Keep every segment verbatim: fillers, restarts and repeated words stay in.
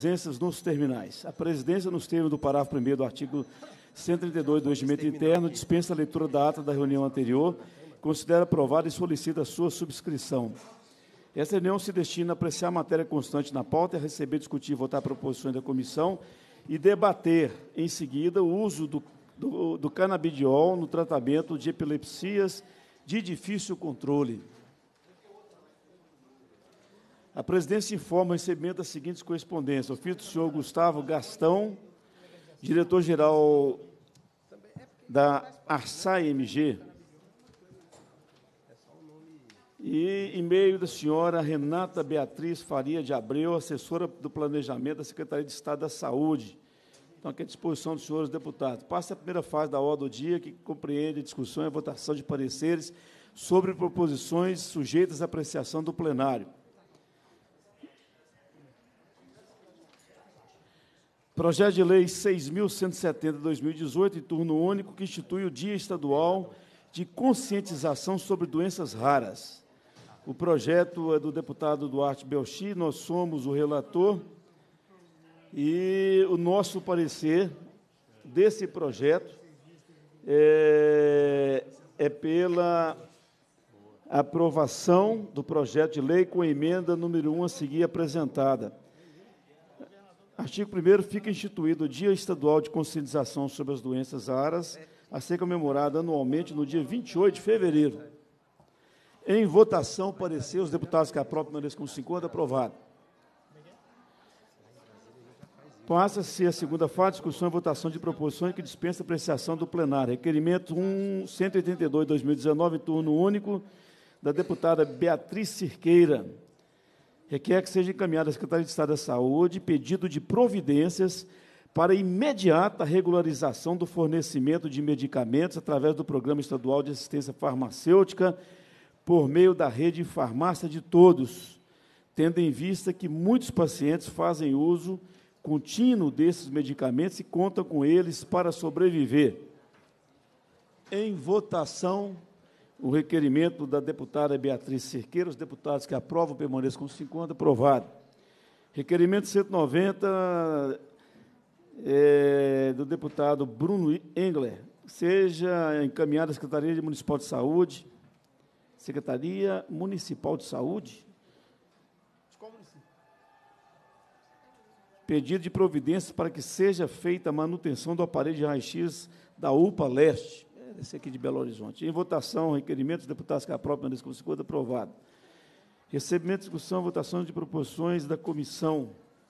presenças nos terminais. A presidência, nos termos do parágrafo primeiro do artigo cento e trinta e dois do Regimento Interno, dispensa a leitura da ata da reunião anterior, considera aprovada e solicita a sua subscrição. Essa reunião se destina a apreciar a matéria constante na pauta, a receber, discutir e votar proposições da comissão e debater, em seguida, o uso do, do, do canabidiol no tratamento de epilepsias de difícil controle. A presidência informa o recebimento das seguintes correspondências. Ofício do senhor Gustavo Gastão, diretor-geral da Arsai M G, e e-mail da senhora Renata Beatriz Faria de Abreu, assessora do Planejamento da Secretaria de Estado da Saúde. Então, aqui à disposição dos senhores deputados. Passa a primeira fase da ordem do dia, que compreende a discussão e a votação de pareceres sobre proposições sujeitas à apreciação do plenário. Projeto de Lei seis mil cento e setenta de dois mil e dezoito, em turno único, que institui o Dia Estadual de Conscientização sobre Doenças Raras. O projeto é do deputado Duarte Belchi, nós somos o relator, e o nosso parecer desse projeto é, é pela aprovação do projeto de lei com emenda número um a seguir apresentada. Artigo primeiro, fica instituído o Dia Estadual de Conscientização sobre as Doenças Raras, a ser comemorado anualmente no dia vinte e oito de fevereiro. Em votação, parecer, os deputados que aprovam permaneçam com cinquenta, aprovado. Passa-se a segunda fase, discussão e votação de proposições que dispensa a apreciação do plenário. Requerimento cento e oitenta e dois de dois mil e dezenove, em turno único, da deputada Beatriz Cirqueira. Requer que seja encaminhado à Secretaria de Estado da Saúde pedido de providências para imediata regularização do fornecimento de medicamentos através do Programa Estadual de Assistência Farmacêutica por meio da rede Farmácia de Todos, tendo em vista que muitos pacientes fazem uso contínuo desses medicamentos e contam com eles para sobreviver. Em votação, o requerimento da deputada Beatriz Cerqueira, os deputados que aprovam permaneçam com cinquenta, aprovado. Requerimento cento e noventa, é, do deputado Bruno Engler, seja encaminhado à Secretaria Municipal de Saúde, Secretaria Municipal de Saúde, pedido de providências para que seja feita a manutenção do aparelho de raio-x da U P A Leste, esse aqui de Belo Horizonte. Em votação, requerimento dos deputados que aprovam a cinquenta, aprovado. Recebimento, discussão, votação de proposições da comissão.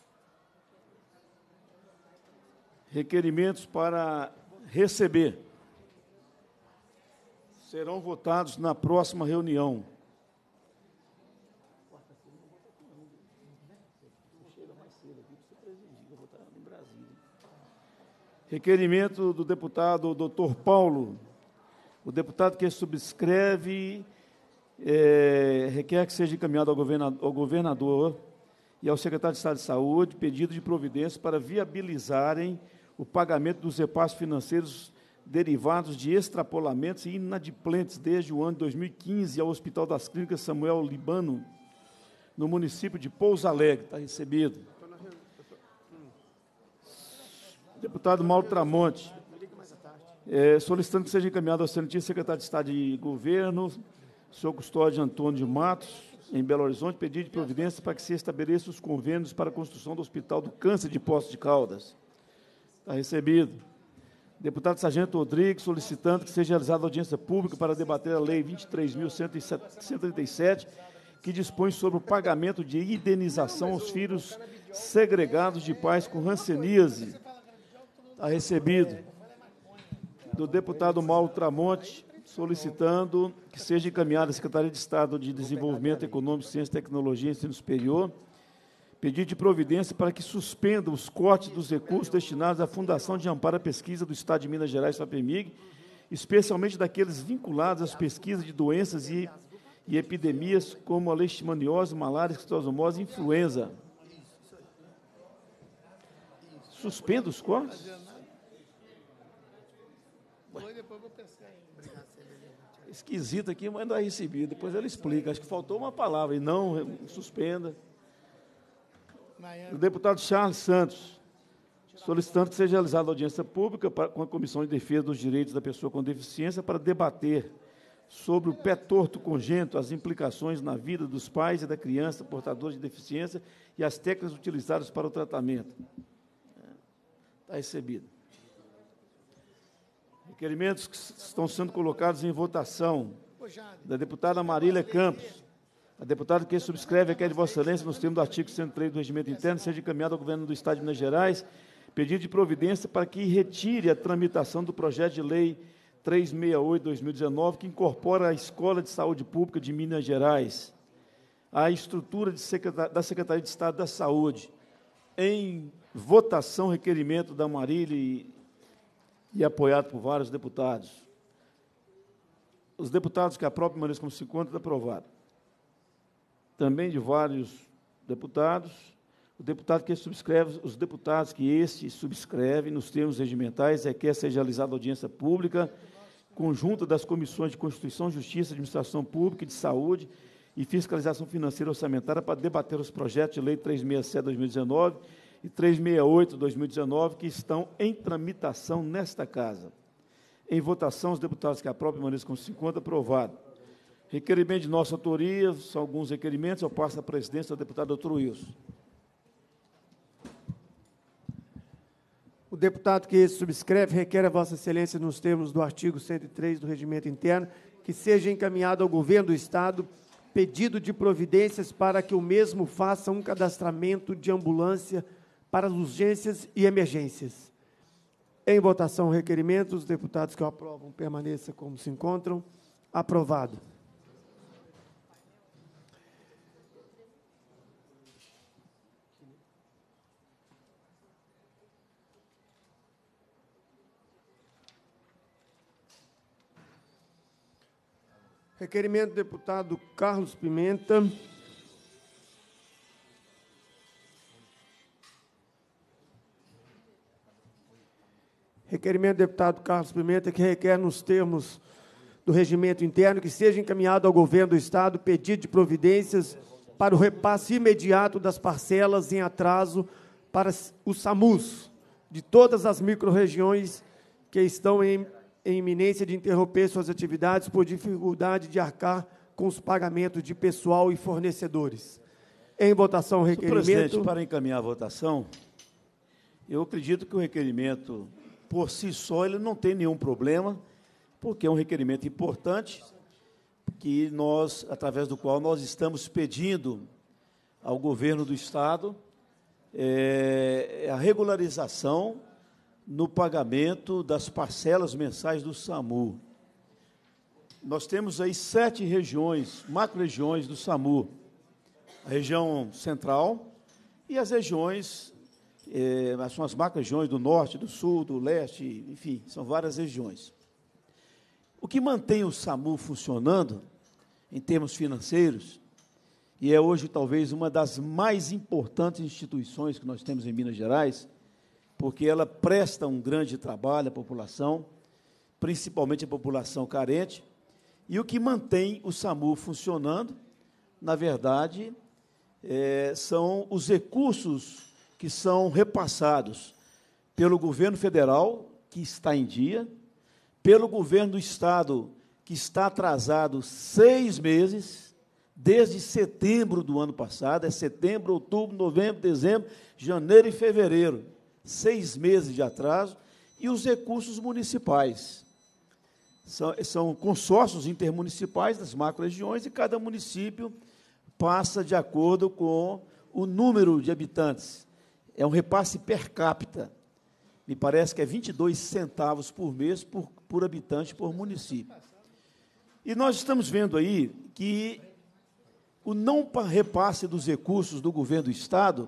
Requerimentos para receber serão votados na próxima reunião. Requerimento do deputado doutor Paulo. O deputado que subscreve é, requer que seja encaminhado ao governador, ao governador e ao secretário de Estado de Saúde pedido de providência para viabilizarem o pagamento dos repasses financeiros derivados de extrapolamentos e inadimplentes desde o ano de dois mil e quinze ao Hospital das Clínicas Samuel Libano, no município de Pouso Alegre. Está recebido. Deputado Mauro Tramonte, é, solicitando que seja encaminhado ao excelentíssimo secretário de Estado de Governo, senhor Custódio Antônio de Matos, em Belo Horizonte, pedido de providência para que se estabeleçam os convênios para a construção do Hospital do Câncer de Poços de Caldas. Está recebido. Deputado Sargento Rodrigues, solicitando que seja realizada audiência pública para debater a Lei vinte e três mil cento e trinta e sete, que dispõe sobre o pagamento de indenização aos filhos segregados de pais com hanseníase. Está recebido. Do deputado Mauro Tramonte, solicitando que seja encaminhada à Secretaria de Estado de Desenvolvimento Econômico, Ciência, Tecnologia e Ensino Superior, pedido de providência para que suspenda os cortes dos recursos destinados à Fundação de Amparo à Pesquisa do Estado de Minas Gerais, FAPEMIG, especialmente daqueles vinculados às pesquisas de doenças e, e epidemias como a leishmaniose, malária, esquistossomose e influenza. Suspenda os cortes? Esquisito aqui, mas não é recebido. Depois ela explica. Acho que faltou uma palavra. E não, suspenda. O deputado Charles Santos, solicitando que seja realizada audiência pública para, com a Comissão de Defesa dos Direitos da Pessoa com Deficiência para debater sobre o pé torto congênito, as implicações na vida dos pais e da criança portadora de deficiência e as técnicas utilizadas para o tratamento. Está recebido. Requerimentos que estão sendo colocados em votação. Da deputada Marília Campos. A deputada que subscreve requer de Vossa Excelência, nos termos do artigo cento e três do Regimento Interno, seja encaminhado ao Governo do Estado de Minas Gerais pedido de providência para que retire a tramitação do projeto de lei trezentos e sessenta e oito de dois mil e dezenove, que incorpora a Escola de Saúde Pública de Minas Gerais à estrutura de secretar, da Secretaria de Estado da Saúde. Em votação, requerimento da Marília e, e apoiado por vários deputados. Os deputados que aprovam permaneçam como se encontra, aprovado. Também de vários deputados, o deputado que subscreve, os deputados que este subscreve, nos termos regimentais, requer seja realizada audiência pública, conjunta das comissões de Constituição, Justiça, Administração Pública e de Saúde e Fiscalização Financeira e Orçamentária para debater os projetos de lei trezentos e sessenta e sete de dois mil e dezenove e trezentos e sessenta e oito de dois mil e dezenove, que estão em tramitação nesta Casa. Em votação, os deputados que aprovam permaneçam como se encontra, aprovado. Requerimento de nossa autoria, são alguns requerimentos, eu passo a presidência ao deputado doutor Wilson. O deputado que subscreve requer a Vossa Excelência, nos termos do artigo cento e três do Regimento Interno, que seja encaminhado ao Governo do Estado pedido de providências para que o mesmo faça um cadastramento de ambulância para urgências e emergências. Em votação, o requerimento, os deputados que o aprovam permaneçam como se encontram. Aprovado. Requerimento do deputado Carlos Pimenta. Requerimento do deputado Carlos Pimenta, que requer, nos termos do regimento interno, que seja encaminhado ao Governo do Estado pedido de providências para o repasse imediato das parcelas em atraso para os SAMUs de todas as microrregiões que estão em, em iminência de interromper suas atividades por dificuldade de arcar com os pagamentos de pessoal e fornecedores. Em votação, o requerimento... Senhor presidente, para encaminhar a votação, eu acredito que o requerimento, por si só, ele não tem nenhum problema, porque é um requerimento importante, que nós, através do qual nós estamos pedindo ao governo do Estado é, a regularização no pagamento das parcelas mensais do SAMU. Nós temos aí sete regiões, macro-regiões do SAMU, a região central e as regiões, é, são as macro-regiões do norte, do sul, do leste, enfim, são várias regiões. O que mantém o SAMU funcionando, em termos financeiros, e é hoje talvez uma das mais importantes instituições que nós temos em Minas Gerais, porque ela presta um grande trabalho à população, principalmente a população carente, e o que mantém o SAMU funcionando, na verdade, é, são os recursos que são repassados pelo governo federal, que está em dia, pelo governo do Estado, que está atrasado seis meses, desde setembro do ano passado, é setembro, outubro, novembro, dezembro, janeiro e fevereiro, seis meses de atraso, e os recursos municipais. São, são consórcios intermunicipais das macro-regiões, e cada município passa de acordo com o número de habitantes. É um repasse per capita. Me parece que é vinte e dois centavos por mês por, por habitante por município. E nós estamos vendo aí que o não repasse dos recursos do governo do Estado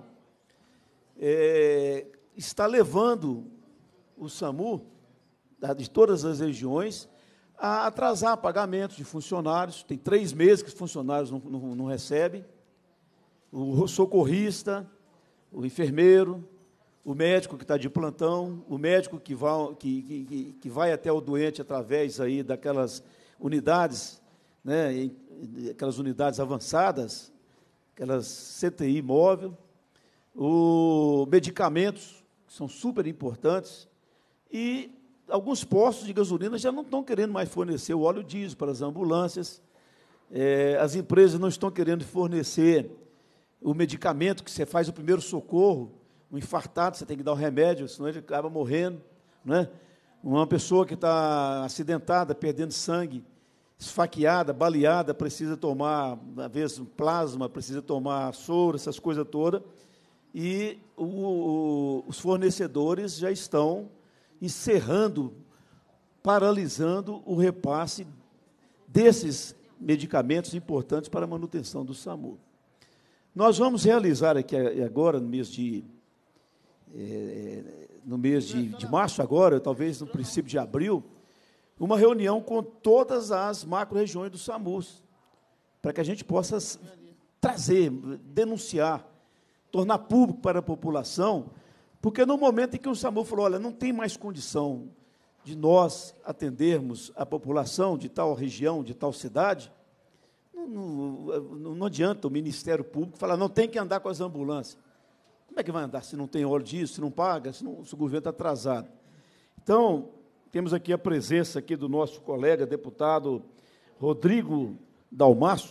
é, está levando o SAMU, de todas as regiões, a atrasar pagamentos de funcionários. Tem três meses que os funcionários não, não, não recebem. O socorrista, o enfermeiro, o médico que está de plantão, o médico que vai, que, que, que vai até o doente através aí daquelas unidades, né, aquelas unidades avançadas, aquelas C T I móvel, o medicamentos, que são super importantes, e alguns postos de gasolina já não estão querendo mais fornecer o óleo diesel para as ambulâncias, é, as empresas não estão querendo fornecer o medicamento que você faz o primeiro socorro, um infartado, você tem que dar o remédio, senão ele acaba morrendo, não é? Uma pessoa que está acidentada, perdendo sangue, esfaqueada, baleada, precisa tomar, às vezes, plasma, precisa tomar soro, essas coisas todas, e o, o, os fornecedores já estão encerrando, paralisando o repasse desses medicamentos importantes para a manutenção do SAMU. Nós vamos realizar aqui agora, no mês de, é, no mês de, de março, agora, talvez no princípio de abril, uma reunião com todas as macro-regiões do SAMUS, para que a gente possa trazer, denunciar, tornar público para a população, porque no momento em que o SAMU falou, olha, não tem mais condição de nós atendermos a população de tal região, de tal cidade, não, não, não adianta o Ministério Público falar, não tem que andar com as ambulâncias. Como é que vai andar se não tem óleo disso, se não paga, se, não, se o governo está atrasado? Então, temos aqui a presença aqui do nosso colega, deputado Rodrigo Dalmasso.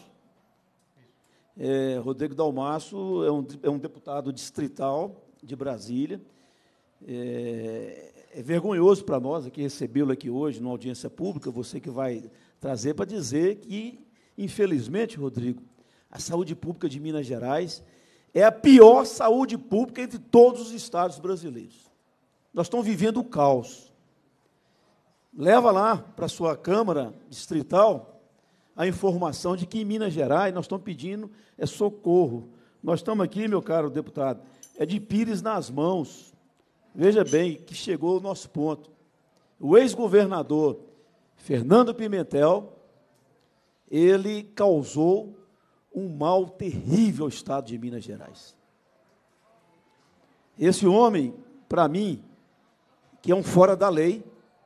É, Rodrigo Dalmasso é um, é um deputado distrital de Brasília. É, é vergonhoso para nós aqui recebê-lo aqui hoje, numa audiência pública, você que vai trazer para dizer que, infelizmente, Rodrigo, a saúde pública de Minas Gerais é a pior saúde pública entre todos os estados brasileiros. Nós estamos vivendo o caos. Leva lá para a sua Câmara Distrital a informação de que em Minas Gerais nós estamos pedindo é socorro. Nós estamos aqui, meu caro deputado, é de pires nas mãos. Veja bem que chegou o nosso ponto. O ex-governador Fernando Pimentel, ele causou um mal terrível ao estado de Minas Gerais. Esse homem, para mim, que é um fora da lei,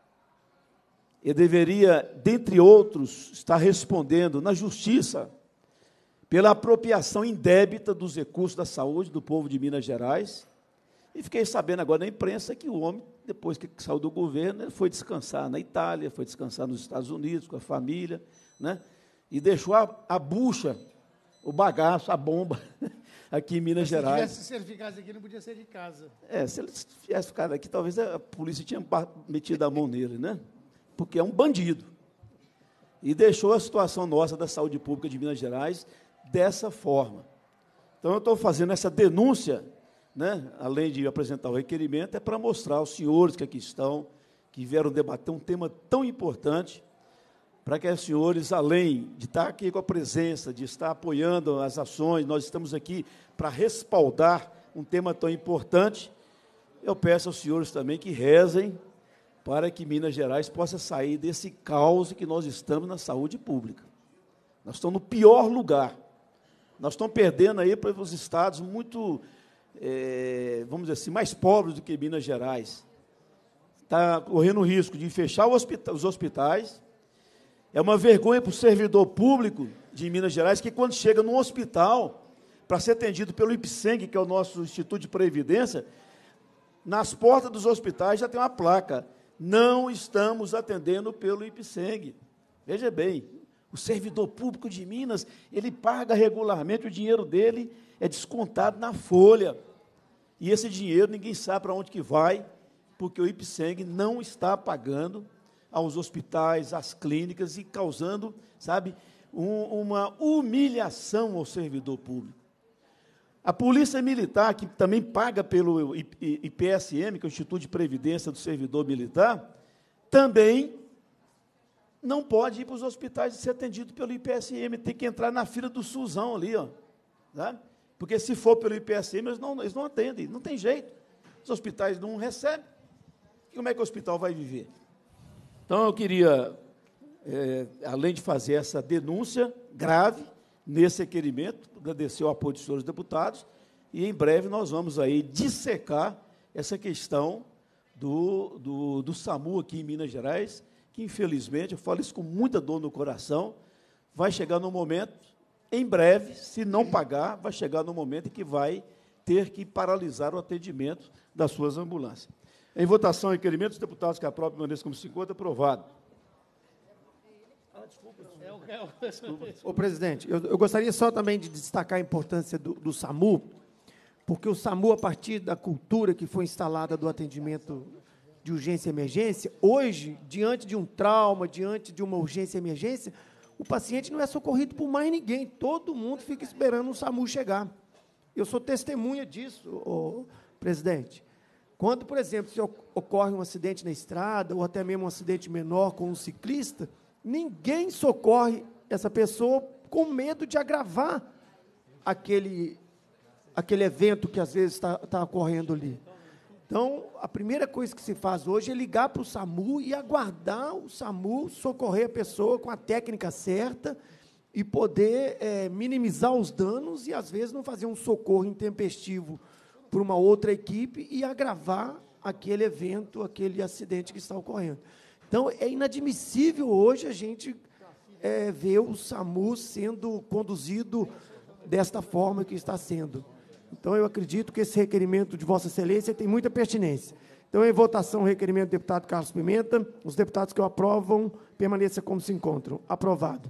ele deveria, dentre outros, estar respondendo na justiça pela apropriação indébita dos recursos da saúde do povo de Minas Gerais. E fiquei sabendo agora na imprensa que o homem, depois que saiu do governo, ele foi descansar na Itália, foi descansar nos Estados Unidos com a família, né? E deixou a, a bucha, o bagaço, a bomba, aqui em Minas Mas Gerais. Se ele ficasse aqui, não podia ser de casa. É, se ele tivesse ficado aqui, talvez a polícia tinha metido a mão nele, né? Porque é um bandido. E deixou a situação nossa da saúde pública de Minas Gerais dessa forma. Então, eu estou fazendo essa denúncia, né, além de apresentar o requerimento, é para mostrar aos senhores que aqui estão, que vieram debater um tema tão importante, para que os senhores, além de estar aqui com a presença, de estar apoiando as ações, nós estamos aqui para respaldar um tema tão importante, eu peço aos senhores também que rezem para que Minas Gerais possa sair desse caos que nós estamos na saúde pública. Nós estamos no pior lugar. Nós estamos perdendo aí para os estados muito, é, vamos dizer assim, mais pobres do que Minas Gerais. Está correndo o risco de fechar os hospitais. É uma vergonha para o servidor público de Minas Gerais que, quando chega num hospital para ser atendido pelo IPSENG, que é o nosso Instituto de Previdência, nas portas dos hospitais já tem uma placa: não estamos atendendo pelo IPSENG. Veja bem, o servidor público de Minas, ele paga regularmente, o dinheiro dele é descontado na folha. E esse dinheiro ninguém sabe para onde que vai, porque o IPSENG não está pagando aos hospitais, às clínicas, e causando, sabe, um, uma humilhação ao servidor público. A Polícia Militar, que também paga pelo I P S M, que é o Instituto de Previdência do Servidor Militar, também não pode ir para os hospitais e ser atendido pelo I P S M, tem que entrar na fila do SUSão ali, ó, tá? Porque se for pelo I P S M, eles não, eles não atendem, não tem jeito. Os hospitais não recebem. E como é que o hospital vai viver? Então, eu queria, é, além de fazer essa denúncia grave nesse requerimento, agradecer o apoio dos senhores deputados, e em breve nós vamos aí dissecar essa questão do, do, do SAMU aqui em Minas Gerais, que, infelizmente, eu falo isso com muita dor no coração, vai chegar no momento, em breve, se não pagar, vai chegar no momento em que vai ter que paralisar o atendimento das suas ambulâncias. Em votação, requerimento dos deputados que aprovam permaneçam como se encontra, aprovado. Ô, presidente, eu, eu gostaria só também de destacar a importância do, do SAMU, porque o SAMU, a partir da cultura que foi instalada do atendimento de urgência e emergência, hoje, diante de um trauma, diante de uma urgência e emergência, o paciente não é socorrido por mais ninguém, todo mundo fica esperando o SAMU chegar. Eu sou testemunha disso, ô, presidente. Quando, por exemplo, se ocorre um acidente na estrada, ou até mesmo um acidente menor com um ciclista, ninguém socorre essa pessoa com medo de agravar aquele, aquele evento que, às vezes, está tá ocorrendo ali. Então, a primeira coisa que se faz hoje é ligar para o SAMU e aguardar o SAMU socorrer a pessoa com a técnica certa e poder é, minimizar os danos e, às vezes, não fazer um socorro intempestivo por uma outra equipe e agravar aquele evento, aquele acidente que está ocorrendo. Então, é inadmissível hoje a gente é, ver o SAMU sendo conduzido desta forma que está sendo. Então, eu acredito que esse requerimento de Vossa Excelência tem muita pertinência. Então, em votação, o requerimento do deputado Carlos Pimenta. Os deputados que o aprovam, permaneçam como se encontram. Aprovado.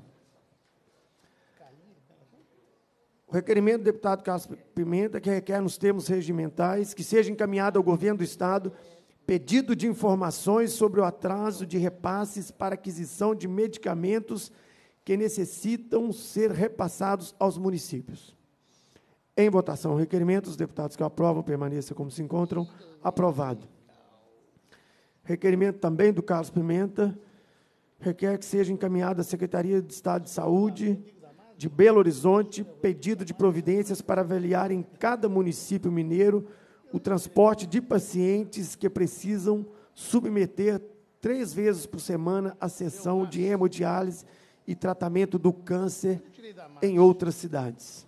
O requerimento do deputado Carlos Pimenta, que requer, nos termos regimentais, que seja encaminhado ao governo do Estado pedido de informações sobre o atraso de repasses para aquisição de medicamentos que necessitam ser repassados aos municípios. Em votação, o requerimento, os deputados que o aprovam permaneçam como se encontram. Aprovado. Requerimento também do Carlos Pimenta, requer que seja encaminhado à Secretaria de Estado de Saúde de Belo Horizonte pedido de providências para avaliar em cada município mineiro o transporte de pacientes que precisam submeter três vezes por semana a sessão de hemodiálise e tratamento do câncer em outras cidades.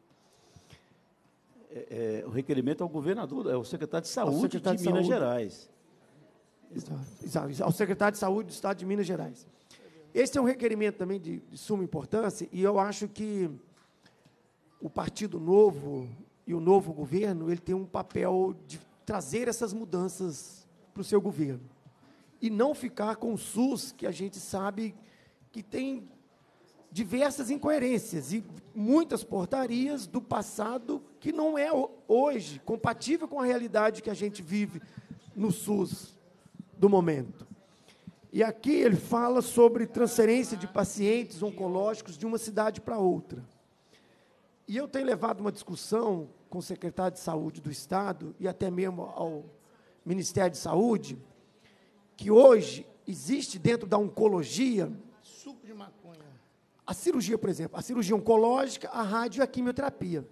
É, é, o requerimento ao governador, é o secretário de Saúde secretário de, de Minas Saúde. Gerais. Exato, ao secretário de Saúde do Estado de Minas Gerais. Esse é um requerimento também de, de suma importância, e eu acho que o Partido Novo e o novo governo, ele tem um papel de trazer essas mudanças para o seu governo. E não ficar com o SUS, que a gente sabe que tem diversas incoerências e muitas portarias do passado que não é hoje compatível com a realidade que a gente vive no SUS do momento. E aqui ele fala sobre transferência de pacientes oncológicos de uma cidade para outra. E eu tenho levado uma discussão com o secretário de Saúde do Estado e até mesmo ao Ministério de Saúde, que hoje existe dentro da oncologia Suco de maconha. a cirurgia, por exemplo, a cirurgia oncológica, a rádio e a quimioterapia.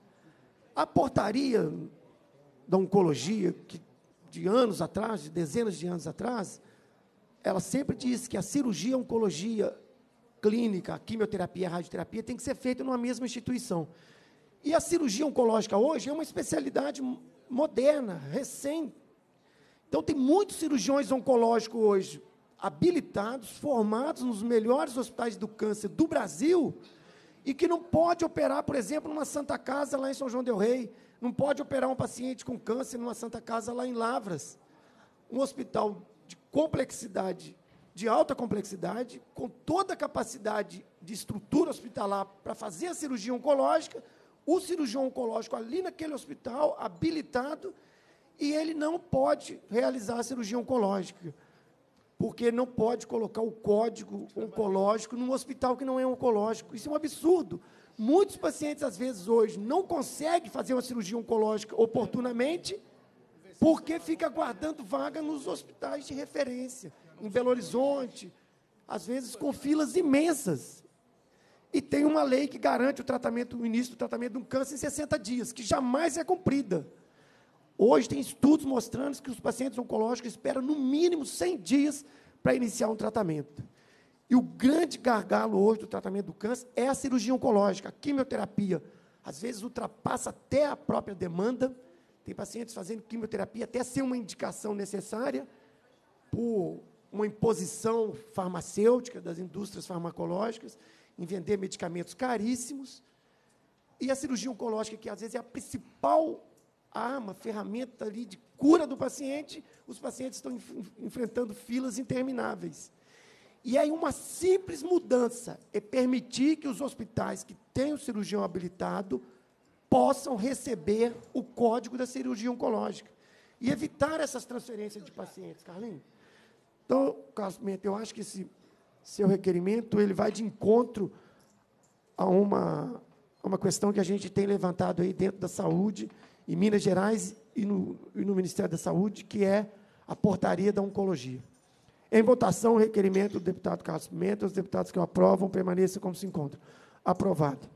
A portaria da oncologia, que de anos atrás, de dezenas de anos atrás, ela sempre disse que a cirurgia, a oncologia clínica, a quimioterapia, a radioterapia tem que ser feita numa mesma instituição. E a cirurgia oncológica hoje é uma especialidade moderna, recém. Então, tem muitos cirurgiões oncológicos hoje habilitados, formados nos melhores hospitais do câncer do Brasil, e que não pode operar, por exemplo, numa Santa Casa lá em São João del Rei, não pode operar um paciente com câncer numa Santa Casa lá em Lavras. Um hospital de complexidade, de alta complexidade, com toda a capacidade de estrutura hospitalar para fazer a cirurgia oncológica, o cirurgião oncológico ali naquele hospital, habilitado, e ele não pode realizar a cirurgia oncológica, porque não pode colocar o código oncológico num hospital que não é oncológico. Isso é um absurdo. Muitos pacientes, às vezes, hoje, não conseguem fazer uma cirurgia oncológica oportunamente, porque fica aguardando vaga nos hospitais de referência, em Belo Horizonte, às vezes com filas imensas. E tem uma lei que garante o tratamento, o início do tratamento de um câncer em sessenta dias, que jamais é cumprida. Hoje tem estudos mostrando que os pacientes oncológicos esperam, no mínimo, cem dias para iniciar um tratamento. E o grande gargalo hoje do tratamento do câncer é a cirurgia oncológica, a quimioterapia. Às vezes ultrapassa até a própria demanda. Tem pacientes fazendo quimioterapia até ser uma indicação necessária por uma imposição farmacêutica das indústrias farmacológicas em vender medicamentos caríssimos. E a cirurgia oncológica, que às vezes é a principal arma, ferramenta ali de cura do paciente, os pacientes estão enf enfrentando filas intermináveis. E aí uma simples mudança é permitir que os hospitais que têm o cirurgião habilitado possam receber o código da cirurgia oncológica e evitar essas transferências de pacientes, Carlinhos. Então, Carlos Pimenta, eu acho que esse seu requerimento ele vai de encontro a uma, a uma questão que a gente tem levantado aí dentro da saúde, em Minas Gerais e no, e no Ministério da Saúde, que é a portaria da oncologia. Em votação, o requerimento do deputado Carlos Pimenta, os deputados que o aprovam permaneçam como se encontram. Aprovado.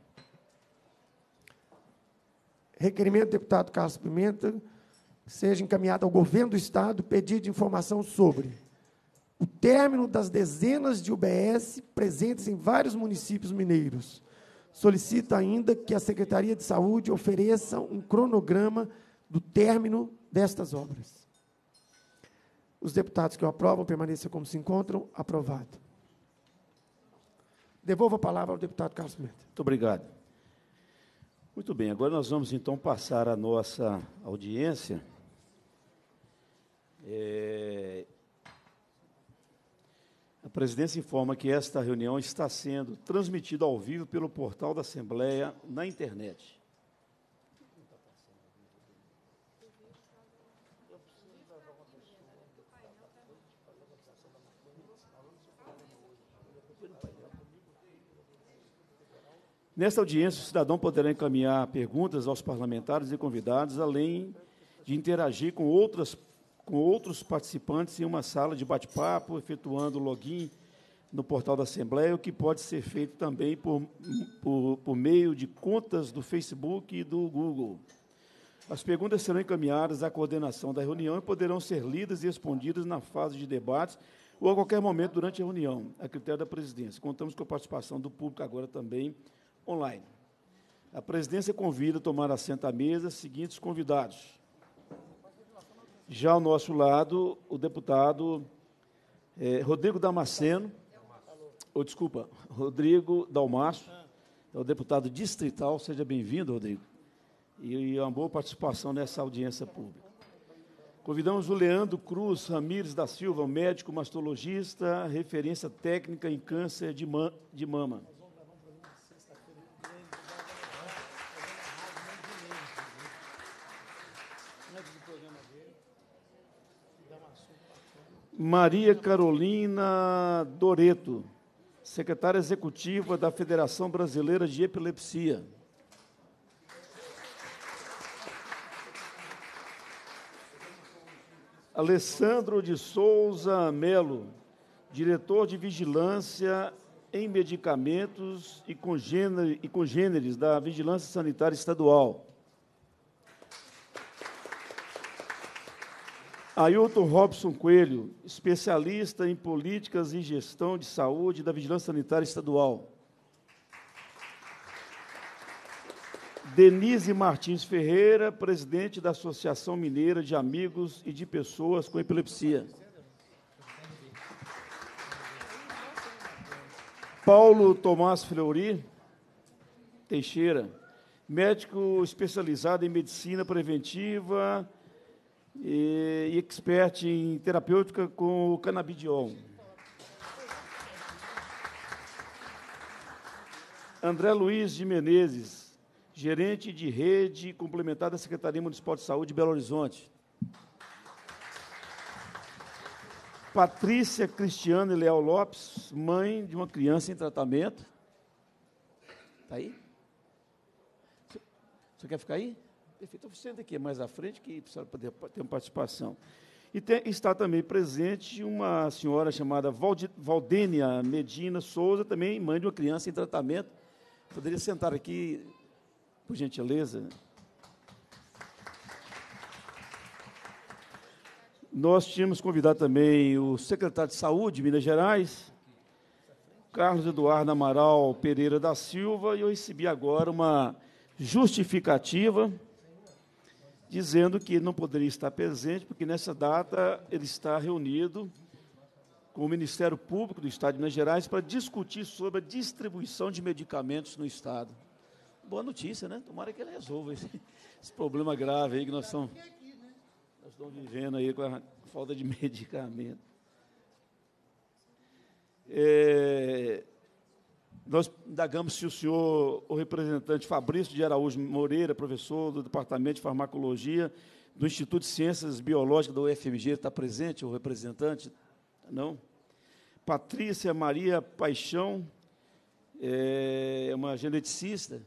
Requerimento do deputado Carlos Pimenta, seja encaminhado ao governo do Estado pedido de informação sobre o término das dezenas de U B S presentes em vários municípios mineiros. Solicita ainda que a Secretaria de Saúde ofereça um cronograma do término destas obras. Os deputados que o aprovam permaneçam como se encontram. Aprovado. Devolvo a palavra ao deputado Carlos Pimenta. Muito obrigado. Muito bem, agora nós vamos, então, passar a nossa audiência. É... A presidência informa que esta reunião está sendo transmitida ao vivo pelo portal da Assembleia na internet. Nesta audiência, o cidadão poderá encaminhar perguntas aos parlamentares e convidados, além de interagir com, outras, com outros participantes em uma sala de bate-papo, efetuando login no portal da Assembleia, o que pode ser feito também por, por, por meio de contas do Facebook e do Google. As perguntas serão encaminhadas à coordenação da reunião e poderão ser lidas e respondidas na fase de debates ou a qualquer momento durante a reunião, a critério da presidência. Contamos com a participação do público agora também online. A presidência convida a tomar assento à mesa os seguintes convidados. Já ao nosso lado, o deputado eh, Rodrigo Damasceno, ou desculpa, Rodrigo Dalmaço, é o deputado distrital. Seja bem-vindo, Rodrigo, e, e uma boa participação nessa audiência pública. Convidamos o Leandro Cruz Ramires da Silva, médico mastologista, referência técnica em câncer de, ma de mama. Maria Carolina Doreto, secretária executiva da Federação Brasileira de Epilepsia. Alessandro de Souza Melo, diretor de Vigilância em Medicamentos e Congêneres da Vigilância Sanitária Estadual. Ailton Robson Coelho, especialista em políticas e gestão de saúde da Vigilância Sanitária Estadual. Denise Martins Ferreira, presidente da Associação Mineira de Amigos e de Pessoas com Epilepsia. Paulo Tomás Fleury Teixeira, médico especializado em medicina preventiva e expert em terapêutica com o canabidiol. André Luiz de Menezes, gerente de rede complementar da Secretaria Municipal de Saúde de Belo Horizonte. Patrícia Cristiane Leal Lopes, mãe de uma criança em tratamento. Está aí? Você quer ficar aí? Perfeito, senta aqui mais à frente, que precisa poder ter uma participação. E tem, está também presente uma senhora chamada Valdi, Valdênia Medina Souza, também mãe de uma criança em tratamento. Poderia sentar aqui, por gentileza? Nós tínhamos convidado também o secretário de Saúde de Minas Gerais, Carlos Eduardo Amaral Pereira da Silva, e eu recebi agora uma justificativa dizendo que não poderia estar presente, porque nessa data ele está reunido com o Ministério Público do Estado de Minas Gerais para discutir sobre a distribuição de medicamentos no Estado. Boa notícia, né? Tomara que ele resolva isso. esse problema grave aí que nós estamos, nós estamos vivendo aí com a falta de medicamento. É, nós indagamos se o senhor, o representante Fabrício de Araújo Moreira, professor do Departamento de Farmacologia do Instituto de Ciências Biológicas da U F M G, está presente, o representante? Não? Patrícia Maria Paixão, é uma geneticista.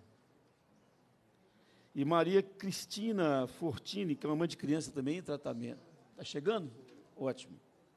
E Maria Cristina Fortini, que é uma mãe de criança também em tratamento. Está chegando? Ótimo.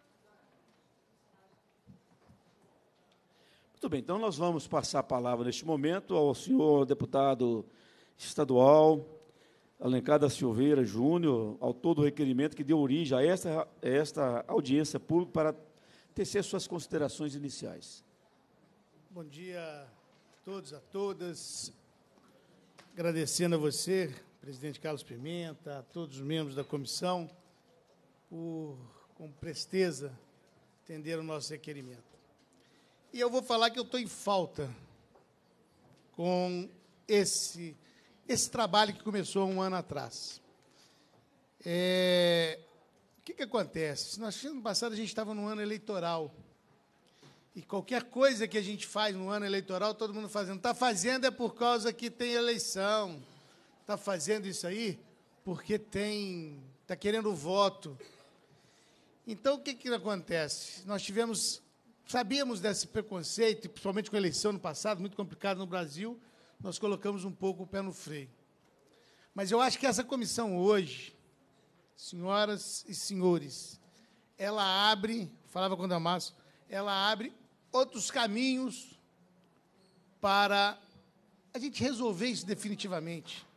Muito bem, então nós vamos passar a palavra neste momento ao senhor deputado estadual Alencar da Silveira Júnior, autor do requerimento que deu origem a esta, a esta audiência pública para tecer suas considerações iniciais. Bom dia a todos, a todas. Agradecendo a você, presidente Carlos Pimenta, a todos os membros da comissão, por, com presteza, atender o nosso requerimento. E eu vou falar que eu estou em falta com esse, esse trabalho que começou há um ano atrás. É, o que, que acontece? Nós, no ano passado, a gente estava no ano eleitoral. E qualquer coisa que a gente faz no ano eleitoral, todo mundo fazendo. Está fazendo é por causa que tem eleição. Está fazendo isso aí porque tem, está querendo voto. Então, o que, que acontece? Nós tivemos, sabíamos desse preconceito, principalmente com a eleição no passado, muito complicado no Brasil, nós colocamos um pouco o pé no freio. Mas eu acho que essa comissão hoje, senhoras e senhores, ela abre, falava com o Damaso, ela abre outros caminhos para a gente resolver isso definitivamente.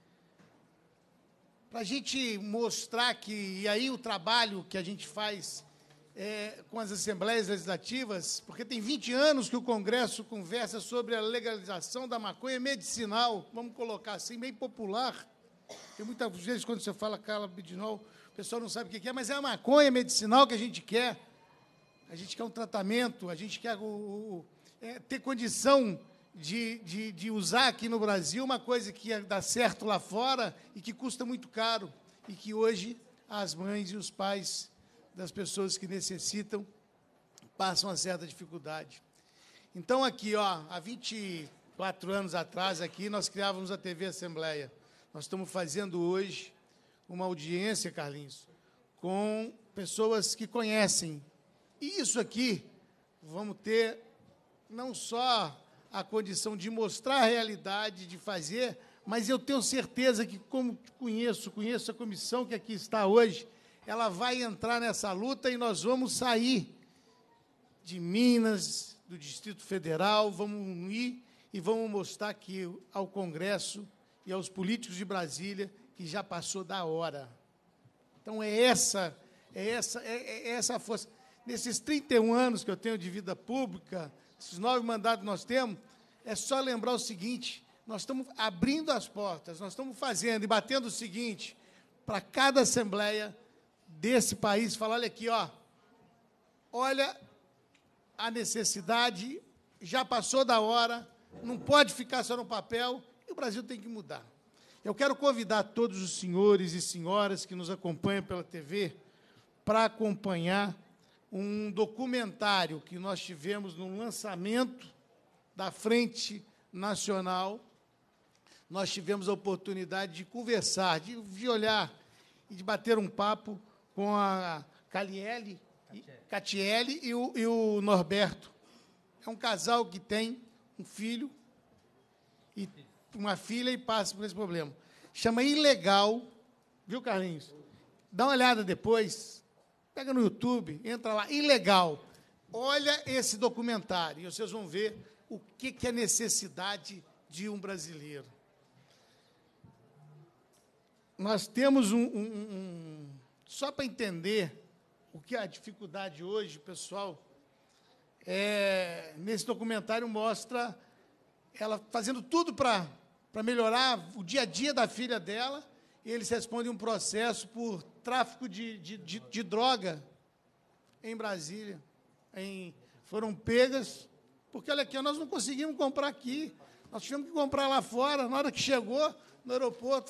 Para a gente mostrar que, e aí o trabalho que a gente faz é, com as assembleias legislativas, porque tem vinte anos que o Congresso conversa sobre a legalização da maconha medicinal, vamos colocar assim, bem popular. E muitas vezes, quando você fala canabidinol, o pessoal não sabe o que é, mas é a maconha medicinal que a gente quer. A gente quer um tratamento, a gente quer o, o, é, ter condição de, de, de usar aqui no Brasil uma coisa que dá certo lá fora e que custa muito caro, e que hoje as mães e os pais das pessoas que necessitam passam uma certa dificuldade. Então, aqui, ó, há vinte e quatro anos atrás, aqui, nós criávamos a T V Assembleia. Nós estamos fazendo hoje uma audiência, Carlinhos, com pessoas que conhecem. E isso aqui, vamos ter não só a condição de mostrar a realidade, de fazer, mas eu tenho certeza que, como conheço, conheço a comissão que aqui está hoje, ela vai entrar nessa luta e nós vamos sair de Minas, do Distrito Federal, vamos ir e vamos mostrar aqui ao Congresso e aos políticos de Brasília que já passou da hora. Então, é essa, é essa, é, é essa a força. Nesses trinta e um anos que eu tenho de vida pública, esses nove mandatos que nós temos, é só lembrar o seguinte, nós estamos abrindo as portas, nós estamos fazendo e batendo o seguinte, para cada assembleia desse país, falar, olha aqui, ó, olha a necessidade, já passou da hora, não pode ficar só no papel, e o Brasil tem que mudar. Eu quero convidar todos os senhores e senhoras que nos acompanham pela T V para acompanhar um documentário que nós tivemos no lançamento da Frente Nacional. Nós tivemos a oportunidade de conversar, de, de olhar e de bater um papo com a Caliele, Catiele e o, e o Norberto. É um casal que tem um filho e uma filha e passa por esse problema. Chama Ilegal, viu, Carlinhos? Dá uma olhada depois. Pega no YouTube, entra lá, Ilegal. Olha esse documentário, e vocês vão ver o que, que é necessidade de um brasileiro. Nós temos um... um, um só para entender o que é a dificuldade hoje, pessoal, é, nesse documentário mostra ela fazendo tudo para para melhorar o dia a dia da filha dela, e eles respondem um processo por tráfico de, de, de, de droga em Brasília. Em, foram pegas, porque, olha aqui, nós não conseguimos comprar aqui, nós tivemos que comprar lá fora, na hora que chegou no aeroporto, foi,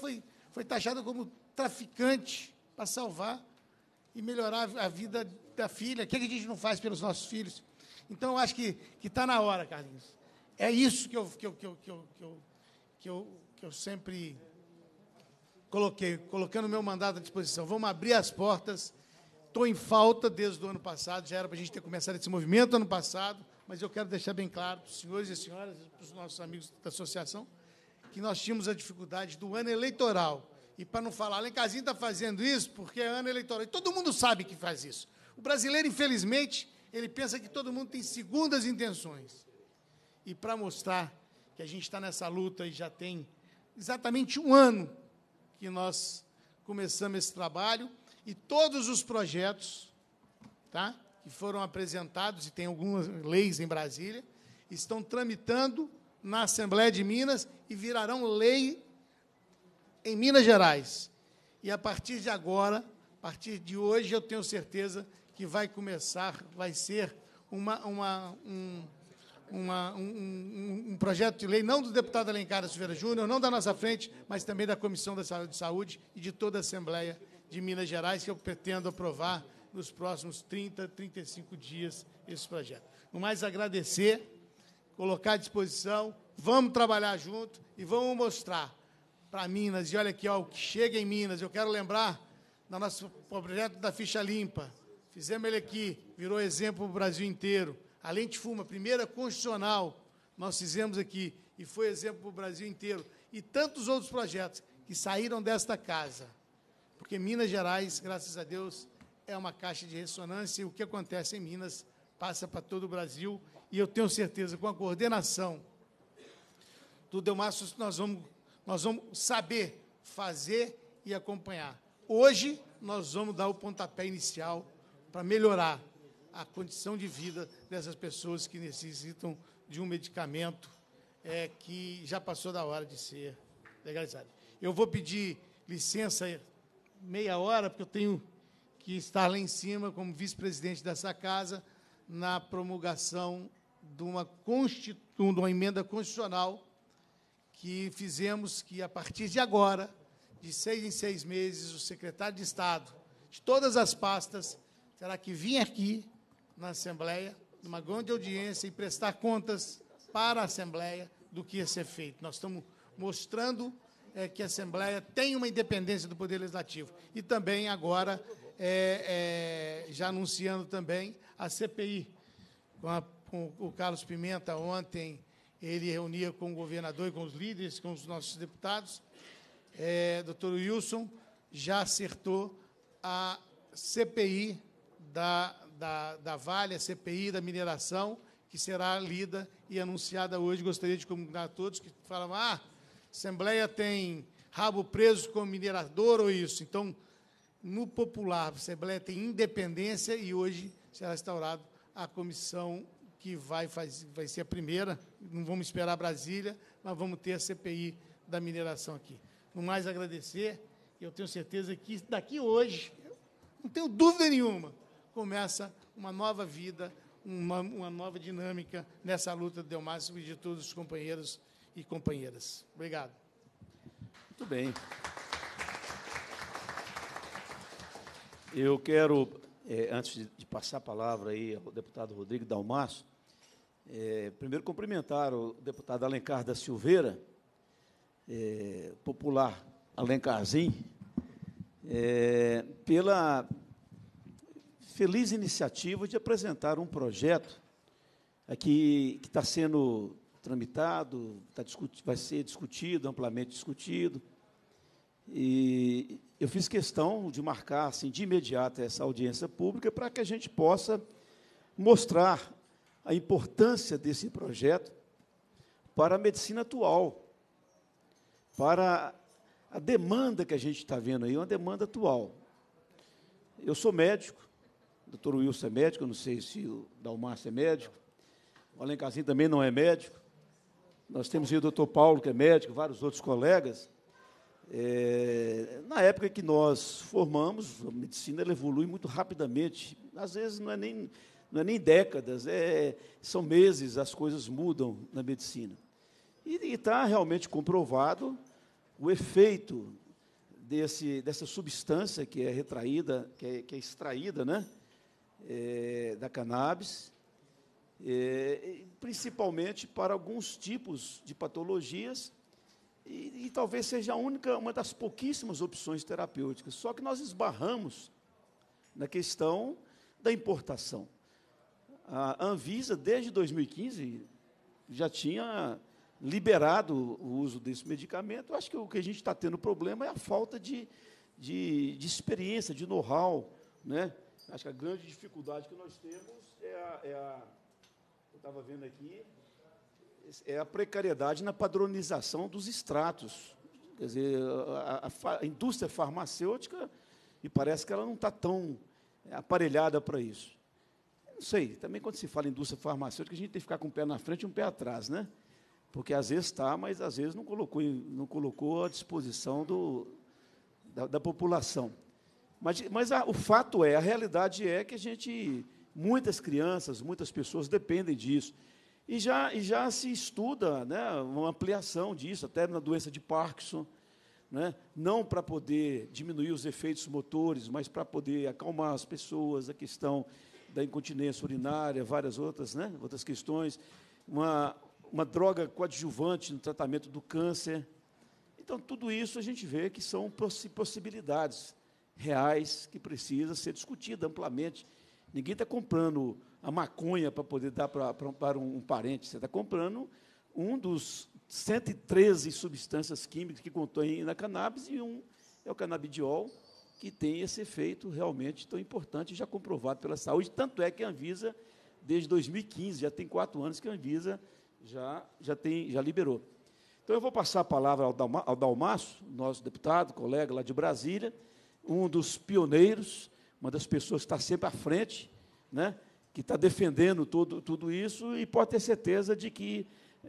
foi taxada como traficante para salvar e melhorar a vida da filha. O que a gente não faz pelos nossos filhos? Então, eu acho que está na hora, Carlinhos. É isso que eu, que eu, que eu, que eu, que eu, que eu, que eu sempre coloquei, colocando o meu mandato à disposição. Vamos abrir as portas. Estou em falta desde o ano passado, já era para a gente ter começado esse movimento ano passado, mas eu quero deixar bem claro para os senhores e senhoras, para os nossos amigos da associação, que nós tínhamos a dificuldade do ano eleitoral. E, para não falar, Alencarzinho está fazendo isso porque é ano eleitoral. E todo mundo sabe que faz isso. O brasileiro, infelizmente, ele pensa que todo mundo tem segundas intenções. E, para mostrar que a gente está nessa luta e já tem exatamente um ano que nós começamos esse trabalho, e todos os projetos, tá, que foram apresentados, e tem algumas leis em Brasília, estão tramitando na Assembleia de Minas e virarão lei em Minas Gerais. E, a partir de agora, a partir de hoje, eu tenho certeza que vai começar, vai ser uma, uma, um, uma, um, um, um projeto de lei, não do deputado Alencar da Silveira Júnior, não da nossa frente, mas também da Comissão da Saúde e de toda a Assembleia de Minas Gerais, que eu pretendo aprovar nos próximos trinta, trinta e cinco dias esse projeto. No mais, agradecer, colocar à disposição, vamos trabalhar junto e vamos mostrar para Minas, e olha aqui, ó, o que chega em Minas, eu quero lembrar do nosso projeto da ficha limpa, fizemos ele aqui, virou exemplo para o Brasil inteiro, a lente fuma, primeira constitucional, nós fizemos aqui, e foi exemplo para o Brasil inteiro, e tantos outros projetos que saíram desta casa, porque Minas Gerais, graças a Deus, é uma caixa de ressonância, e o que acontece em Minas passa para todo o Brasil, e eu tenho certeza, com a coordenação do Delmastro, nós vamos, nós vamos saber fazer e acompanhar. Hoje, nós vamos dar o pontapé inicial para melhorar a condição de vida dessas pessoas que necessitam de um medicamento é, que já passou da hora de ser legalizado. Eu vou pedir licença meia hora, porque eu tenho que estar lá em cima, como vice-presidente dessa casa, na promulgação de uma, constitu... de uma emenda constitucional que fizemos, que, a partir de agora, de seis em seis meses, o secretário de Estado, de todas as pastas, terá que vir aqui, na Assembleia, numa grande audiência, e prestar contas para a Assembleia do que ia ser feito. Nós estamos mostrando é, que a Assembleia tem uma independência do Poder Legislativo. E também, agora, é, é, já anunciando também a C P I, com, a, com o Carlos Pimenta, ontem, ele reunia com o governador e com os líderes, com os nossos deputados, é, doutor Wilson já acertou a C P I da, da, da Vale, a C P I da mineração, que será lida e anunciada hoje. Gostaria de comunicar a todos que falam, ah, a Assembleia tem rabo preso como minerador ou isso. Então, no popular, a Assembleia tem independência e hoje será instaurada a comissão que vai, faz, vai ser a primeira, não vamos esperar Brasília, mas vamos ter a C P I da mineração aqui. No mais, agradecer, eu tenho certeza que daqui hoje, não tenho dúvida nenhuma, começa uma nova vida, uma, uma nova dinâmica nessa luta do Delmastro e de todos os companheiros e companheiras. Obrigado. Muito bem. Eu quero, é, antes de, de passar a palavra aí ao deputado Rodrigo Dalmasso, é, primeiro cumprimentar o deputado Alencar da Silveira, é, popular Alencarzinho, é, pela feliz iniciativa de apresentar um projeto aqui que está sendo tramitado, tá discuti- vai ser discutido, amplamente discutido, e eu fiz questão de marcar, assim, de imediato essa audiência pública para que a gente possa mostrar a importância desse projeto para a medicina atual, para a demanda que a gente está vendo aí, uma demanda atual. Eu sou médico, o doutor Wilson é médico, eu não sei se o Dalmasso é médico, o Alencarzinho também não é médico, nós temos aí o doutor Paulo, que é médico, vários outros colegas. É, na época que nós formamos, a medicina ela evolui muito rapidamente, às vezes não é nem, não é nem décadas, é, são meses, as coisas mudam na medicina. E está realmente comprovado o efeito desse, dessa substância que é retraída, que é, que é extraída, né, é, da cannabis, é, principalmente para alguns tipos de patologias, e, e talvez seja a única, uma das pouquíssimas opções terapêuticas. Só que nós esbarramos na questão da importação. A Anvisa, desde dois mil e quinze, já tinha liberado o uso desse medicamento. Eu acho que o que a gente está tendo problema é a falta de, de, de experiência, de know-how, né? Acho que a grande dificuldade que nós temos é a, é a eu estava vendo aqui, é a precariedade na padronização dos extratos. Quer dizer, a, a, a indústria farmacêutica, e parece que ela não está tão aparelhada para isso. Não sei, também quando se fala em indústria farmacêutica, a gente tem que ficar com um pé na frente e um pé atrás, né? Porque às vezes está, mas às vezes não colocou, não colocou à disposição do, da, da população. Mas, mas a, o fato é, a realidade é que a gente, muitas crianças, muitas pessoas dependem disso. E já, e já se estuda, né, uma ampliação disso, até na doença de Parkinson, né, não para poder diminuir os efeitos motores, mas para poder acalmar as pessoas, a questão da incontinência urinária, várias outras, né, outras questões, uma, uma droga coadjuvante no tratamento do câncer. Então, tudo isso a gente vê que são possibilidades reais que precisa ser discutida amplamente. Ninguém está comprando a maconha para poder dar para, para, para um parente, você está comprando um dos cento e treze substâncias químicas que contém na cannabis, e um é o canabidiol, que tem esse efeito realmente tão importante, já comprovado pela saúde. Tanto é que a Anvisa, desde dois mil e quinze, já tem quatro anos que a Anvisa já, já, tem, já liberou. Então, eu vou passar a palavra ao, Dalma, ao Dalmaço, nosso deputado, colega lá de Brasília, um dos pioneiros, uma das pessoas que está sempre à frente, né, que está defendendo todo, tudo isso, e pode ter certeza de que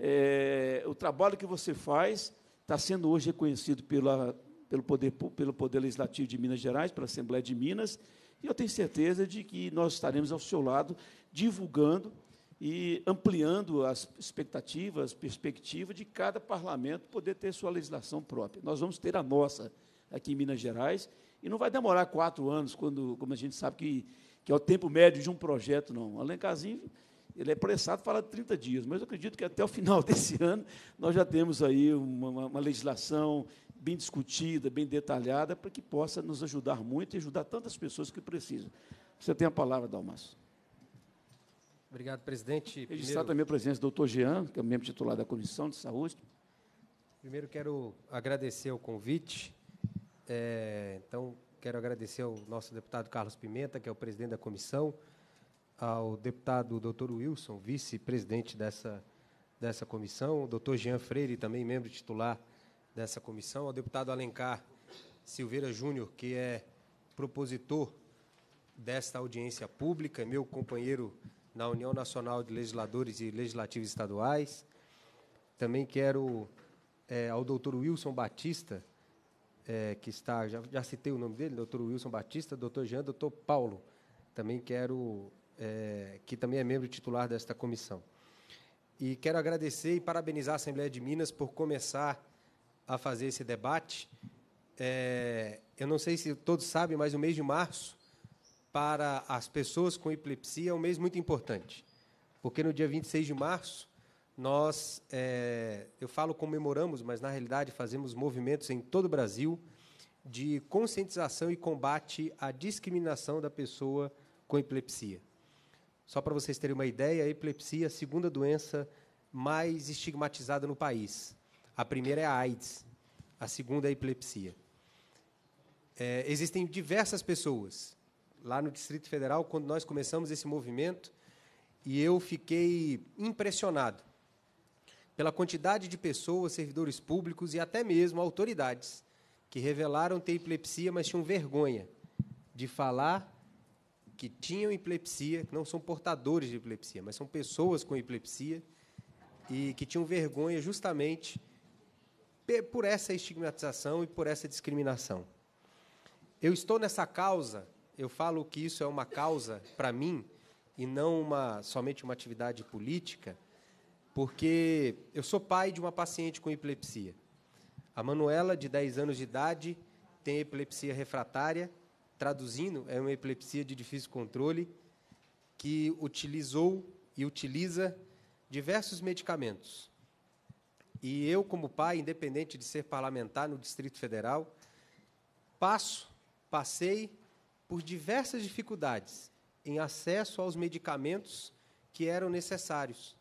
é, o trabalho que você faz está sendo hoje reconhecido pela, pelo, poder, pelo Poder Legislativo de Minas Gerais, pela Assembleia de Minas, e eu tenho certeza de que nós estaremos ao seu lado, divulgando e ampliando as expectativas, as perspectivas de cada parlamento poder ter sua legislação própria. Nós vamos ter a nossa aqui em Minas Gerais, e não vai demorar quatro anos, quando, como a gente sabe que, que é o tempo médio de um projeto, não. O Alencarzinho, ele é apressado, fala de trinta dias, mas eu acredito que até o final desse ano nós já temos aí uma, uma, uma legislação bem discutida, bem detalhada, para que possa nos ajudar muito e ajudar tantas pessoas que precisam. Você tem a palavra, Dalmaço. Obrigado, presidente. Registrar Primeiro, também a presença do doutor Jean, que é membro titular da Comissão de Saúde. primeiro quero agradecer o convite. É, então, quero agradecer ao nosso deputado Carlos Pimenta, que é o presidente da comissão, ao deputado doutor Wilson, vice-presidente dessa, dessa comissão, o doutor Jean Freire, também membro titular dessa comissão, ao deputado Alencar Silveira Júnior, que é propositor desta audiência pública, meu companheiro na União Nacional de Legisladores e Legislativos Estaduais. Também quero, é, ao doutor Wilson Batista, É, que está, já, já citei o nome dele, doutor Wilson Batista, doutor Jean, doutor Paulo, também quero, é, que também é membro titular desta comissão. E quero agradecer e parabenizar a Assembleia de Minas por começar a fazer esse debate. É, eu não sei se todos sabem, mas o mês de março, para as pessoas com epilepsia, é um mês muito importante, porque no dia vinte e seis de março, nós, é, eu falo comemoramos, mas, na realidade, fazemos movimentos em todo o Brasil de conscientização e combate à discriminação da pessoa com epilepsia. Só para vocês terem uma ideia, a epilepsia é a segunda doença mais estigmatizada no país. A primeira é a AIDS, a segunda é a epilepsia. É, existem diversas pessoas. Lá no Distrito Federal, quando nós começamos esse movimento, e eu fiquei impressionado pela quantidade de pessoas, servidores públicos e até mesmo autoridades que revelaram ter epilepsia, mas tinham vergonha de falar que tinham epilepsia, que não são portadores de epilepsia, mas são pessoas com epilepsia e que tinham vergonha justamente por essa estigmatização e por essa discriminação. Eu estou nessa causa, eu falo que isso é uma causa para mim e não uma, somente uma atividade política, porque eu sou pai de uma paciente com epilepsia. A Manuela, de dez anos de idade, tem epilepsia refratária, traduzindo, é uma epilepsia de difícil controle, que utilizou e utiliza diversos medicamentos. E eu, como pai, independente de ser parlamentar no Distrito Federal, passo, passei por diversas dificuldades em acesso aos medicamentos que eram necessários,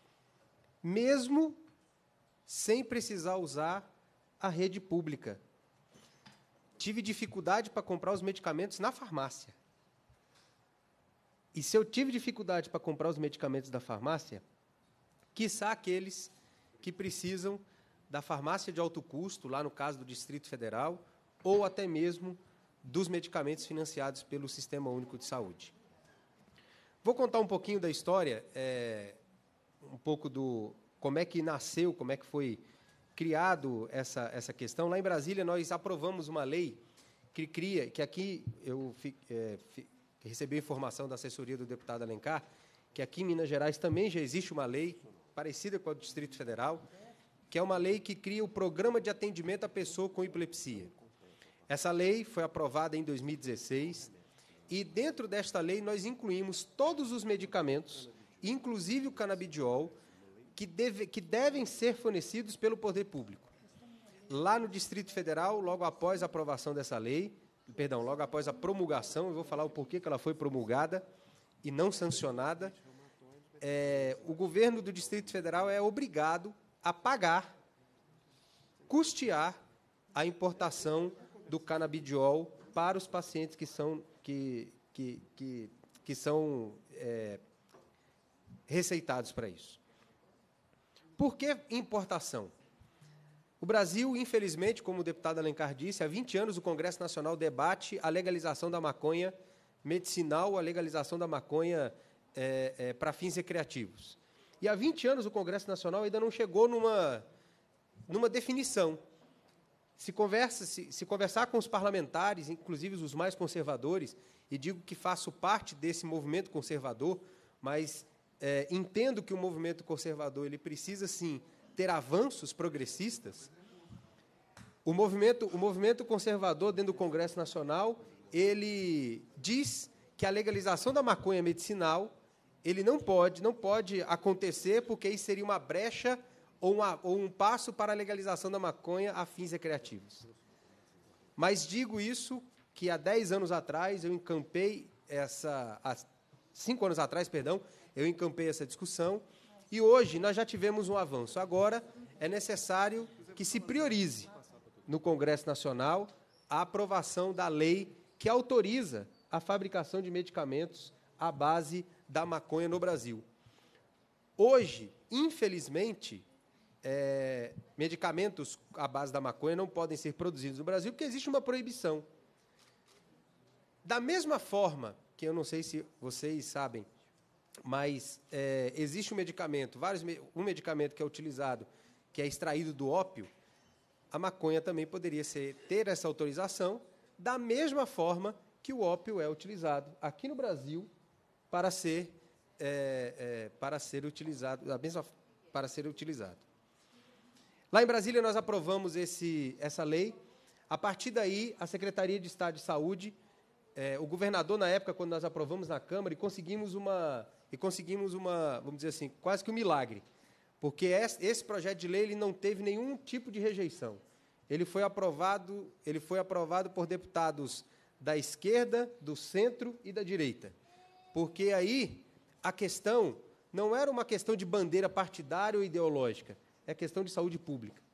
mesmo sem precisar usar a rede pública. Tive dificuldade para comprar os medicamentos na farmácia. E se eu tive dificuldade para comprar os medicamentos da farmácia, quiçá aqueles que precisam da farmácia de alto custo, lá no caso do Distrito Federal, ou até mesmo dos medicamentos financiados pelo Sistema Único de Saúde. Vou contar um pouquinho da história, é, um pouco do como é que nasceu, como é que foi criado essa, essa questão. Lá em Brasília, nós aprovamos uma lei que cria, que aqui eu fi, é, fi, recebi informação da assessoria do deputado Alencar, que aqui em Minas Gerais também já existe uma lei parecida com a do Distrito Federal, que é uma lei que cria o Programa de Atendimento à Pessoa com Epilepsia. Essa lei foi aprovada em dois mil e dezesseis, e dentro desta lei nós incluímos todos os medicamentos, inclusive o canabidiol, que, deve, que devem ser fornecidos pelo poder público. Lá no Distrito Federal, logo após a aprovação dessa lei, perdão, logo após a promulgação, eu vou falar o porquê que ela foi promulgada e não sancionada, é, o governo do Distrito Federal é obrigado a pagar, custear a importação do canabidiol para os pacientes que são, que, que, que, que são é, receitados para isso. Por que importação? O Brasil, infelizmente, como o deputado Alencar disse, há vinte anos o Congresso Nacional debate a legalização da maconha medicinal, a legalização da maconha é, é, para fins recreativos. E há vinte anos o Congresso Nacional ainda não chegou numa, numa definição. Se, conversa, se, se conversar com os parlamentares, inclusive os mais conservadores, e digo que faço parte desse movimento conservador, mas é, entendo que o movimento conservador ele precisa, sim, ter avanços progressistas. O movimento, o movimento conservador dentro do Congresso Nacional, ele diz que a legalização da maconha medicinal ele não pode, não pode acontecer porque isso seria uma brecha ou, uma, ou um passo para a legalização da maconha a fins recreativos. Mas digo isso que há dez anos atrás eu encampei essa, há cinco anos atrás, perdão, eu encampei essa discussão e hoje nós já tivemos um avanço. Agora é necessário que se priorize no Congresso Nacional a aprovação da lei que autoriza a fabricação de medicamentos à base da maconha no Brasil. Hoje, infelizmente, é, medicamentos à base da maconha não podem ser produzidos no Brasil porque existe uma proibição. Da mesma forma, que eu não sei se vocês sabem, mas é, existe um medicamento, vários, um medicamento que é utilizado, que é extraído do ópio, a maconha também poderia ser, ter essa autorização, da mesma forma que o ópio é utilizado aqui no Brasil para ser, é, é, para ser utilizado, da mesma, para ser utilizado. Lá em Brasília nós aprovamos esse, essa lei. A partir daí, a Secretaria de Estado de Saúde, é, o governador na época quando nós aprovamos na Câmara e conseguimos uma e conseguimos uma, vamos dizer assim, quase que um milagre, porque esse projeto de lei ele não teve nenhum tipo de rejeição. Ele foi aprovado, ele foi aprovado por deputados da esquerda, do centro e da direita. Porque aí a questão não era uma questão de bandeira partidária ou ideológica, é questão de saúde pública.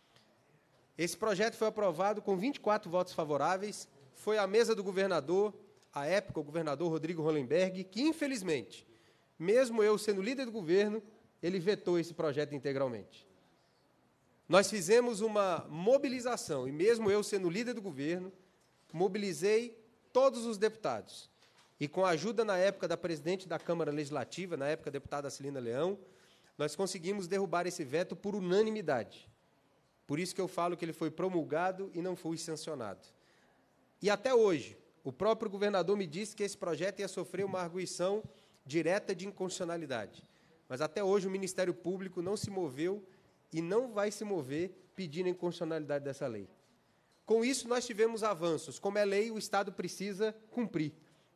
Esse projeto foi aprovado com vinte e quatro votos favoráveis, foi à mesa do governador, à época o governador Rodrigo Hollenberg, que infelizmente, mesmo eu sendo líder do governo, ele vetou esse projeto integralmente. Nós fizemos uma mobilização, e mesmo eu sendo líder do governo, mobilizei todos os deputados. E com a ajuda, na época, da presidente da Câmara Legislativa, na época, a deputada Celina Leão, nós conseguimos derrubar esse veto por unanimidade. Por isso que eu falo que ele foi promulgado e não foi sancionado. E até hoje, o próprio governador me disse que esse projeto ia sofrer uma arguição direta de inconstitucionalidade. Mas até hoje o Ministério Público não se moveu e não vai se mover pedindo a inconstitucionalidade dessa lei. Com isso, nós tivemos avanços. Como é lei, o Estado precisa cumprir.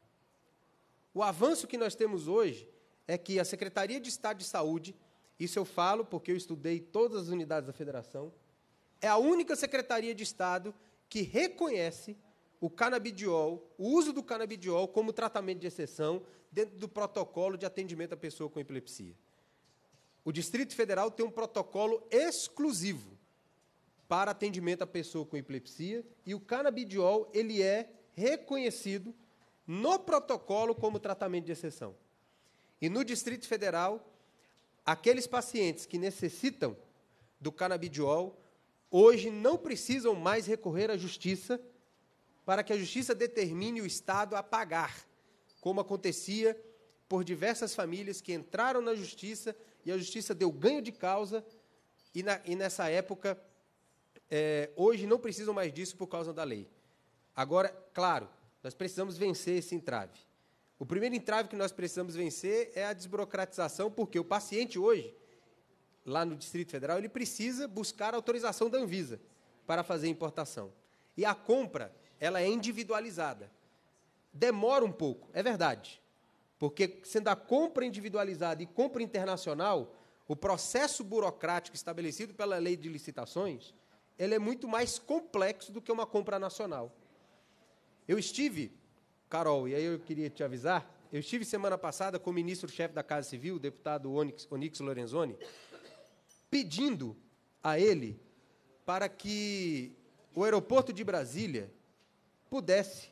O avanço que nós temos hoje é que a Secretaria de Estado de Saúde, isso eu falo porque eu estudei todas as unidades da federação, é a única Secretaria de Estado que reconhece o canabidiol, o uso do canabidiol como tratamento de exceção dentro do protocolo de atendimento à pessoa com epilepsia. O Distrito Federal tem um protocolo exclusivo para atendimento à pessoa com epilepsia e o canabidiol ele é reconhecido no protocolo como tratamento de exceção. E no Distrito Federal, aqueles pacientes que necessitam do canabidiol hoje não precisam mais recorrer à Justiça para que a Justiça determine o Estado a pagar, como acontecia por diversas famílias que entraram na Justiça e a Justiça deu ganho de causa e, na, e nessa época, é, hoje não precisam mais disso por causa da lei. Agora, claro, nós precisamos vencer esse entrave. O primeiro entrave que nós precisamos vencer é a desburocratização, porque o paciente hoje, lá no Distrito Federal, ele precisa buscar a autorização da Anvisa para fazer a importação. E a compra, ela é individualizada. Demora um pouco, é verdade, porque sendo a compra individualizada e compra internacional, o processo burocrático estabelecido pela lei de licitações, ele é muito mais complexo do que uma compra nacional. Eu estive, Carol, e aí eu queria te avisar, eu estive semana passada com o ministro-chefe da Casa Civil, o deputado Onyx, Onyx Lorenzoni, pedindo a ele para que o aeroporto de Brasília pudesse,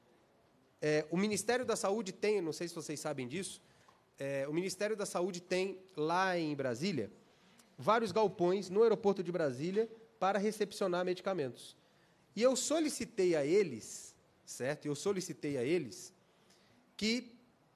é, o Ministério da Saúde tem, não sei se vocês sabem disso, é, o Ministério da Saúde tem lá em Brasília vários galpões no aeroporto de Brasília para recepcionar medicamentos. E eu solicitei a eles, certo? Eu solicitei a eles que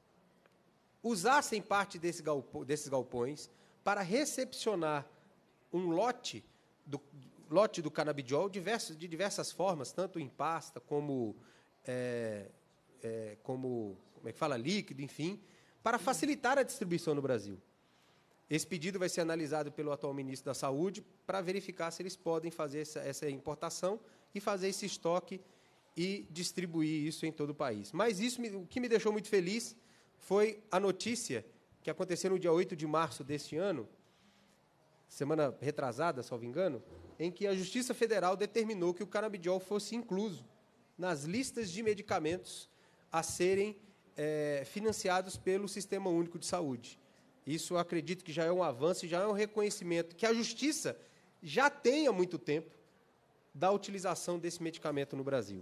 usassem parte desse galpo, desses galpões para recepcionar um lote do, lote do canabidiol diversos, de diversas formas, tanto em pasta como, é, é, como, como é que fala, líquido, enfim, para facilitar a distribuição no Brasil. Esse pedido vai ser analisado pelo atual ministro da Saúde para verificar se eles podem fazer essa, essa importação e fazer esse estoque e distribuir isso em todo o país. Mas isso, o que me deixou muito feliz foi a notícia que aconteceu no dia oito de março deste ano, semana retrasada, salvo engano, em que a Justiça Federal determinou que o canabidiol fosse incluso nas listas de medicamentos a serem é, financiados pelo Sistema Único de Saúde. Isso, eu acredito que já é um avanço, já é um reconhecimento que a Justiça já tem há muito tempo da utilização desse medicamento no Brasil.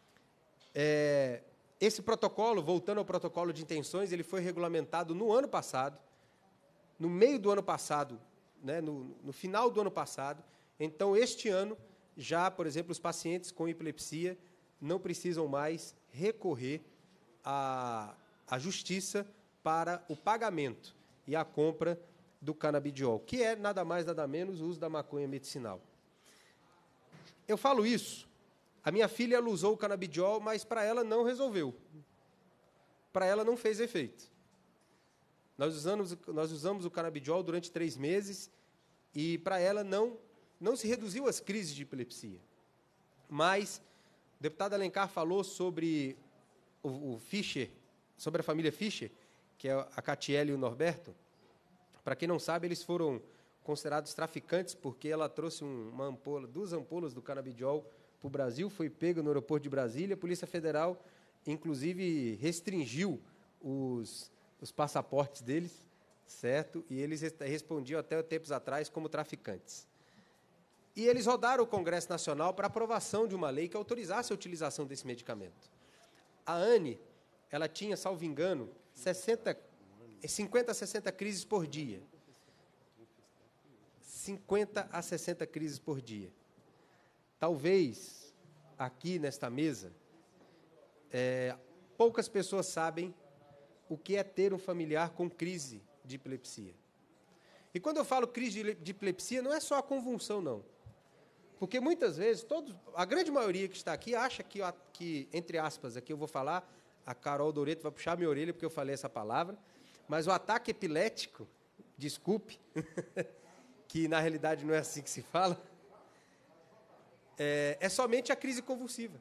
É, esse protocolo, voltando ao protocolo de intenções, ele foi regulamentado no ano passado, no meio do ano passado, né, no, no final do ano passado. Então, este ano, já, por exemplo, os pacientes com epilepsia não precisam mais recorrer à, à Justiça para o pagamento e a compra do canabidiol, que é nada mais, nada menos o uso da maconha medicinal. Eu falo isso, a minha filha ela usou o canabidiol, mas para ela não resolveu. Para ela não fez efeito. Nós usamos, nós usamos o canabidiol durante três meses e para ela não, não se reduziu as crises de epilepsia. Mas o deputado Alencar falou sobre o, o Fischer, sobre a família Fischer, que é a Catiele e o Norberto. Para quem não sabe, eles foram considerados traficantes porque ela trouxe um, uma ampola, duas ampolas do canabidiol para o Brasil, foi pego no aeroporto de Brasília, a Polícia Federal, inclusive, restringiu os, os passaportes deles, certo? E eles respondiam até tempos atrás como traficantes. E eles rodaram o Congresso Nacional para aprovação de uma lei que autorizasse a utilização desse medicamento. A Anne, ela tinha, salvo engano, sessenta, cinquenta a sessenta crises por dia. cinquenta a sessenta crises por dia. Talvez, aqui nesta mesa, é, poucas pessoas sabem o que é ter um familiar com crise de epilepsia. E quando eu falo crise de, de epilepsia, não é só a convulsão, não. Porque muitas vezes, todos, a grande maioria que está aqui acha que, que, entre aspas, aqui eu vou falar, a Carol Doreto vai puxar minha orelha porque eu falei essa palavra, mas o ataque epilético, desculpe, que na realidade não é assim que se fala, é, é somente a crise convulsiva.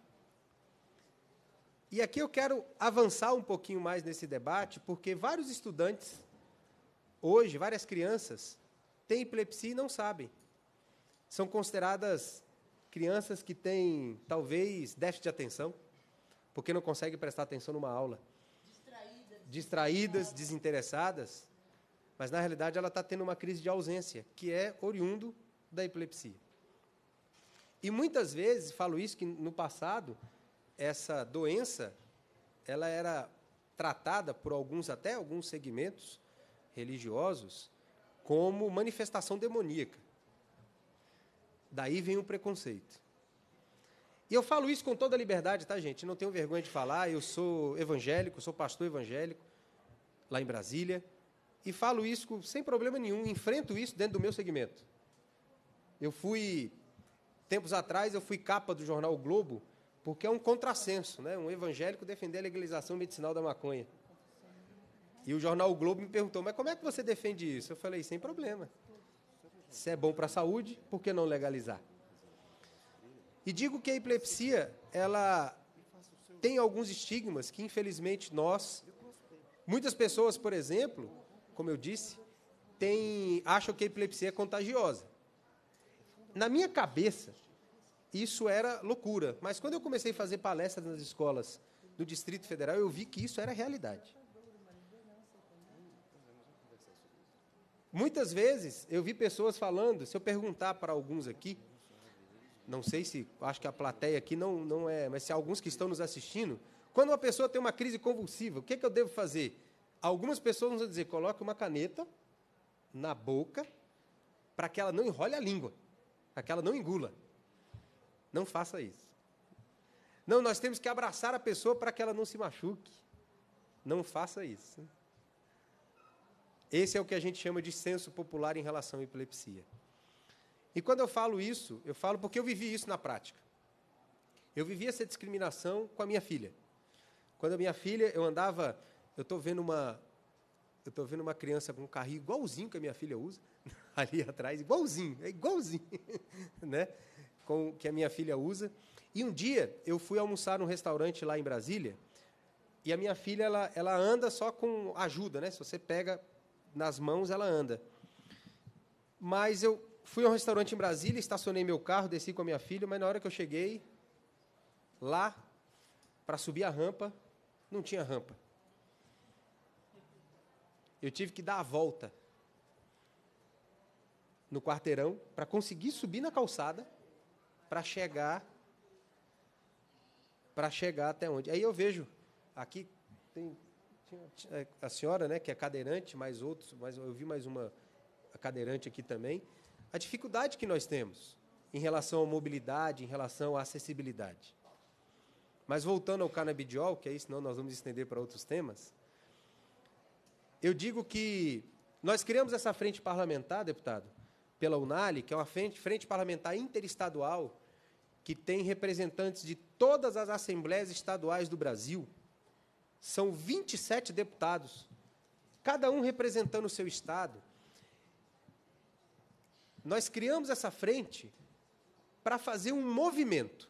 E aqui eu quero avançar um pouquinho mais nesse debate, porque vários estudantes, hoje, várias crianças, têm epilepsia e não sabem. São consideradas crianças que têm, talvez, déficit de atenção, porque não conseguem prestar atenção numa aula. Distraídas. Distraídas, desinteressadas, mas, na realidade, ela está tendo uma crise de ausência, que é oriundo da epilepsia. E, muitas vezes, falo isso, que no passado, essa doença, ela era tratada por alguns, até alguns segmentos religiosos, como manifestação demoníaca. Daí vem o preconceito. E eu falo isso com toda a liberdade, tá, gente? Não tenho vergonha de falar, eu sou evangélico, sou pastor evangélico, lá em Brasília, e falo isso sem problema nenhum, enfrento isso dentro do meu segmento. Eu fui, tempos atrás, eu fui capa do jornal O Globo, porque é um contrassenso, né? Um evangélico defender a legalização medicinal da maconha. E o jornal O Globo me perguntou, mas como é que você defende isso? Eu falei, sem problema. Se é bom para a saúde, por que não legalizar? E digo que a epilepsia, ela tem alguns estigmas que, infelizmente, nós, muitas pessoas, por exemplo, como eu disse, tem, acham que a epilepsia é contagiosa. Na minha cabeça, isso era loucura, mas quando eu comecei a fazer palestras nas escolas do Distrito Federal, eu vi que isso era realidade. Muitas vezes eu vi pessoas falando, se eu perguntar para alguns aqui, não sei se, acho que a plateia aqui não, não é, mas se alguns que estão nos assistindo, quando uma pessoa tem uma crise convulsiva, o que, é que eu devo fazer? Algumas pessoas vão dizer, coloque uma caneta na boca para que ela não enrole a língua, para que ela não engula. Não faça isso. Não, nós temos que abraçar a pessoa para que ela não se machuque. Não faça isso. Esse é o que a gente chama de senso popular em relação à epilepsia. E quando eu falo isso, eu falo porque eu vivi isso na prática. Eu vivi essa discriminação com a minha filha. Quando a minha filha, eu andava, eu estou vendo uma, eu estou vendo uma criança com um carrinho igualzinho que a minha filha usa, ali atrás, igualzinho, é igualzinho, né? Com, que a minha filha usa. E um dia eu fui almoçar num restaurante lá em Brasília, e a minha filha, ela, ela anda só com ajuda, né? Se você pega nas mãos, ela anda. Mas eu fui a um restaurante em Brasília, estacionei meu carro, desci com a minha filha, mas na hora que eu cheguei lá, para subir a rampa, não tinha rampa. Eu tive que dar a volta no quarteirão para conseguir subir na calçada para chegar para chegar até onde. Aí eu vejo, aqui tem a senhora, né, que é cadeirante, mais outros, mas eu vi mais uma cadeirante aqui também, a dificuldade que nós temos em relação à mobilidade, em relação à acessibilidade. Mas voltando ao canabidiol, que aí senão nós vamos estender para outros temas, eu digo que nós criamos essa frente parlamentar, deputado, pela UNALI, que é uma frente, frente parlamentar interestadual, que tem representantes de todas as assembleias estaduais do Brasil. São vinte e sete deputados, cada um representando o seu estado. Nós criamos essa frente para fazer um movimento.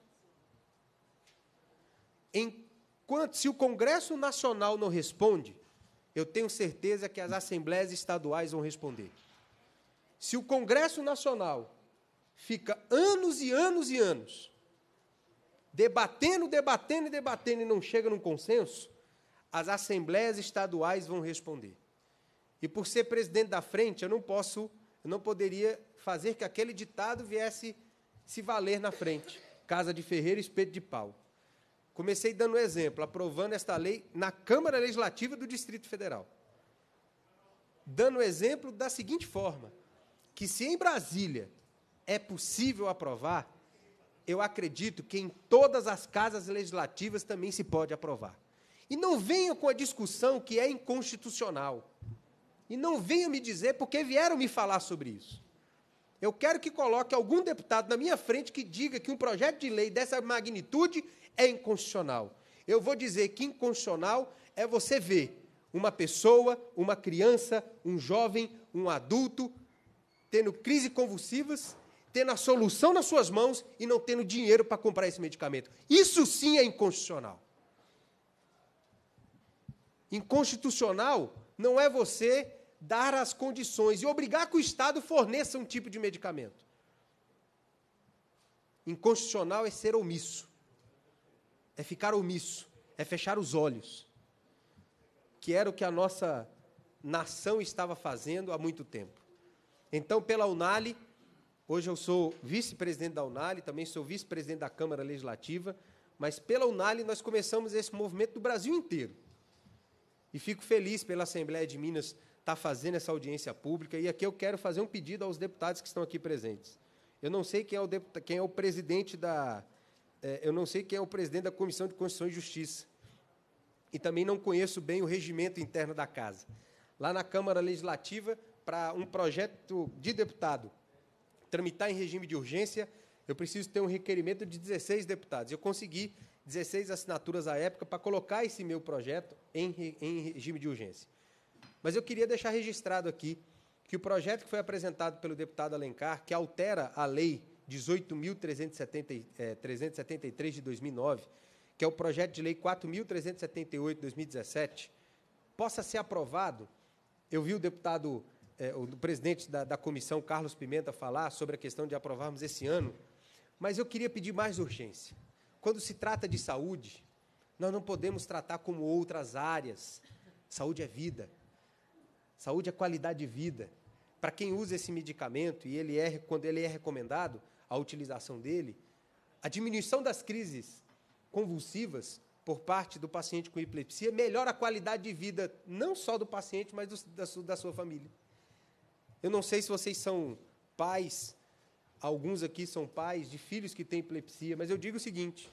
Enquanto, se o Congresso Nacional não responde, eu tenho certeza que as assembleias estaduais vão responder. Se o Congresso Nacional fica anos e anos e anos debatendo, debatendo e debatendo e não chega num consenso, as assembleias estaduais vão responder. E por ser presidente da frente, eu não posso, eu não poderia fazer que aquele ditado viesse se valer na frente. Casa de ferreiro, espeto de pau. Comecei dando um exemplo, aprovando esta lei na Câmara Legislativa do Distrito Federal. Dando um exemplo da seguinte forma, que se em Brasília é possível aprovar, eu acredito que em todas as casas legislativas também se pode aprovar. E não venham com a discussão que é inconstitucional. E não venham me dizer porque vieram me falar sobre isso. Eu quero que coloque algum deputado na minha frente que diga que um projeto de lei dessa magnitude é inconstitucional. Eu vou dizer que inconstitucional é você ver uma pessoa, uma criança, um jovem, um adulto, tendo crises convulsivas, tendo a solução nas suas mãos e não tendo dinheiro para comprar esse medicamento. Isso sim é inconstitucional. Inconstitucional não é você dar as condições e obrigar que o Estado forneça um tipo de medicamento. Inconstitucional é ser omisso. É ficar omisso. É fechar os olhos. Que era o que a nossa nação estava fazendo há muito tempo. Então, pela Unali, hoje eu sou vice-presidente da Unali, também sou vice-presidente da Câmara Legislativa, mas pela Unali nós começamos esse movimento do Brasil inteiro. E fico feliz pela Assembleia de Minas estar fazendo essa audiência pública, e aqui eu quero fazer um pedido aos deputados que estão aqui presentes. Eu não sei quem é o, deputado, quem é o presidente da... É, eu não sei quem é o presidente da Comissão de Constituição e Justiça. E também não conheço bem o regimento interno da Casa. Lá na Câmara Legislativa, para um projeto de deputado tramitar em regime de urgência, eu preciso ter um requerimento de dezesseis deputados. Eu consegui dezesseis assinaturas à época para colocar esse meu projeto em, em regime de urgência. Mas eu queria deixar registrado aqui que o projeto que foi apresentado pelo deputado Alencar, que altera a Lei dezoito mil trezentos e setenta e três de dois mil e nove, que é o projeto de Lei quatro mil trezentos e setenta e oito de dois mil e dezessete, possa ser aprovado. Eu vi o deputado, eh, o presidente da, da comissão, Carlos Pimenta, falar sobre a questão de aprovarmos esse ano, mas eu queria pedir mais urgência. Quando se trata de saúde, nós não podemos tratar como outras áreas. Saúde é vida. Saúde é qualidade de vida. Para quem usa esse medicamento, e ele é, quando ele é recomendado, a utilização dele, a diminuição das crises convulsivas por parte do paciente com epilepsia melhora a qualidade de vida, não só do paciente, mas do, da, su, da sua família. Eu não sei se vocês são pais, alguns aqui são pais de filhos que têm epilepsia, mas eu digo o seguinte,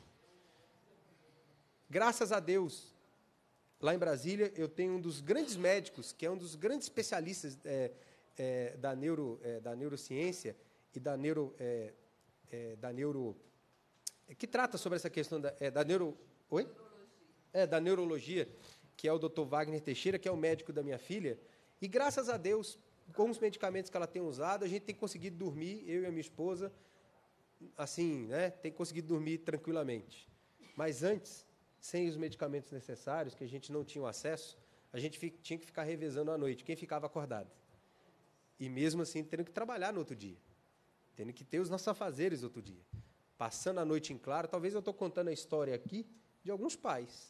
graças a Deus, lá em Brasília, eu tenho um dos grandes médicos, que é um dos grandes especialistas é, é, da, neuro, é, da neurociência e da neuro... É, é, da neuro que trata sobre essa questão da, é, da neuro... Oi? É, da neurologia, que é o doutor Wagner Teixeira, que é o médico da minha filha, e graças a Deus, com os medicamentos que ela tem usado, a gente tem conseguido dormir, eu e a minha esposa, assim, né, tem conseguido dormir tranquilamente. Mas antes, sem os medicamentos necessários, que a gente não tinha acesso, a gente fica, tinha que ficar revezando à noite, quem ficava acordado. E mesmo assim, tendo que trabalhar no outro dia, tendo que ter os nossos afazeres no outro dia. Passando a noite em claro, talvez eu estou contando a história aqui de alguns pais.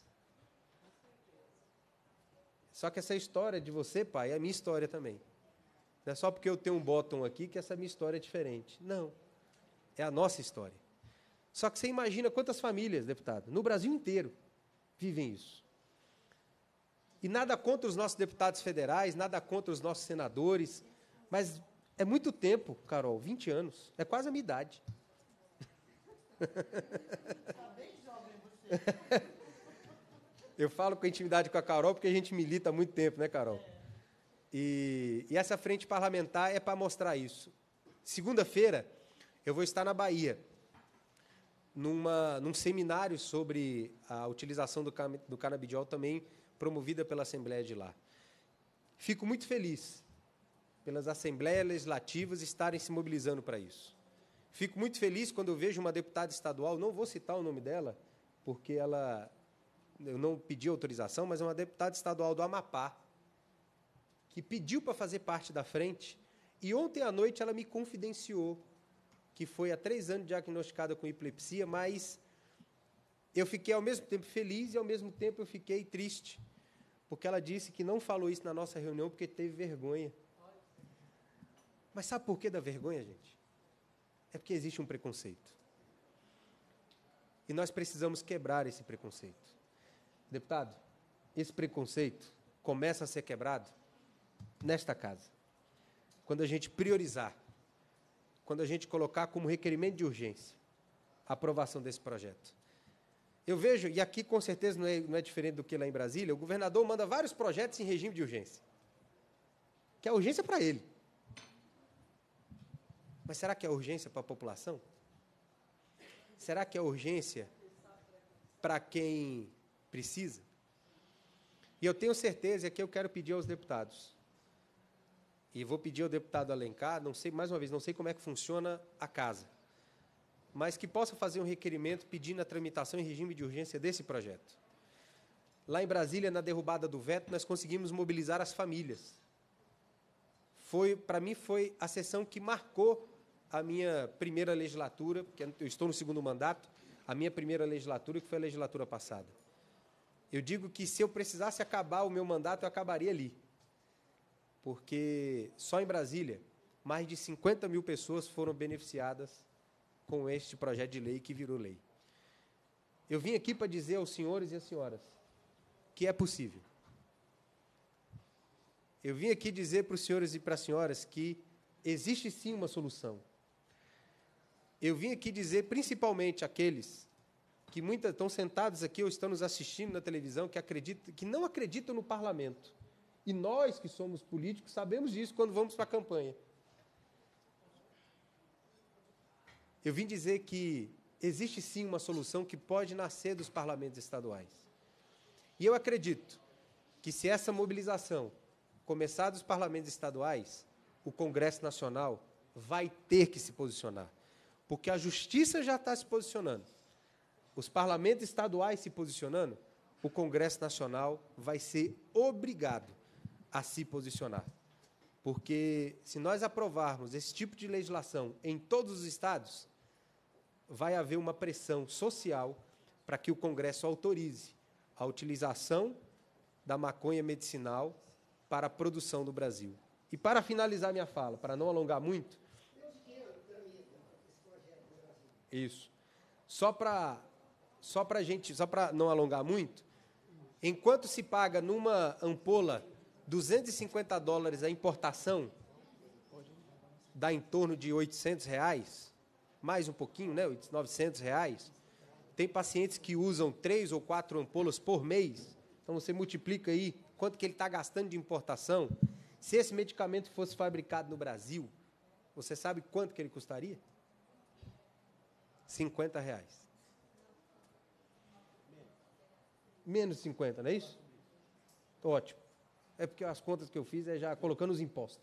Só que essa história de você, pai, é a minha história também. Não é só porque eu tenho um bottom aqui que essa minha história é diferente. Não. É a nossa história. Só que você imagina quantas famílias, deputado, no Brasil inteiro, vivem isso. E nada contra os nossos deputados federais, nada contra os nossos senadores, mas é muito tempo, Carol, vinte anos, é quase a minha idade. Está bem jovem você. Eu falo com a intimidade com a Carol porque a gente milita há muito tempo, né, Carol? E, e essa frente parlamentar é para mostrar isso. Segunda-feira, eu vou estar na Bahia, numa, num seminário sobre a utilização do, cam, do canabidiol, também promovida pela Assembleia de lá. Fico muito feliz pelas Assembleias Legislativas estarem se mobilizando para isso. Fico muito feliz quando eu vejo uma deputada estadual, não vou citar o nome dela, porque ela, eu não pedi autorização, mas é uma deputada estadual do Amapá, que pediu para fazer parte da frente, e ontem à noite ela me confidenciou que foi há três anos diagnosticada com epilepsia, mas eu fiquei ao mesmo tempo feliz e ao mesmo tempo eu fiquei triste, porque ela disse que não falou isso na nossa reunião porque teve vergonha. Mas sabe por que da vergonha, gente? É porque existe um preconceito. E nós precisamos quebrar esse preconceito. Deputado, esse preconceito começa a ser quebrado nesta casa. Quando a gente priorizar, quando a gente colocar como requerimento de urgência a aprovação desse projeto. Eu vejo, e aqui com certeza não é, não é diferente do que lá em Brasília, o governador manda vários projetos em regime de urgência. Que é urgência para ele. Mas será que é urgência para a população? Será que é urgência para quem precisa? E eu tenho certeza, e aqui eu quero pedir aos deputados, e vou pedir ao deputado Alencar, não sei, mais uma vez, não sei como é que funciona a casa, mas que possa fazer um requerimento pedindo a tramitação em regime de urgência desse projeto. Lá em Brasília, na derrubada do veto, nós conseguimos mobilizar as famílias. Foi, para mim, foi a sessão que marcou a minha primeira legislatura, porque eu estou no segundo mandato, a minha primeira legislatura, que foi a legislatura passada. Eu digo que, se eu precisasse acabar o meu mandato, eu acabaria ali. Porque só em Brasília, mais de cinquenta mil pessoas foram beneficiadas com este projeto de lei que virou lei. Eu vim aqui para dizer aos senhores e às senhoras que é possível. Eu vim aqui dizer para os senhores e para as senhoras que existe sim uma solução. Eu vim aqui dizer, principalmente aqueles que muitas estão sentados aqui ou estão nos assistindo na televisão, que, acreditam, que não acreditam no parlamento. E nós, que somos políticos, sabemos disso quando vamos para a campanha. Eu vim dizer que existe sim uma solução que pode nascer dos parlamentos estaduais. E eu acredito que, se essa mobilização começar dos parlamentos estaduais, o Congresso Nacional vai ter que se posicionar. Porque a Justiça já está se posicionando. Os parlamentos estaduais se posicionando, o Congresso Nacional vai ser obrigado a se posicionar. Porque, se nós aprovarmos esse tipo de legislação em todos os estados, vai haver uma pressão social para que o Congresso autorize a utilização da maconha medicinal para a produção do Brasil. E, para finalizar minha fala, para não alongar muito, isso, só para só para gente, só para não alongar muito, enquanto se paga numa ampola duzentos e cinquenta dólares a importação, dá em torno de oitocentos reais, mais um pouquinho, né, novecentos reais. Tem pacientes que usam três ou quatro ampolas por mês. Então, você multiplica aí quanto que ele está gastando de importação. Se esse medicamento fosse fabricado no Brasil, você sabe quanto que ele custaria? cinquenta reais. Menos de cinquenta, não é isso? Ótimo. É porque as contas que eu fiz é já colocando os impostos.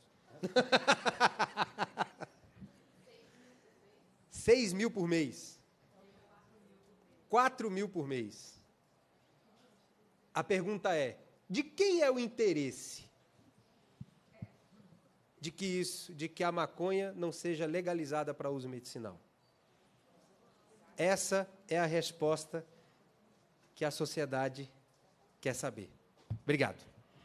Seis mil por mês. Quatro mil por mês. A pergunta é, de quem é o interesse de que isso, de que a maconha não seja legalizada para uso medicinal? Essa é a resposta que a sociedade quer saber. Obrigado.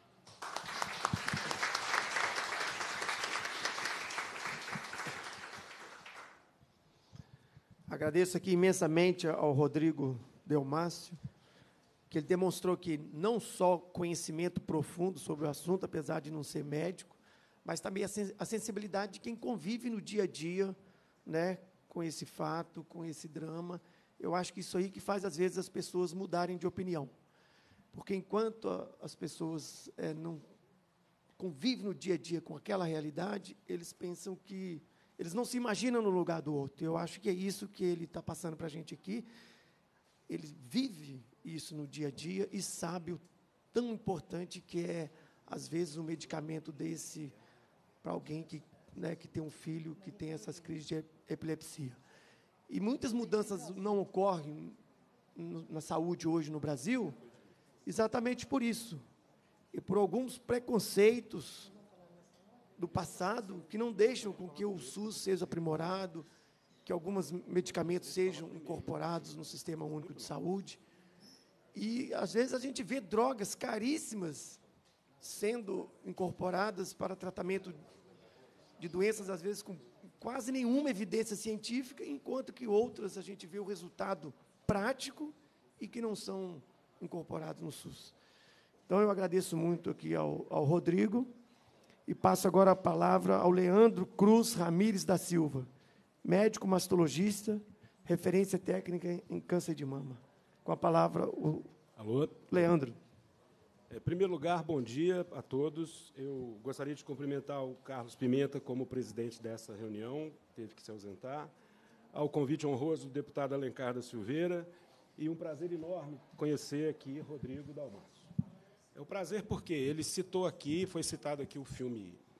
Agradeço aqui imensamente ao Rodrigo Delmácio, que ele demonstrou que não só conhecimento profundo sobre o assunto, apesar de não ser médico, mas também a, sen a sensibilidade de quem convive no dia a dia, né, com esse fato, com esse drama. Eu acho que isso aí que faz, às vezes, as pessoas mudarem de opinião. Porque, enquanto a, as pessoas é, não convivem no dia a dia com aquela realidade, eles pensam que... Eles não se imaginam no lugar do outro. Eu acho que é isso que ele está passando para a gente aqui. Ele vive isso no dia a dia e sabe o tão importante que é, às vezes, um medicamento desse para alguém que, né, que tem um filho que tem essas crises de epilepsia. E muitas mudanças não ocorrem no, na saúde hoje no Brasil exatamente por isso. E por alguns preconceitos do passado que não deixam com que o SUS seja aprimorado, que alguns medicamentos sejam incorporados no Sistema Único de Saúde. E, às vezes, a gente vê drogas caríssimas sendo incorporadas para tratamento de doenças, às vezes, com quase nenhuma evidência científica, enquanto que outras a gente vê o resultado prático e que não são incorporados no SUS. Então, eu agradeço muito aqui ao, ao Rodrigo, e passo agora a palavra ao Leandro Cruz Ramires da Silva, médico mastologista, referência técnica em câncer de mama. Com a palavra, o Alô? Leandro. Em primeiro lugar, bom dia a todos. Eu gostaria de cumprimentar o Carlos Pimenta como presidente dessa reunião, teve que se ausentar, ao convite honroso do deputado Alencar da Silveira, e um prazer enorme conhecer aqui Rodrigo Dalmácio. É um prazer porque ele citou aqui, foi citado aqui o filme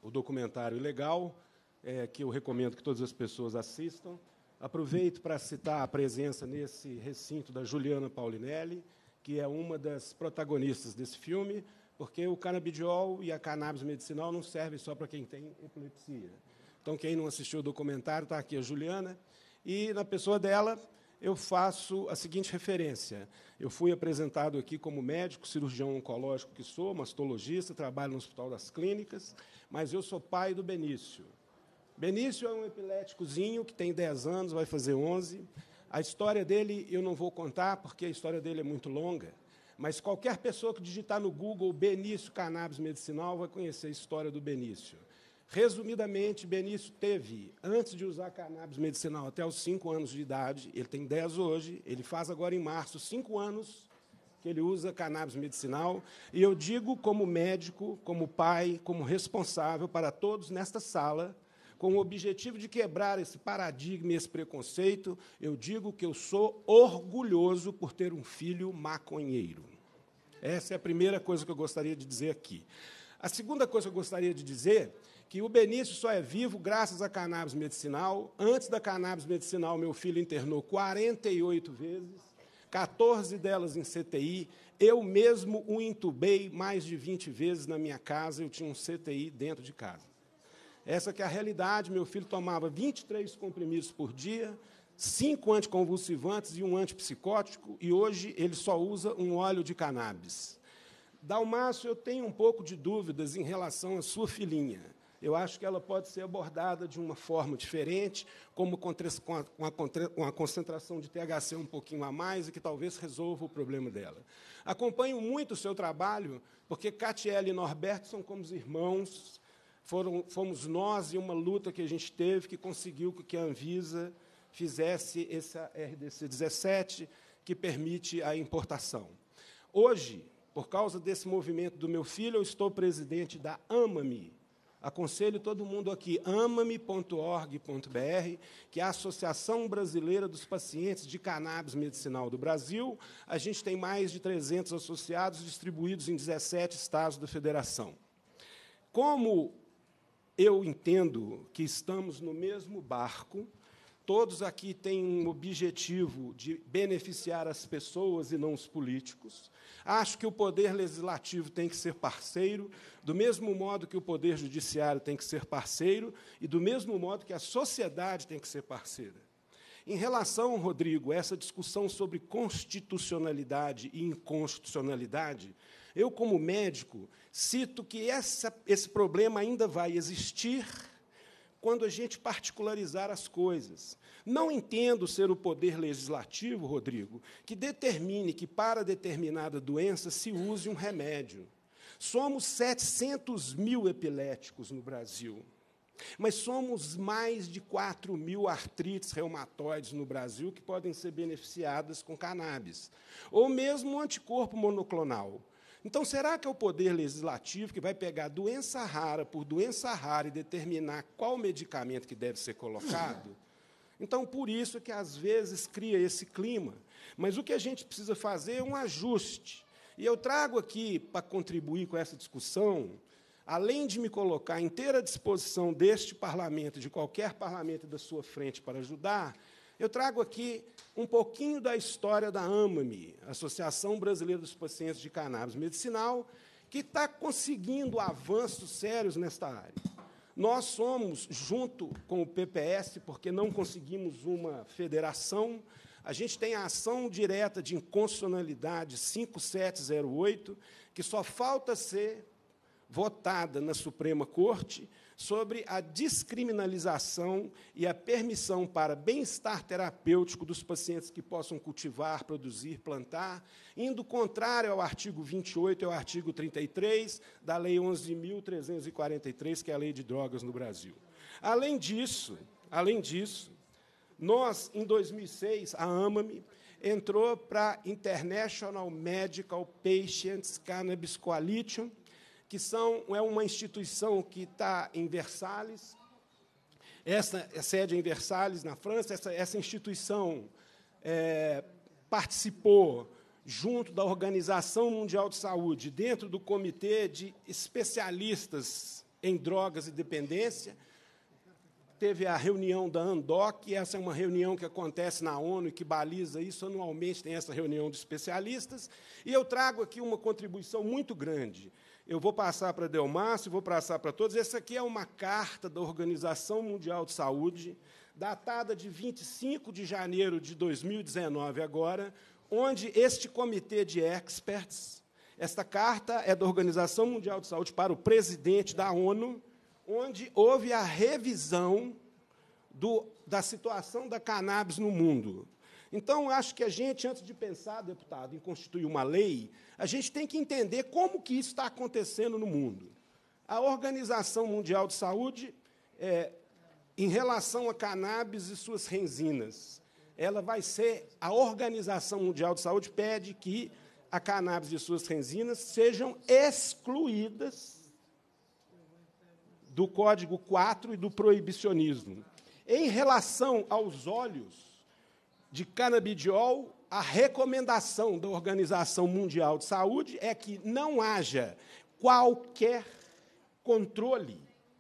o documentário Ilegal, é, que eu recomendo que todas as pessoas assistam. Aproveito para citar a presença nesse recinto da Juliana Paulinelli, que é uma das protagonistas desse filme, porque o canabidiol e a cannabis medicinal não servem só para quem tem epilepsia. Então, quem não assistiu o documentário, está aqui a Juliana, e, na pessoa dela, eu faço a seguinte referência. Eu fui apresentado aqui como médico, cirurgião oncológico que sou, mastologista, trabalho no Hospital das Clínicas, mas eu sou pai do Benício. Benício é um epiléticozinho que tem dez anos, vai fazer onze. A história dele eu não vou contar, porque a história dele é muito longa, mas qualquer pessoa que digitar no Google Benício Cannabis Medicinal vai conhecer a história do Benício. Resumidamente, Benício teve, antes de usar cannabis medicinal, até os cinco anos de idade, ele tem dez hoje, ele faz agora, em março, cinco anos que ele usa cannabis medicinal, e eu digo, como médico, como pai, como responsável para todos nesta sala, com o objetivo de quebrar esse paradigma e esse preconceito, eu digo que eu sou orgulhoso por ter um filho maconheiro. Essa é a primeira coisa que eu gostaria de dizer aqui. A segunda coisa que eu gostaria de dizer que o Benício só é vivo graças à cannabis medicinal. Antes da cannabis medicinal, meu filho internou quarenta e oito vezes, quatorze delas em C T I. Eu mesmo o intubei mais de vinte vezes na minha casa, eu tinha um C T I dentro de casa. Essa que é a realidade. Meu filho tomava vinte e três comprimidos por dia, cinco anticonvulsivantes e um antipsicótico, e hoje ele só usa um óleo de cannabis. Dalmácio, eu tenho um pouco de dúvidas em relação à sua filhinha. Eu acho que ela pode ser abordada de uma forma diferente, como com uma concentração de T H C um pouquinho a mais, e que talvez resolva o problema dela. Acompanho muito o seu trabalho, porque Catiele e Norberto são como os irmãos. Foram, fomos nós, e uma luta que a gente teve, que conseguiu que a Anvisa fizesse essa R D C dezessete, que permite a importação. Hoje, por causa desse movimento do meu filho, eu estou presidente da AMA-me. Aconselho todo mundo aqui, amame ponto org ponto br, que é a Associação Brasileira dos Pacientes de Cannabis Medicinal do Brasil. A gente tem mais de trezentos associados distribuídos em dezessete estados da federação. Como eu entendo que estamos no mesmo barco, todos aqui têm um objetivo de beneficiar as pessoas e não os políticos. Acho que o Poder Legislativo tem que ser parceiro, do mesmo modo que o Poder Judiciário tem que ser parceiro, e do mesmo modo que a sociedade tem que ser parceira. Em relação, Rodrigo, a essa discussão sobre constitucionalidade e inconstitucionalidade, eu, como médico, cito que essa, esse problema ainda vai existir quando a gente particularizar as coisas. Não entendo ser o Poder Legislativo, Rodrigo, que determine que, para determinada doença, se use um remédio. Somos setecentos mil epiléticos no Brasil, mas somos mais de quatro mil artrites reumatoides no Brasil que podem ser beneficiadas com cannabis, ou mesmo um anticorpo monoclonal. Então, será que é o Poder Legislativo que vai pegar doença rara por doença rara e determinar qual medicamento que deve ser colocado? Então, por isso que, às vezes, cria esse clima. Mas o que a gente precisa fazer é um ajuste. E eu trago aqui, para contribuir com essa discussão, além de me colocar à inteira disposição deste parlamento, de qualquer parlamento da sua frente para ajudar, eu trago aqui um pouquinho da história da AMA-me, Associação Brasileira dos Pacientes de Cannabis Medicinal, que está conseguindo avanços sérios nesta área. Nós somos, junto com o P P S, porque não conseguimos uma federação, a gente tem a ação direta de inconstitucionalidade cinco sete zero oito, que só falta ser votada na Suprema Corte, sobre a descriminalização e a permissão para bem-estar terapêutico dos pacientes que possam cultivar, produzir, plantar, indo contrário ao artigo vinte e oito e ao artigo trinta e três da Lei onze mil trezentos e quarenta e três, que é a Lei de Drogas no Brasil. Além disso, além disso, nós, em dois mil e seis, a AMA-me entrou para a International Medical Patients Cannabis Coalition, que são, é uma instituição que está em Versalhes, essa é sede em Versalhes, na França. Essa, essa instituição é, participou, junto da Organização Mundial de Saúde, dentro do Comitê de Especialistas em drogas e dependência. Teve a reunião da ANDOC, essa é uma reunião que acontece na ONU e que baliza isso, anualmente tem essa reunião de especialistas, e eu trago aqui uma contribuição muito grande. Eu vou passar para Delmácio, vou passar para todos. Essa aqui é uma carta da Organização Mundial de Saúde, datada de vinte e cinco de janeiro de dois mil e dezenove, agora, onde este comitê de experts, esta carta é da Organização Mundial de Saúde para o presidente da ONU, onde houve a revisão do, da situação da cannabis no mundo. Então, acho que a gente, antes de pensar, deputado, em constituir uma lei, a gente tem que entender como que isso está acontecendo no mundo. A Organização Mundial de Saúde, é, em relação a cannabis e suas renzinas, ela vai ser, a Organização Mundial de Saúde pede que a cannabis e suas renzinas sejam excluídas do Código quatro e do proibicionismo. Em relação aos óleos de canabidiol, a recomendação da Organização Mundial de Saúde é que não haja qualquer controle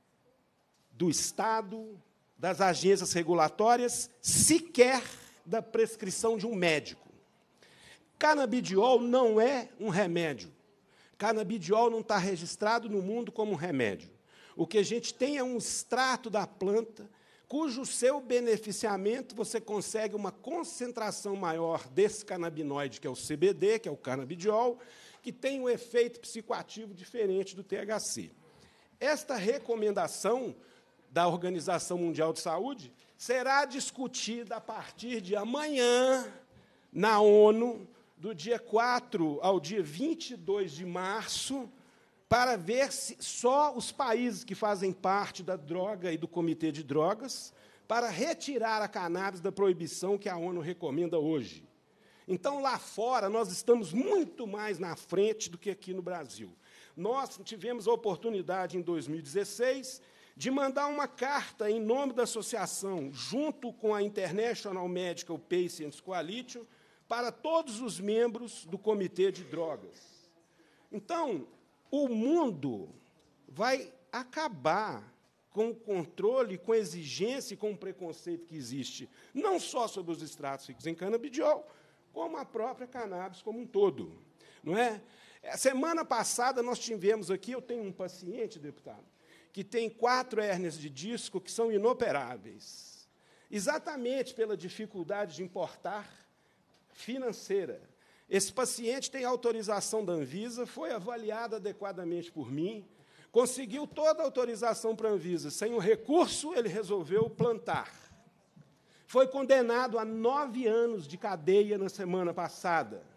do Estado, das agências regulatórias, sequer da prescrição de um médico. Canabidiol não é um remédio. Canabidiol não está registrado no mundo como um remédio. O que a gente tem é um extrato da planta, cujo seu beneficiamento você consegue uma concentração maior desse canabinoide, que é o C B D, que é o canabidiol, que tem um efeito psicoativo diferente do T H C. Esta recomendação da Organização Mundial de Saúde será discutida a partir de amanhã na ONU, do dia quatro ao dia vinte e dois de março, para ver se só os países que fazem parte da droga e do Comitê de Drogas, para retirar a cannabis da proibição que a ONU recomenda hoje. Então, lá fora, nós estamos muito mais na frente do que aqui no Brasil. Nós tivemos a oportunidade, em dois mil e dezesseis, de mandar uma carta em nome da associação, junto com a International Medical Patients Coalition, para todos os membros do Comitê de Drogas. Então, o mundo vai acabar com o controle, com a exigência e com o preconceito que existe, não só sobre os extratos ricos em canabidiol, como a própria cannabis como um todo. Não é? A semana passada, nós tivemos aqui, eu tenho um paciente, deputado, que tem quatro hérnias de disco que são inoperáveis, exatamente pela dificuldade de importar financeira. Esse paciente tem autorização da Anvisa, foi avaliado adequadamente por mim, conseguiu toda a autorização para a Anvisa. Sem o recurso, ele resolveu plantar. Foi condenado a nove anos de cadeia na semana passada.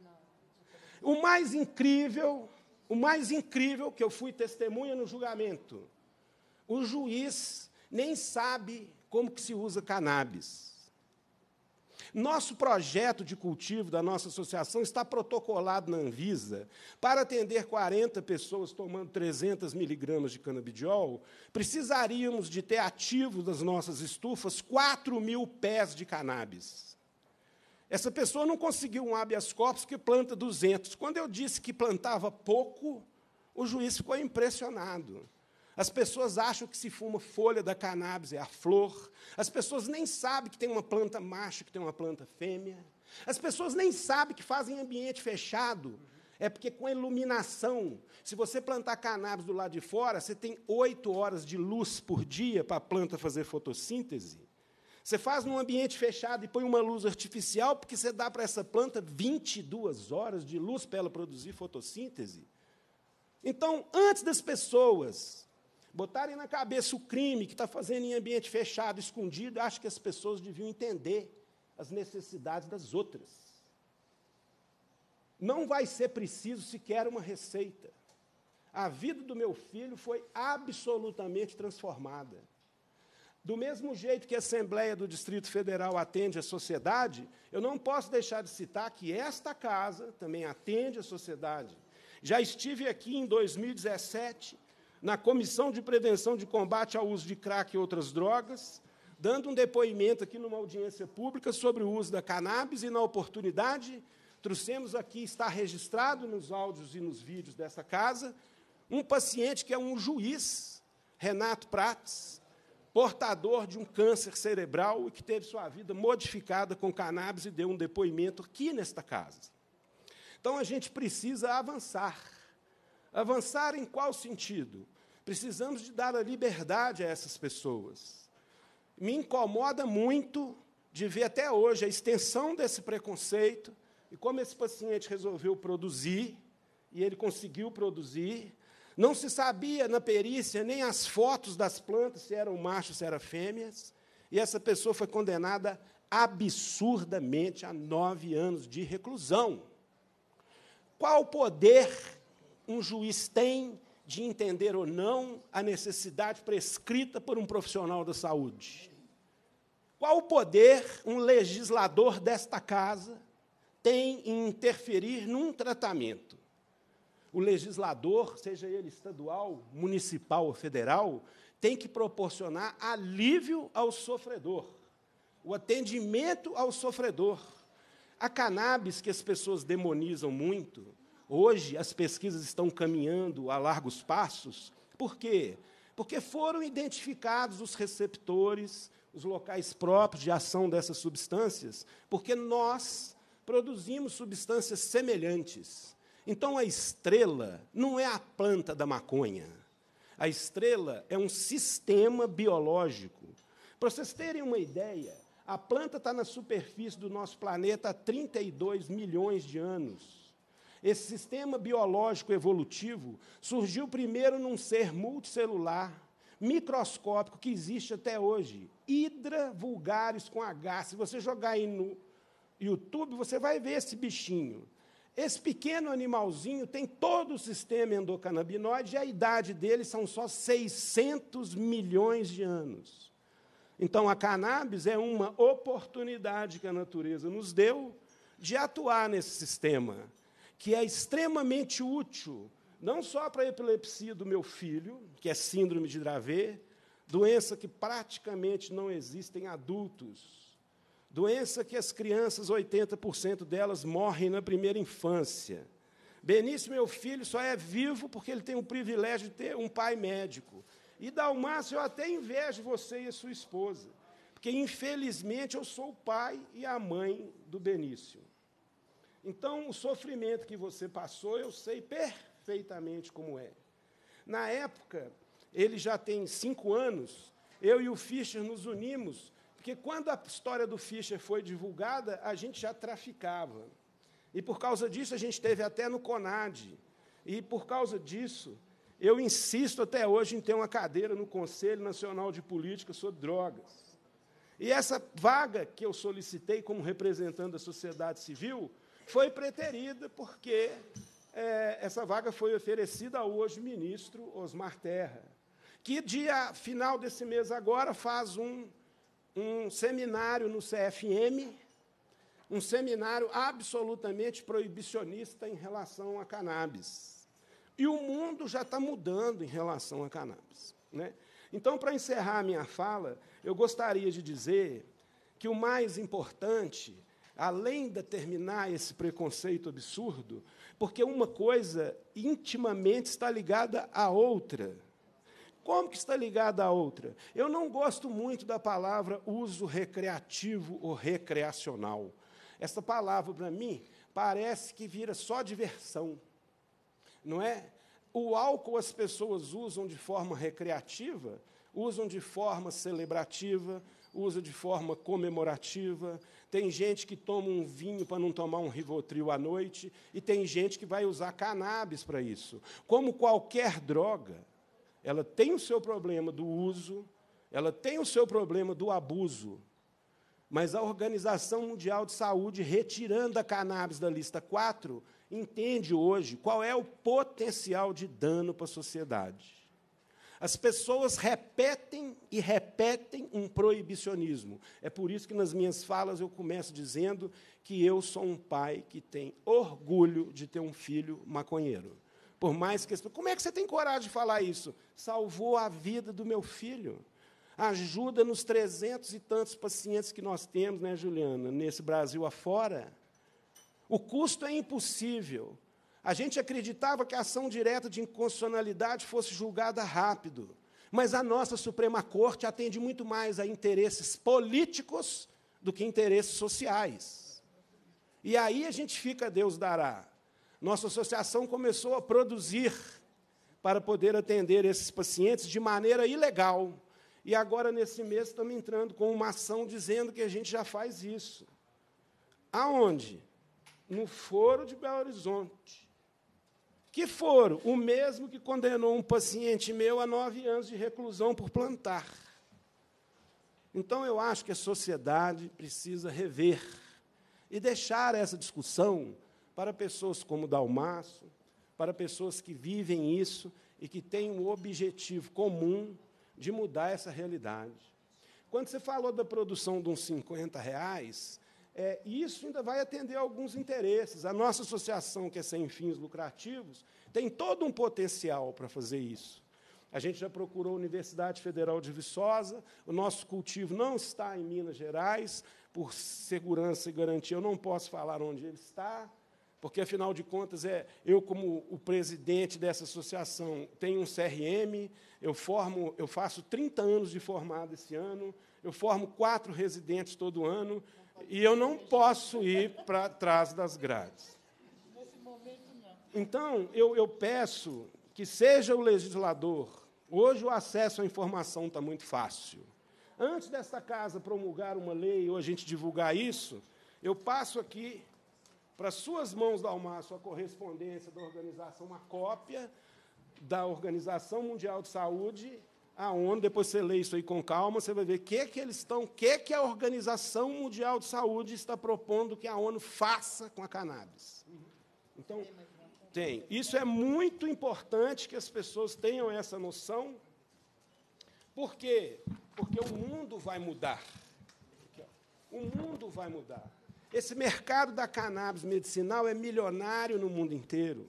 O mais incrível, o mais incrível, que eu fui testemunha no julgamento, o juiz nem sabe como que se usa cannabis. Nosso projeto de cultivo da nossa associação está protocolado na Anvisa para atender quarenta pessoas tomando trezentos miligramas de canabidiol. Precisaríamos de ter ativos das nossas estufas quatro mil pés de cannabis. Essa pessoa não conseguiu um habeas corpus que planta duzentos. Quando eu disse que plantava pouco, o juiz ficou impressionado. As pessoas acham que se fuma folha da cannabis é a flor. As pessoas nem sabem que tem uma planta macho, que tem uma planta fêmea. As pessoas nem sabem que fazem ambiente fechado. É porque, com a iluminação, se você plantar cannabis do lado de fora, você tem oito horas de luz por dia para a planta fazer fotossíntese. Você faz num ambiente fechado e põe uma luz artificial, porque você dá para essa planta vinte e duas horas de luz para ela produzir fotossíntese. Então, antes das pessoas botarem na cabeça o crime que está fazendo em ambiente fechado, escondido, acho que as pessoas deviam entender as necessidades das outras. Não vai ser preciso sequer uma receita. A vida do meu filho foi absolutamente transformada. Do mesmo jeito que a Assembleia do Distrito Federal atende a sociedade, eu não posso deixar de citar que esta casa também atende a sociedade. Já estive aqui em dois mil e dezessete, na Comissão de Prevenção de Combate ao Uso de Crack e Outras Drogas, dando um depoimento aqui numa audiência pública sobre o uso da cannabis, e, na oportunidade, trouxemos aqui, está registrado nos áudios e nos vídeos dessa casa, um paciente que é um juiz Renato Prates, portador de um câncer cerebral e que teve sua vida modificada com cannabis e deu um depoimento aqui nesta casa. Então, a gente precisa avançar. Avançar em qual sentido? Precisamos de dar a liberdade a essas pessoas. Me incomoda muito de ver até hoje a extensão desse preconceito e como esse paciente resolveu produzir, e ele conseguiu produzir. Não se sabia na perícia nem as fotos das plantas, se eram machos, se eram fêmeas, e essa pessoa foi condenada absurdamente a nove anos de reclusão. Qual poder um juiz tem de entender ou não a necessidade prescrita por um profissional da saúde? Qual poder um legislador desta casa tem em interferir num tratamento? O legislador, seja ele estadual, municipal ou federal, tem que proporcionar alívio ao sofredor, o atendimento ao sofredor. A cannabis, que as pessoas demonizam muito, hoje as pesquisas estão caminhando a largos passos. Por quê? Porque foram identificados os receptores, os locais próprios de ação dessas substâncias, porque nós produzimos substâncias semelhantes. Então, a estrela não é a planta da maconha. A estrela é um sistema biológico. Para vocês terem uma ideia, a planta está na superfície do nosso planeta há trinta e dois milhões de anos. Esse sistema biológico evolutivo surgiu primeiro num ser multicelular, microscópico, que existe até hoje. Hydra vulgaris com H. Se você jogar aí no YouTube, você vai ver esse bichinho. Esse pequeno animalzinho tem todo o sistema endocannabinoide e a idade dele são só seiscentos milhões de anos. Então, a cannabis é uma oportunidade que a natureza nos deu de atuar nesse sistema, que é extremamente útil, não só para a epilepsia do meu filho, que é síndrome de Dravet, doença que praticamente não existe em adultos, doença que as crianças, oitenta por cento delas, morrem na primeira infância. Benício, meu filho, só é vivo porque ele tem o privilégio de ter um pai médico. E, Dalmácio, eu até invejo você e a sua esposa, porque, infelizmente, eu sou o pai e a mãe do Benício. Então, o sofrimento que você passou, eu sei perfeitamente como é. Na época, ele já tem cinco anos, eu e o Fischer nos unimos, porque, quando a história do Fischer foi divulgada, a gente já traficava. E, por causa disso, a gente esteve até no CONAD. E, por causa disso, eu insisto até hoje em ter uma cadeira no Conselho Nacional de Política sobre Drogas. E essa vaga que eu solicitei como representante da sociedade civil foi preterida, porque é, essa vaga foi oferecida ao hoje ministro Osmar Terra, que, dia final desse mês agora, faz um... um seminário no C F M, um seminário absolutamente proibicionista em relação a cannabis. E o mundo já está mudando em relação a cannabis, né? Então, para encerrar a minha fala, eu gostaria de dizer que o mais importante, além de terminar esse preconceito absurdo, porque uma coisa intimamente está ligada à outra. Como que está ligada à outra? Eu não gosto muito da palavra uso recreativo ou recreacional. Essa palavra, para mim, parece que vira só diversão. Não é? O álcool as pessoas usam de forma recreativa, usam de forma celebrativa, usam de forma comemorativa. Tem gente que toma um vinho para não tomar um Rivotril à noite, e tem gente que vai usar cannabis para isso. Como qualquer droga, ela tem o seu problema do uso, ela tem o seu problema do abuso, mas a Organização Mundial de Saúde, retirando a cannabis da lista quatro, entende hoje qual é o potencial de dano para a sociedade. As pessoas repetem e repetem um proibicionismo. É por isso que, nas minhas falas, eu começo dizendo que eu sou um pai que tem orgulho de ter um filho maconheiro. Por mais que... Como é que você tem coragem de falar isso? Salvou a vida do meu filho. Ajuda nos trezentos e tantos pacientes que nós temos, né, Juliana, nesse Brasil afora. O custo é impossível. A gente acreditava que a ação direta de inconstitucionalidade fosse julgada rápido, Mas a nossa Suprema Corte atende muito mais a interesses políticos do que interesses sociais. E aí a gente fica, Deus dará. Nossa associação começou a produzir para poder atender esses pacientes de maneira ilegal. E agora, nesse mês, estamos entrando com uma ação dizendo que a gente já faz isso. Aonde? No Foro de Belo Horizonte. Que foro? O mesmo que condenou um paciente meu a nove anos de reclusão por plantar. Então, eu acho que a sociedade precisa rever e deixar essa discussão para pessoas como Dalmaço, para pessoas que vivem isso e que têm um objetivo comum de mudar essa realidade. Quando você falou da produção de uns cinquenta reais, é, isso ainda vai atender a alguns interesses. A nossa associação, que é sem fins lucrativos, tem todo um potencial para fazer isso. A gente já procurou a Universidade Federal de Viçosa, o nosso cultivo não está em Minas Gerais, por segurança e garantia, eu não posso falar onde ele está, porque, afinal de contas, é, eu, como o presidente dessa associação, tenho um C R M, eu, formo, eu faço trinta anos de formado esse ano, eu formo quatro residentes todo ano, e eu não posso ir para trás das grades. Então, eu, eu peço que seja o legislador. Hoje, o acesso à informação está muito fácil. Antes desta casa promulgar uma lei ou a gente divulgar isso, eu passo aqui para suas mãos, Dalmaço, a correspondência da organização, uma cópia da Organização Mundial de Saúde, a ONU, depois você lê isso aí com calma, você vai ver o que, que eles estão, o que, que a Organização Mundial de Saúde está propondo que a ONU faça com a cannabis. Então, tem. Isso é muito importante que as pessoas tenham essa noção. Por quê? Porque o mundo vai mudar. O mundo vai mudar. Esse mercado da cannabis medicinal é milionário no mundo inteiro.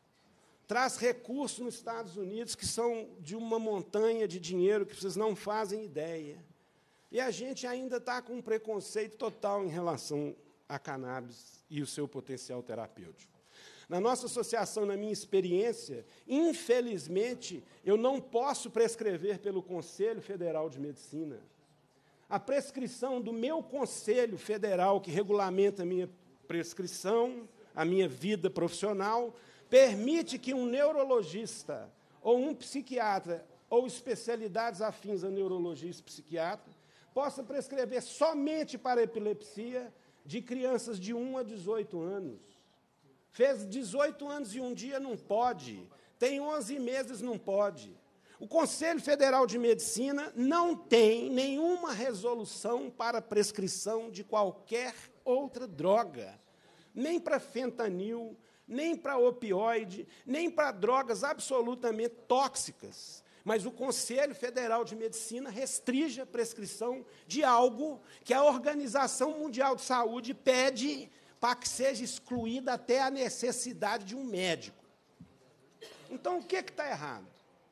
Traz recursos nos Estados Unidos que são de uma montanha de dinheiro que vocês não fazem ideia. E a gente ainda está com um preconceito total em relação à cannabis e o seu potencial terapêutico. Na nossa associação, na minha experiência, infelizmente, eu não posso prescrever pelo Conselho Federal de Medicina. A prescrição do meu Conselho Federal, que regulamenta a minha prescrição, a minha vida profissional, permite que um neurologista ou um psiquiatra ou especialidades afins a neurologia e psiquiatra possa prescrever somente para epilepsia de crianças de um a dezoito anos. Fez dezoito anos e um dia, não pode. Tem onze meses, não pode. O Conselho Federal de Medicina não tem nenhuma resolução para prescrição de qualquer outra droga, nem para fentanil, nem para opioide, nem para drogas absolutamente tóxicas. Mas o Conselho Federal de Medicina restringe a prescrição de algo que a Organização Mundial de Saúde pede para que seja excluída até a necessidade de um médico. Então, o que está errado?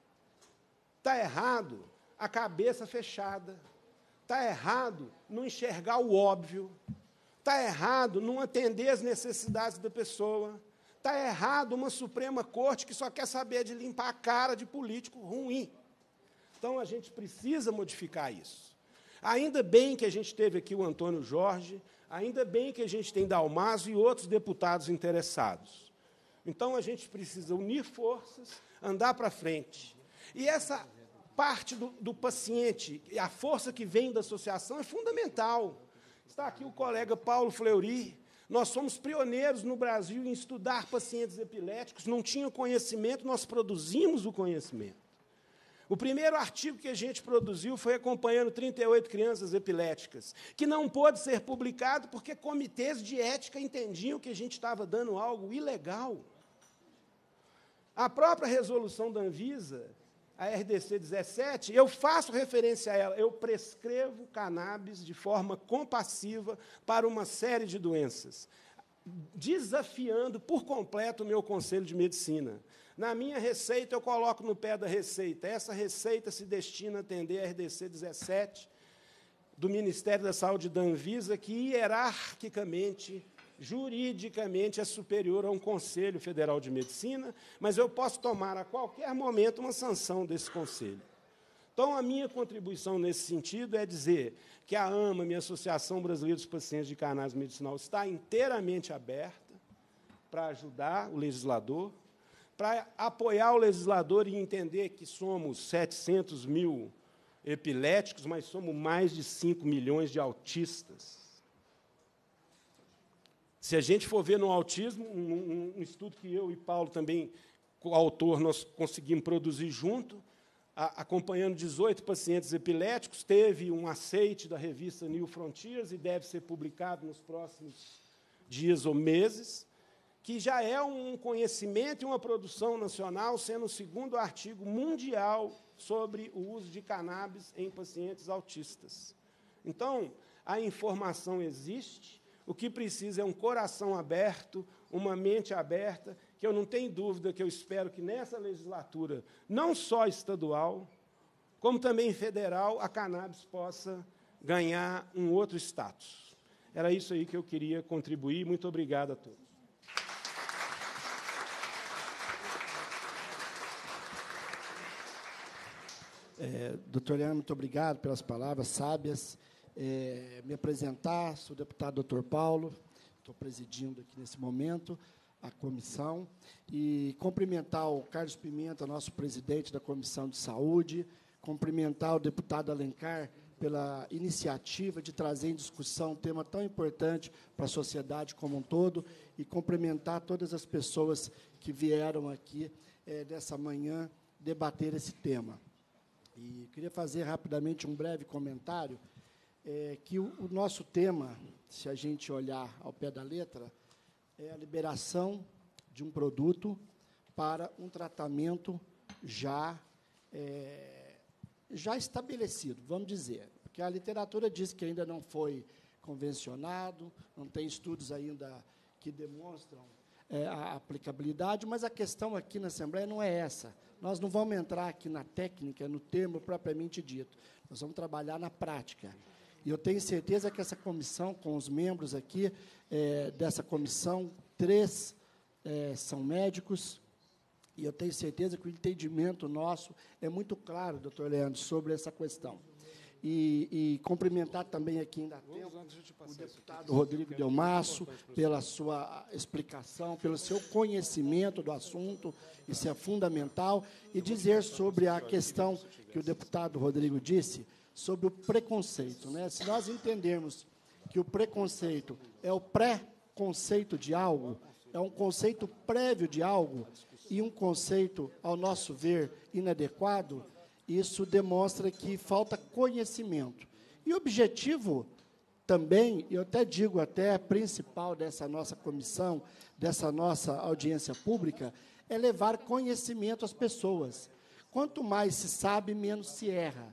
Está errado a cabeça fechada, está errado não enxergar o óbvio, está errado não atender as necessidades da pessoa, está errado uma Suprema Corte que só quer saber de limpar a cara de político ruim. Então, a gente precisa modificar isso. Ainda bem que a gente teve aqui o Antônio Jorge, ainda bem que a gente tem Dalmaço e outros deputados interessados. Então, a gente precisa unir forças, andar para frente. E essa parte do, do paciente, a força que vem da associação é fundamental. Está aqui o colega Paulo Fleury. Nós somos pioneiros no Brasil em estudar pacientes epiléticos, não tinham conhecimento, nós produzimos o conhecimento. O primeiro artigo que a gente produziu foi acompanhando trinta e oito crianças epiléticas, que não pôde ser publicado porque comitês de ética entendiam que a gente estava dando algo ilegal. A própria resolução da Anvisa, a R D C dezessete, eu faço referência a ela, eu prescrevo cannabis de forma compassiva para uma série de doenças, desafiando por completo o meu Conselho de Medicina. Na minha receita, eu coloco no pé da receita. Essa receita se destina a atender a R D C dezessete do Ministério da Saúde da Anvisa, que hierarquicamente, juridicamente, é superior a um Conselho Federal de Medicina, mas eu posso tomar a qualquer momento uma sanção desse Conselho. Então, a minha contribuição nesse sentido é dizer que a AMA, minha Associação Brasileira dos Pacientes de Cannabis Medicinal, está inteiramente aberta para ajudar o legislador, para apoiar o legislador e entender que somos setecentos mil epiléticos, mas somos mais de cinco milhões de autistas. Se a gente for ver no autismo, um, um estudo que eu e Paulo também, coautor, nós conseguimos produzir junto, a, acompanhando dezoito pacientes epiléticos, teve um aceite da revista New Frontiers e deve ser publicado nos próximos dias ou meses, que já é um conhecimento e uma produção nacional, sendo o segundo artigo mundial sobre o uso de cannabis em pacientes autistas. Então, a informação existe, o que precisa é um coração aberto, uma mente aberta, que eu não tenho dúvida que eu espero que, nessa legislatura, não só estadual, como também federal, a cannabis possa ganhar um outro status. Era isso aí que eu queria contribuir. Muito obrigado a todos. É, doutor Leandro, muito obrigado pelas palavras sábias. É, me apresentar, sou o deputado doutor Paulo, estou presidindo aqui nesse momento a comissão, e cumprimentar o Carlos Pimenta, nosso presidente da Comissão de Saúde, cumprimentar o deputado Alencar pela iniciativa de trazer em discussão um tema tão importante para a sociedade como um todo, e cumprimentar todas as pessoas que vieram aqui é, nessa manhã debater esse tema. E queria fazer rapidamente um breve comentário, é, que o, o nosso tema, se a gente olhar ao pé da letra, é a liberação de um produto para um tratamento já, é, já estabelecido, vamos dizer, porque a literatura diz que ainda não foi convencionado, não tem estudos ainda que demonstram é, a aplicabilidade, mas a questão aqui na Assembleia não é essa. Nós não vamos entrar aqui na técnica, no termo propriamente dito. Nós vamos trabalhar na prática. E eu tenho certeza que essa comissão, com os membros aqui é, dessa comissão, três é, são médicos, e eu tenho certeza que o entendimento nosso é muito claro, doutor Leandro, sobre essa questão. E, e cumprimentar também aqui ainda tempo o deputado Rodrigo Delmasso pela sua explicação, pelo seu conhecimento do assunto, isso é fundamental, e dizer sobre a questão que o deputado Rodrigo disse, sobre o preconceito, né? Se nós entendermos que o preconceito é o pré-conceito de algo, é um conceito prévio de algo, e um conceito, ao nosso ver, inadequado, isso demonstra que falta conhecimento. E o objetivo também, eu até digo até principal dessa nossa comissão, dessa nossa audiência pública, é levar conhecimento às pessoas. Quanto mais se sabe, menos se erra.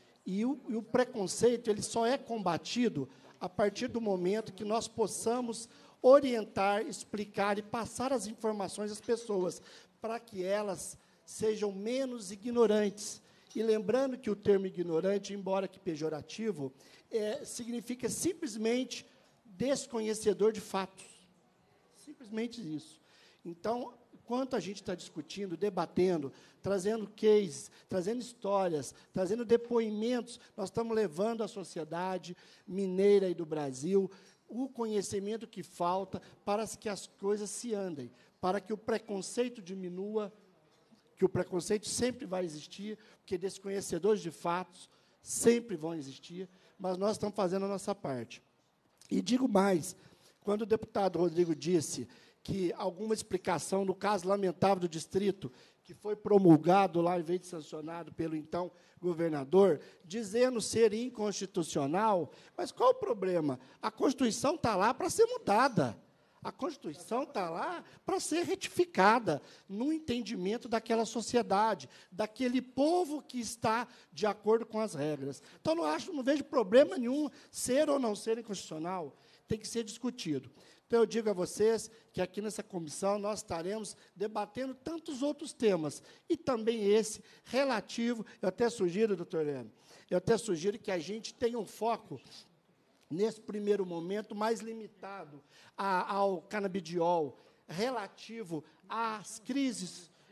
E o, e o preconceito ele só é combatido a partir do momento que nós possamos orientar, explicar e passar as informações às pessoas, para que elas sejam menos ignorantes. E lembrando que o termo ignorante, embora que pejorativo, é, significa simplesmente desconhecedor de fatos. Simplesmente isso. Então, enquanto a gente está discutindo, debatendo, trazendo cases, trazendo histórias, trazendo depoimentos, nós estamos levando à sociedade mineira e do Brasil o conhecimento que falta para que as coisas se andem, para que o preconceito diminua, que o preconceito sempre vai existir, porque desconhecedores de fatos sempre vão existir, mas nós estamos fazendo a nossa parte. E digo mais, quando o deputado Rodrigo disse que alguma explicação, no caso lamentável do distrito, que foi promulgado lá, em vez de sancionado pelo, então, governador, dizendo ser inconstitucional, mas qual o problema? A Constituição está lá para ser mudada. A Constituição está lá para ser retificada no entendimento daquela sociedade, daquele povo que está de acordo com as regras. Então, não acho, não vejo problema nenhum ser ou não ser inconstitucional, tem que ser discutido. Então, eu digo a vocês que aqui nessa comissão nós estaremos debatendo tantos outros temas, e também esse relativo, eu até sugiro, doutor Leandro, eu até sugiro que a gente tenha um foco nesse primeiro momento, mais limitado a, ao canabidiol, relativo às crises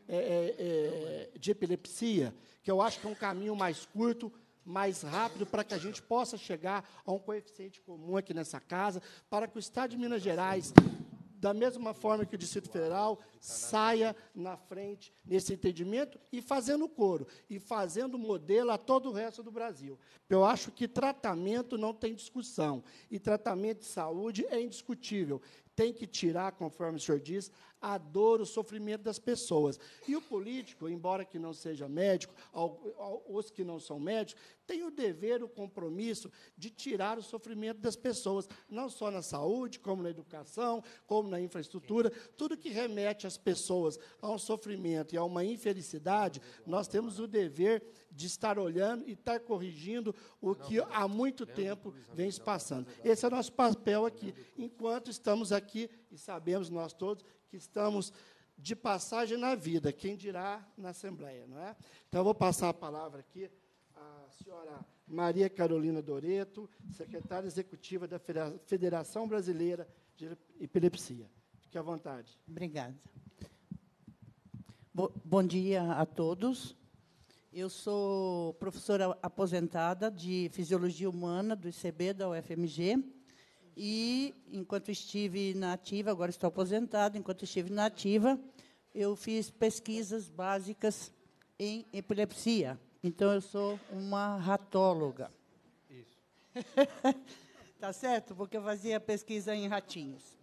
é, é, de epilepsia, que eu acho que é um caminho mais curto, mais rápido, para que a gente possa chegar a um coeficiente comum aqui nessa casa, para que o Estado de Minas Gerais, da mesma forma que o Distrito Federal, saia na frente nesse entendimento e fazendo coro, e fazendo modelo a todo o resto do Brasil. Eu acho que tratamento não tem discussão, e tratamento de saúde é indiscutível. Tem que tirar, conforme o senhor diz, a dor, o sofrimento das pessoas. E o político, embora que não seja médico, os que não são médicos, tem o dever, o compromisso de tirar o sofrimento das pessoas, não só na saúde, como na educação, como na infraestrutura, tudo que remete as pessoas a um sofrimento e a uma infelicidade, nós temos o dever de estar olhando e estar corrigindo o que há muito tempo vem se passando. Esse é o nosso papel aqui, enquanto estamos aqui, e sabemos nós todos que estamos de passagem na vida, quem dirá na Assembleia, não é? Então, eu vou passar a palavra aqui à senhora Maria Carolina Doreto, secretária executiva da Federação Brasileira de Epilepsia. Fique à vontade. Obrigada. Bo- bom dia a todos. Eu sou professora aposentada de Fisiologia Humana do I C B, da U F M G, e, enquanto estive na ativa, agora estou aposentada, enquanto estive na ativa, eu fiz pesquisas básicas em epilepsia. Então, eu sou uma ratóloga. Isso. Tá certo? Porque eu fazia pesquisa em ratinhos.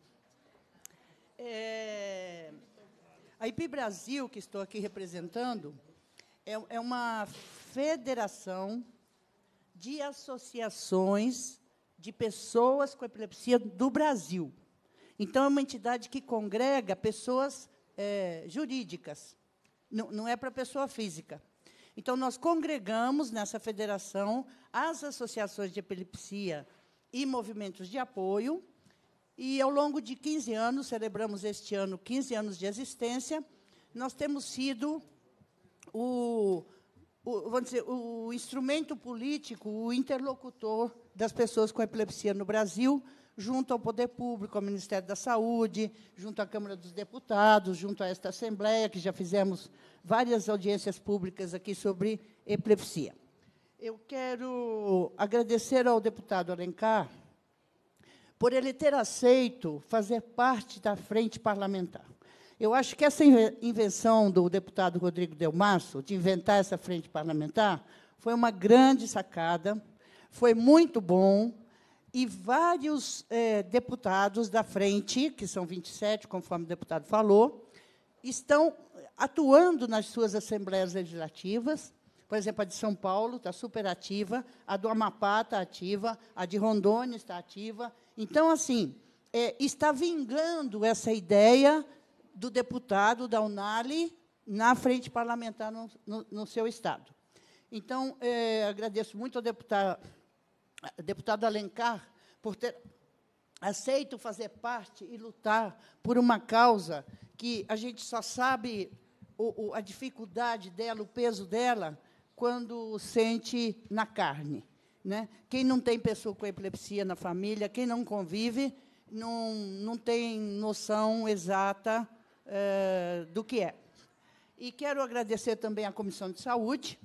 É, a IPBrasil, que estou aqui representando, é, é uma federação de associações de pessoas com epilepsia do Brasil. Então, é uma entidade que congrega pessoas é, jurídicas, não, não é para pessoa física. Então, nós congregamos nessa federação as associações de epilepsia e movimentos de apoio, e, ao longo de quinze anos, celebramos este ano quinze anos de existência, nós temos sido o, o, vamos dizer, o instrumento político, o interlocutor das pessoas com epilepsia no Brasil, junto ao Poder Público, ao Ministério da Saúde, junto à Câmara dos Deputados, junto a esta Assembleia, que já fizemos várias audiências públicas aqui sobre epilepsia. Eu quero agradecer ao deputado Alencar por ele ter aceito fazer parte da frente parlamentar. Eu acho que essa invenção do deputado Rodrigo Delmasso, de inventar essa frente parlamentar, foi uma grande sacada, foi muito bom, e vários eh, deputados da frente, que são vinte e sete, conforme o deputado falou, estão atuando nas suas assembleias legislativas. Por exemplo, a de São Paulo está super ativa, a do Amapá está ativa, a de Rondônia está ativa. Então, assim, é, está vingando essa ideia do deputado da Unali na frente parlamentar no, no, no seu estado. Então, é, agradeço muito ao deputado, deputado Alencar por ter aceito fazer parte e lutar por uma causa que a gente só sabe o, o, a dificuldade dela, o peso dela, quando sente na carne, né? Quem não tem pessoa com epilepsia na família, quem não convive, não, não tem noção exata é, do que é. E quero agradecer também à Comissão de Saúde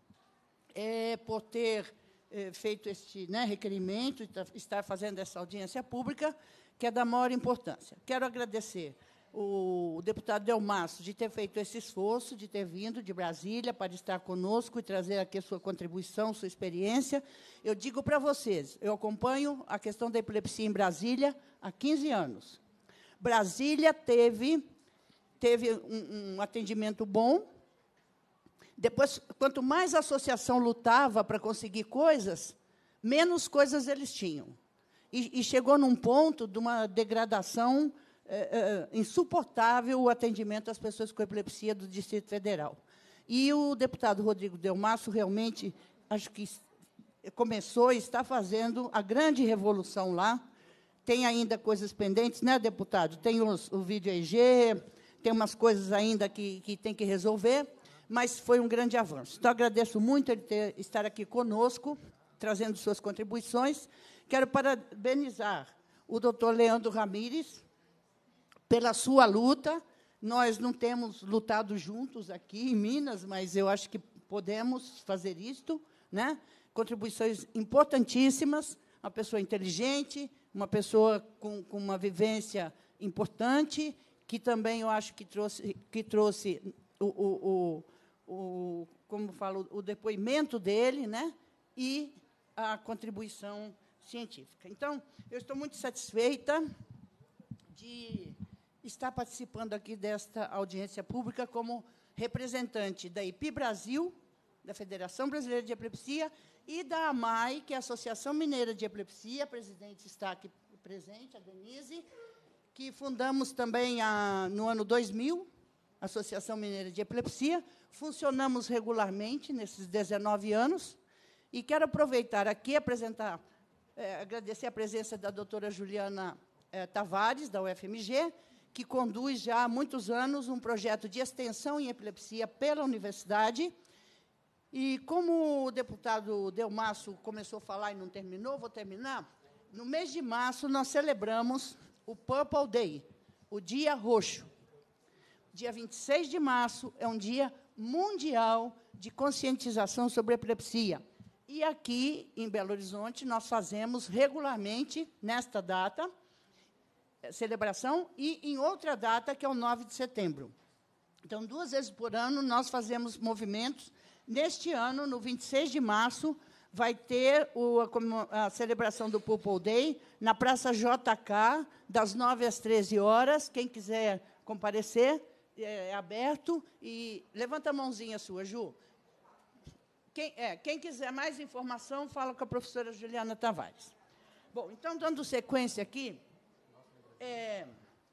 é, por ter é, feito este, né, requerimento, e estar fazendo essa audiência pública, que é da maior importância. Quero agradecer o deputado Delmasso de ter feito esse esforço, de ter vindo de Brasília para estar conosco e trazer aqui a sua contribuição, sua experiência. Eu digo para vocês, eu acompanho a questão da epilepsia em Brasília há quinze anos. Brasília teve, teve um, um atendimento bom. Depois, quanto mais a associação lutava para conseguir coisas, menos coisas eles tinham. E, e chegou num ponto de uma degradação É, é, insuportável o atendimento às pessoas com epilepsia do Distrito Federal. E o deputado Rodrigo Delmasso realmente, acho que começou e está fazendo a grande revolução lá. Tem ainda coisas pendentes, né, deputado? Tem os, o vídeo E G, tem umas coisas ainda que, que tem que resolver, mas foi um grande avanço. Então, agradeço muito ele ter, estar aqui conosco, trazendo suas contribuições. Quero parabenizar o doutor Leandro Ramírez, pela sua luta, Nós não temos lutado juntos aqui em Minas, mas eu acho que podemos fazer isto, né? Contribuições importantíssimas, uma pessoa inteligente, uma pessoa com, com uma vivência importante, que também eu acho que trouxe, que trouxe o, o, o, o, como falo, o depoimento dele, né? E a contribuição científica. Então, eu estou muito satisfeita de estar participando aqui desta audiência pública como representante da I P I Brasil, da Federação Brasileira de Epilepsia, e da AMAI, que é a Associação Mineira de Epilepsia. A presidente está aqui presente, a Denise, que fundamos também a, no ano dois mil, a Associação Mineira de Epilepsia. Funcionamos regularmente nesses dezenove anos. E quero aproveitar aqui e apresentar, é, agradecer a presença da doutora Juliana é, Tavares, da U F M G, que conduz já há muitos anos um projeto de extensão em epilepsia pela universidade. E, como o deputado Delmasso começou a falar e não terminou, vou terminar. No mês de março, nós celebramos o Purple Day, o Dia Roxo. Dia vinte e seis de março é um dia mundial de conscientização sobre epilepsia. E aqui, em Belo Horizonte, nós fazemos regularmente, nesta data, celebração, e em outra data, que é o nove de setembro. Então, duas vezes por ano, nós fazemos movimentos. Neste ano, no vinte e seis de março, vai ter o, a, a celebração do Purple Day na Praça J K, das nove às treze horas. Quem quiser comparecer, é, é aberto. E levanta a mãozinha sua, Ju. Quem, é, quem quiser mais informação, fala com a professora Juliana Tavares. Bom, então, dando sequência aqui, é,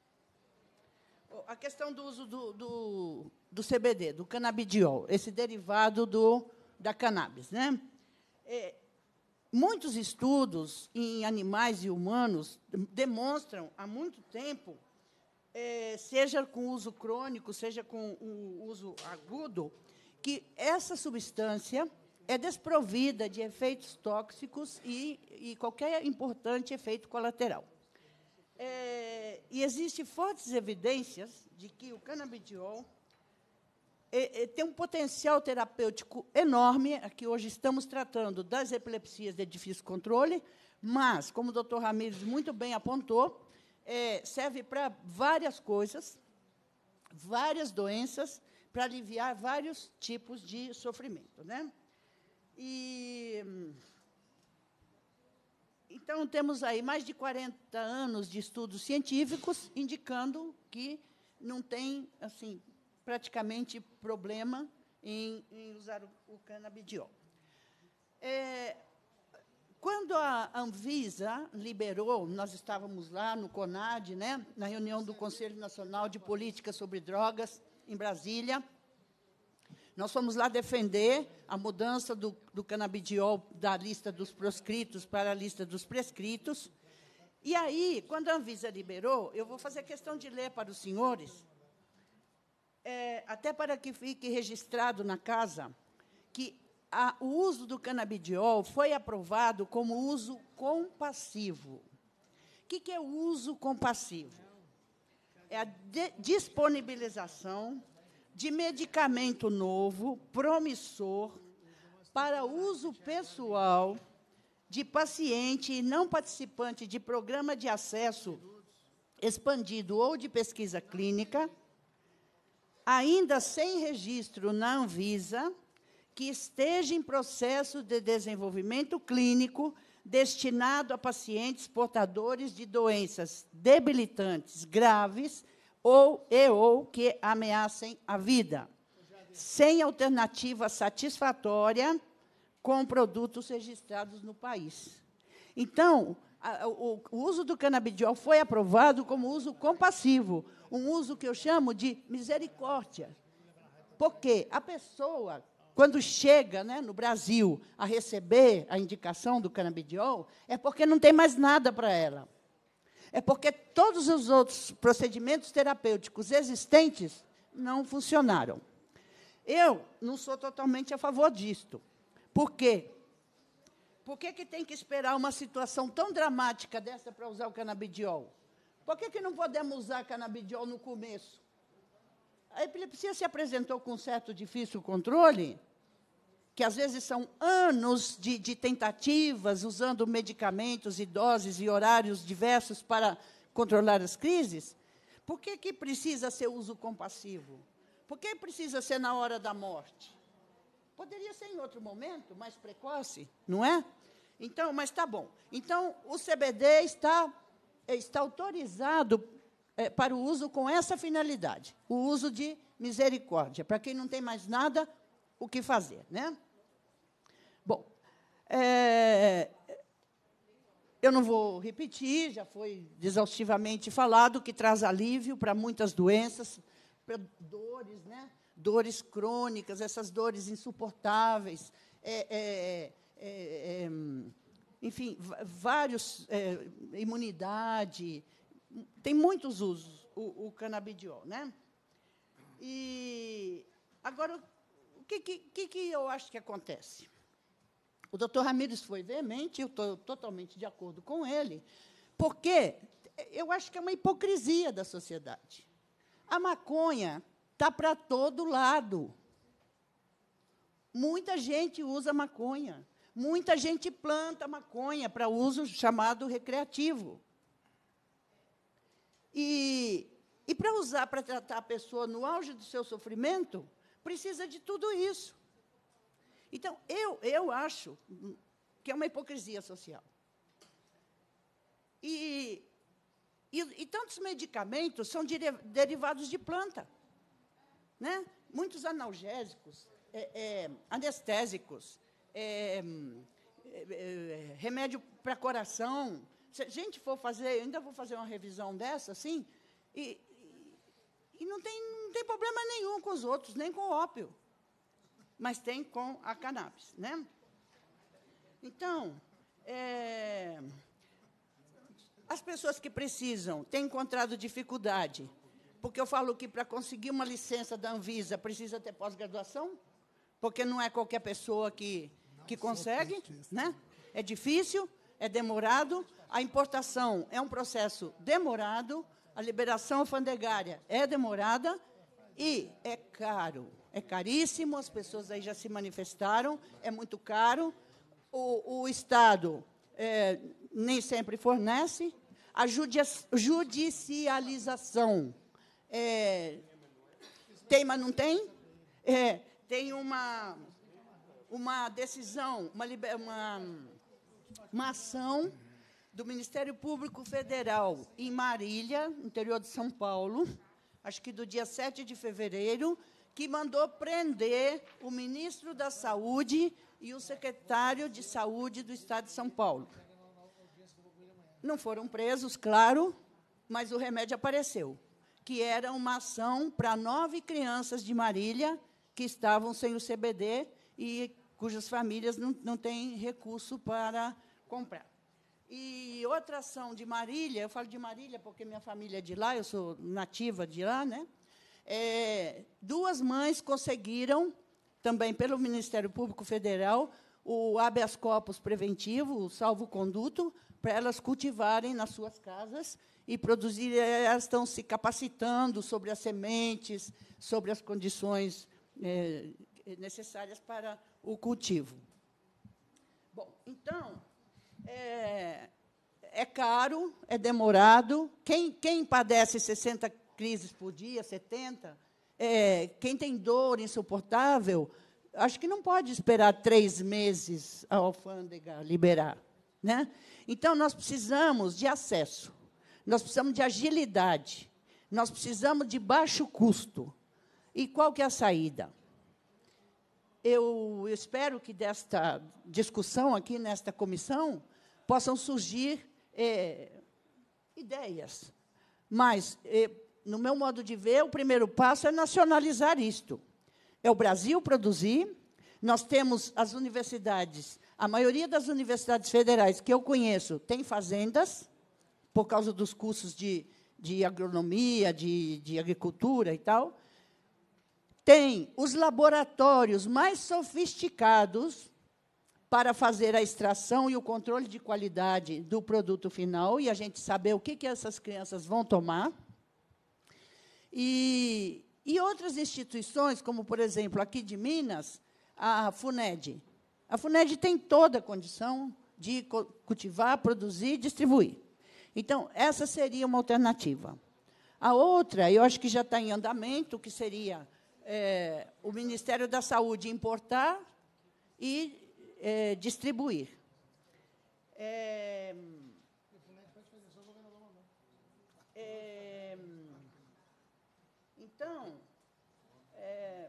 a questão do uso do, do, do C B D, do canabidiol, esse derivado do, da cannabis, né? É, muitos estudos em animais e humanos demonstram, há muito tempo, é, seja com uso crônico, seja com o uso agudo, que essa substância é desprovida de efeitos tóxicos e, e qualquer importante efeito colateral. É, e existem fortes evidências de que o canabidiol é, é, tem um potencial terapêutico enorme. Aqui hoje estamos tratando das epilepsias de difícil controle, mas, como o doutor Ramírez muito bem apontou, é, serve para várias coisas, várias doenças, para aliviar vários tipos de sofrimento, né? E, então, temos aí mais de quarenta anos de estudos científicos indicando que não tem, assim, praticamente problema em, em usar o, o canabidiol. É, quando a Anvisa liberou, nós estávamos lá no CONAD, né, na reunião do Conselho Nacional de Política sobre Drogas, em Brasília. Nós fomos lá defender a mudança do, do canabidiol da lista dos proscritos para a lista dos prescritos. E aí, quando a Anvisa liberou, eu vou fazer questão de ler para os senhores, é, até para que fique registrado na casa, que a, o uso do canabidiol foi aprovado como uso compassivo. O que, que é o uso compassivo? É a de, disponibilização de medicamento novo, promissor, para uso pessoal de paciente e não participante de programa de acesso expandido ou de pesquisa clínica, ainda sem registro na Anvisa, que esteja em processo de desenvolvimento clínico destinado a pacientes portadores de doenças debilitantes graves ou e ou que ameacem a vida, sem alternativa satisfatória com produtos registrados no país. Então, a, o, o uso do canabidiol foi aprovado como uso compassivo, um uso que eu chamo de misericórdia. Porque a pessoa, quando chega, né, no Brasil a receber a indicação do canabidiol, é porque não tem mais nada para ela. É porque todos os outros procedimentos terapêuticos existentes não funcionaram. Eu não sou totalmente a favor disto. Por quê? Por que, que tem que esperar uma situação tão dramática dessa para usar o canabidiol? Por que, que não podemos usar canabidiol no começo? a epilepsia se apresentou com um certo difícil controle, que às vezes são anos de, de tentativas, usando medicamentos e doses e horários diversos para controlar as crises. Por que, que precisa ser uso compassivo? Por que precisa ser na hora da morte? Poderia ser em outro momento, mais precoce, não é? Então, mas está bom. Então, o C B D está, está autorizado é, para o uso com essa finalidade, o uso de misericórdia, para quem não tem mais nada o que fazer, né? Bom, é, eu não vou repetir, já foi exaustivamente falado, que traz alívio para muitas doenças, para dores, né? Dores crônicas, essas dores insuportáveis, é, é, é, é, enfim, vários, é, imunidade, tem muitos usos, o, o canabidiol, né? E, agora, o que, que, que eu acho que acontece? O doutor Ramírez foi veemente, eu estou totalmente de acordo com ele, porque eu acho que é uma hipocrisia da sociedade. A maconha está para todo lado. Muita gente usa maconha. Muita gente planta maconha para uso chamado recreativo. E, e para usar, para tratar a pessoa no auge do seu sofrimento, precisa de tudo isso. Então, eu, eu acho que é uma hipocrisia social. E, e, e tantos medicamentos são de, derivados de planta. Né? Muitos analgésicos, é, é, anestésicos, é, é, remédio para coração. Se a gente for fazer, eu ainda vou fazer uma revisão dessa, assim, e, e não, tem, não tem problema nenhum com os outros, nem com o ópio, mas tem com a cannabis. Né? Então, é, as pessoas que precisam têm encontrado dificuldade, porque eu falo que, para conseguir uma licença da Anvisa, precisa ter pós-graduação, porque não é qualquer pessoa que, que consegue, né? É difícil, é demorado, a importação é um processo demorado, a liberação alfandegária é demorada e é caro, é caríssimo, as pessoas aí já se manifestaram, é muito caro, o, o Estado é, nem sempre fornece, a judicialização É, tem, mas não tem? É, tem uma, uma decisão, uma, uma, uma ação do Ministério Público Federal em Marília, interior de São Paulo, acho que do dia sete de fevereiro, que mandou prender o ministro da Saúde e o secretário de Saúde do Estado de São Paulo. Não foram presos, claro, mas o remédio apareceu, que era uma ação para nove crianças de Marília que estavam sem o C B D e cujas famílias não, não têm recurso para comprar. E outra ação de Marília, eu falo de Marília porque minha família é de lá, eu sou nativa de lá, né? É, duas mães conseguiram, também pelo Ministério Público Federal, o habeas corpus preventivo, o salvo-conduto, para elas cultivarem nas suas casas e produzir, elas estão se capacitando sobre as sementes, sobre as condições é, necessárias para o cultivo. Bom, então, é, é caro, é demorado. Quem, quem padece sessenta crises por dia, setenta, é, quem tem dor insuportável, acho que não pode esperar três meses a alfândega liberar. Né? Então, nós precisamos de acesso. Nós precisamos de agilidade, nós precisamos de baixo custo. E qual que é a saída? Eu espero que, desta discussão aqui, nesta comissão, possam surgir é, ideias. Mas, é, no meu modo de ver, o primeiro passo é nacionalizar isto. É o Brasil produzir, nós temos as universidades, a maioria das universidades federais que eu conheço tem fazendas, por causa dos cursos de, de agronomia, de, de agricultura e tal. Tem os laboratórios mais sofisticados para fazer a extração e o controle de qualidade do produto final, e a gente saber o que, que essas crianças vão tomar. E, E outras instituições, como, por exemplo, aqui de Minas, a FUNED. A FUNED tem toda a condição de cultivar, produzir e distribuir. Então, essa seria uma alternativa. A outra, eu acho que já está em andamento, que seria é, o Ministério da Saúde importar e é, distribuir. É, é, então, é,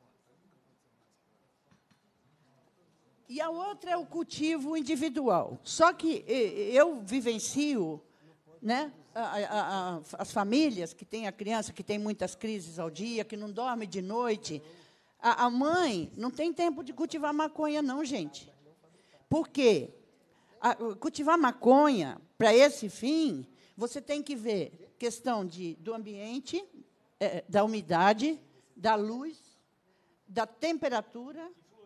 e a outra é o cultivo individual. Só que eu vivencio, né, a, a, a, as famílias que têm a criança, que tem muitas crises ao dia, que não dorme de noite. A, a mãe não tem tempo de cultivar maconha, não, gente. Por quê? A, cultivar maconha, para esse fim, você tem que ver questão de, do ambiente, é, da umidade, da luz, da temperatura.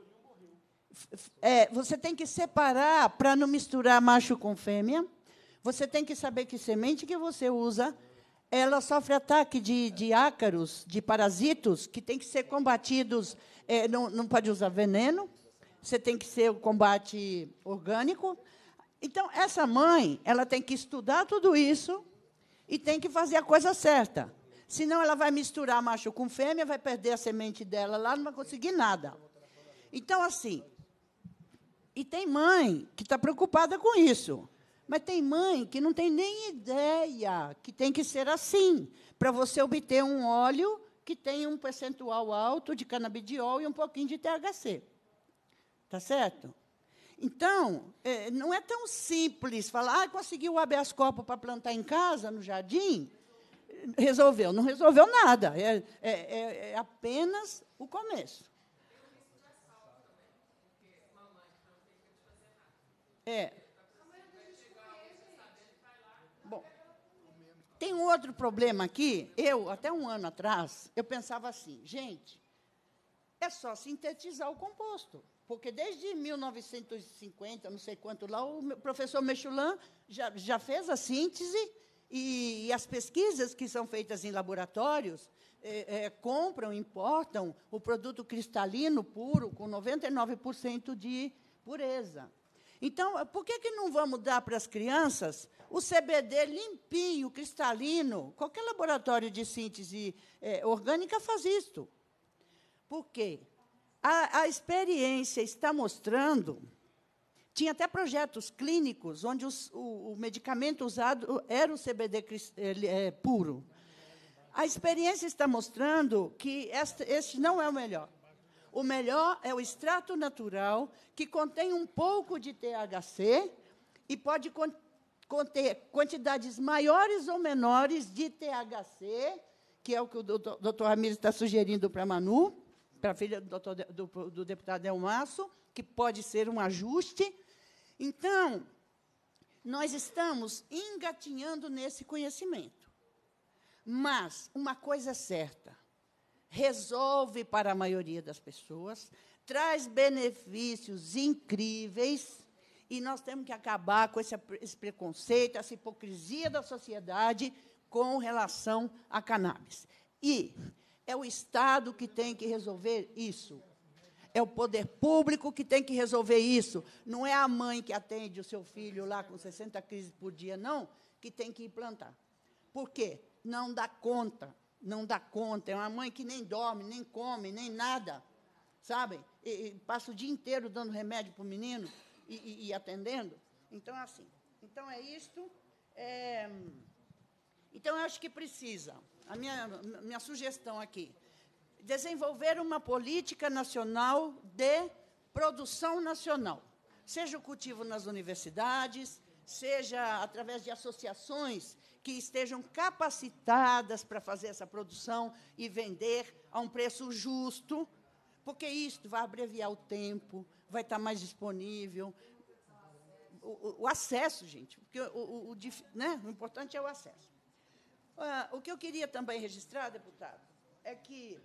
É, você tem que separar para não misturar macho com fêmea. Você tem que saber que semente que você usa, ela sofre ataque de, de ácaros, de parasitos, que tem que ser combatidos. É, não, não pode usar veneno. Você tem que ser o combate orgânico. Então, essa mãe, ela tem que estudar tudo isso e tem que fazer a coisa certa. Senão, ela vai misturar macho com fêmea, vai perder a semente dela lá, não vai conseguir nada. Então, assim, e tem mãe que está preocupada com isso, mas tem mãe que não tem nem ideia que tem que ser assim, para você obter um óleo que tem um percentual alto de canabidiol e um pouquinho de T H C. Está certo? Então, é, não é tão simples falar, ah, consegui o habeas corpus para plantar em casa, no jardim, resolveu. Não resolveu nada, é, é, é apenas o começo. É. Bom, tem um outro problema aqui. Eu, até um ano atrás, eu pensava assim, gente, é só sintetizar o composto. Porque desde mil novecentos e cinquenta, não sei quanto lá, o professor Mechoulam já, já fez a síntese e, e as pesquisas que são feitas em laboratórios é, é, compram, importam o produto cristalino puro com noventa e nove por cento de pureza. Então, por que, que não vamos dar para as crianças o C B D limpinho, cristalino? Qualquer laboratório de síntese é, orgânica faz isto. Por quê? A, a experiência está mostrando, tinha até projetos clínicos onde os, o, o medicamento usado era o C B D é, puro. A experiência está mostrando que este, este não é o melhor. O melhor é o extrato natural, que contém um pouco de T H C e pode conter quantidades maiores ou menores de T H C, que é o que o doutor Ramires está sugerindo para a Manu, para a filha do, doutor, do, do deputado Delmaço, que pode ser um ajuste. Então, nós estamos engatinhando nesse conhecimento. Mas uma coisa é certa, resolve para a maioria das pessoas, traz benefícios incríveis, e nós temos que acabar com esse, esse preconceito, essa hipocrisia da sociedade com relação à cannabis. E é o Estado que tem que resolver isso. É o poder público que tem que resolver isso. Não é a mãe que atende o seu filho lá com sessenta crises por dia, não, que tem que implantar. Por quê? Não dá conta. Não dá conta. É uma mãe que nem dorme, nem come, nem nada. Sabe? E, e passa o dia inteiro dando remédio para o menino e, e, e atendendo. Então, assim. Então, é isto. É, então, eu acho que precisa. A minha, minha sugestão aqui, desenvolver uma política nacional de produção nacional, seja o cultivo nas universidades, seja através de associações que estejam capacitadas para fazer essa produção e vender a um preço justo, porque isto vai abreviar o tempo, vai estar mais disponível. O, o, o acesso, gente, porque o, o, o, né, o importante é o acesso. Ah, o que eu queria também registrar, deputado, é que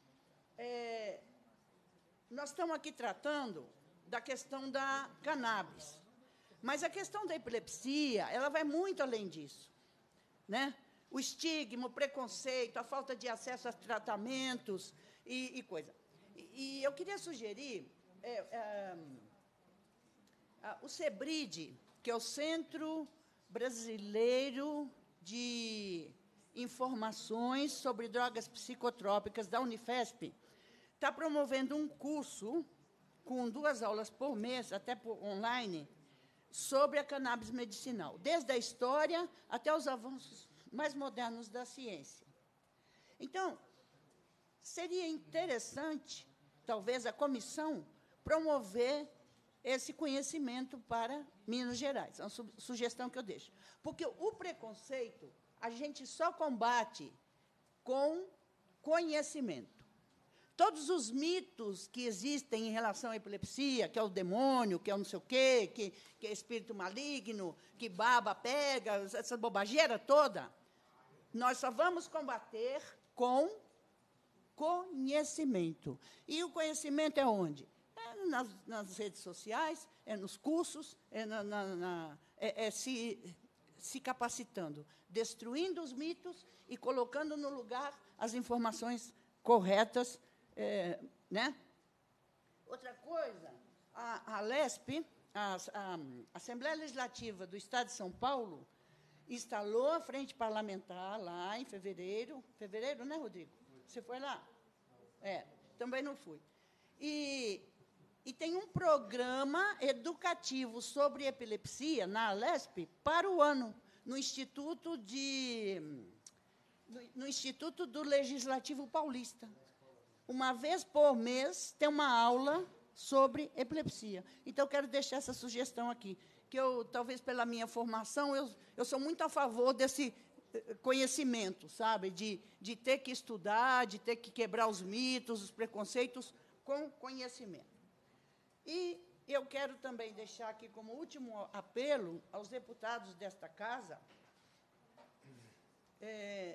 é, nós estamos aqui tratando da questão da cannabis, mas a questão da epilepsia, ela vai muito além disso, né? o estigma, o preconceito, a falta de acesso a tratamentos e, e coisa. E, e eu queria sugerir é, é, o CEBRID, que é o Centro Brasileiro de Informações sobre Drogas Psicotrópicas da Unifesp, está promovendo um curso com duas aulas por mês, até por online, sobre a cannabis medicinal, desde a história até os avanços mais modernos da ciência. Então, seria interessante, talvez, a comissão promover esse conhecimento para Minas Gerais. É uma su- sugestão que eu deixo. Porque o preconceito a gente só combate com conhecimento. Todos os mitos que existem em relação à epilepsia, que é o demônio, que é o não sei o quê, que, que é espírito maligno, que baba pega, essa bobageira toda, nós só vamos combater com conhecimento. E o conhecimento é onde? É nas, nas redes sociais, é nos cursos, é, na, na, na, é, é se, se capacitando, destruindo os mitos e colocando no lugar as informações corretas. É, né? Outra coisa, a, a LESP, a, a Assembleia Legislativa do Estado de São Paulo, instalou a frente parlamentar lá em fevereiro. Fevereiro, né, Rodrigo? Você foi lá? É, também não fui. E, e tem um programa educativo sobre epilepsia na LESP para o ano, no Instituto, de, no, no Instituto do Legislativo Paulista. Uma vez por mês, tem uma aula sobre epilepsia. Então, eu quero deixar essa sugestão aqui, que eu, talvez pela minha formação, eu, eu sou muito a favor desse conhecimento, sabe? De, de ter que estudar, de ter que quebrar os mitos, os preconceitos, com conhecimento. E eu quero também deixar aqui como último apelo aos deputados desta casa, é,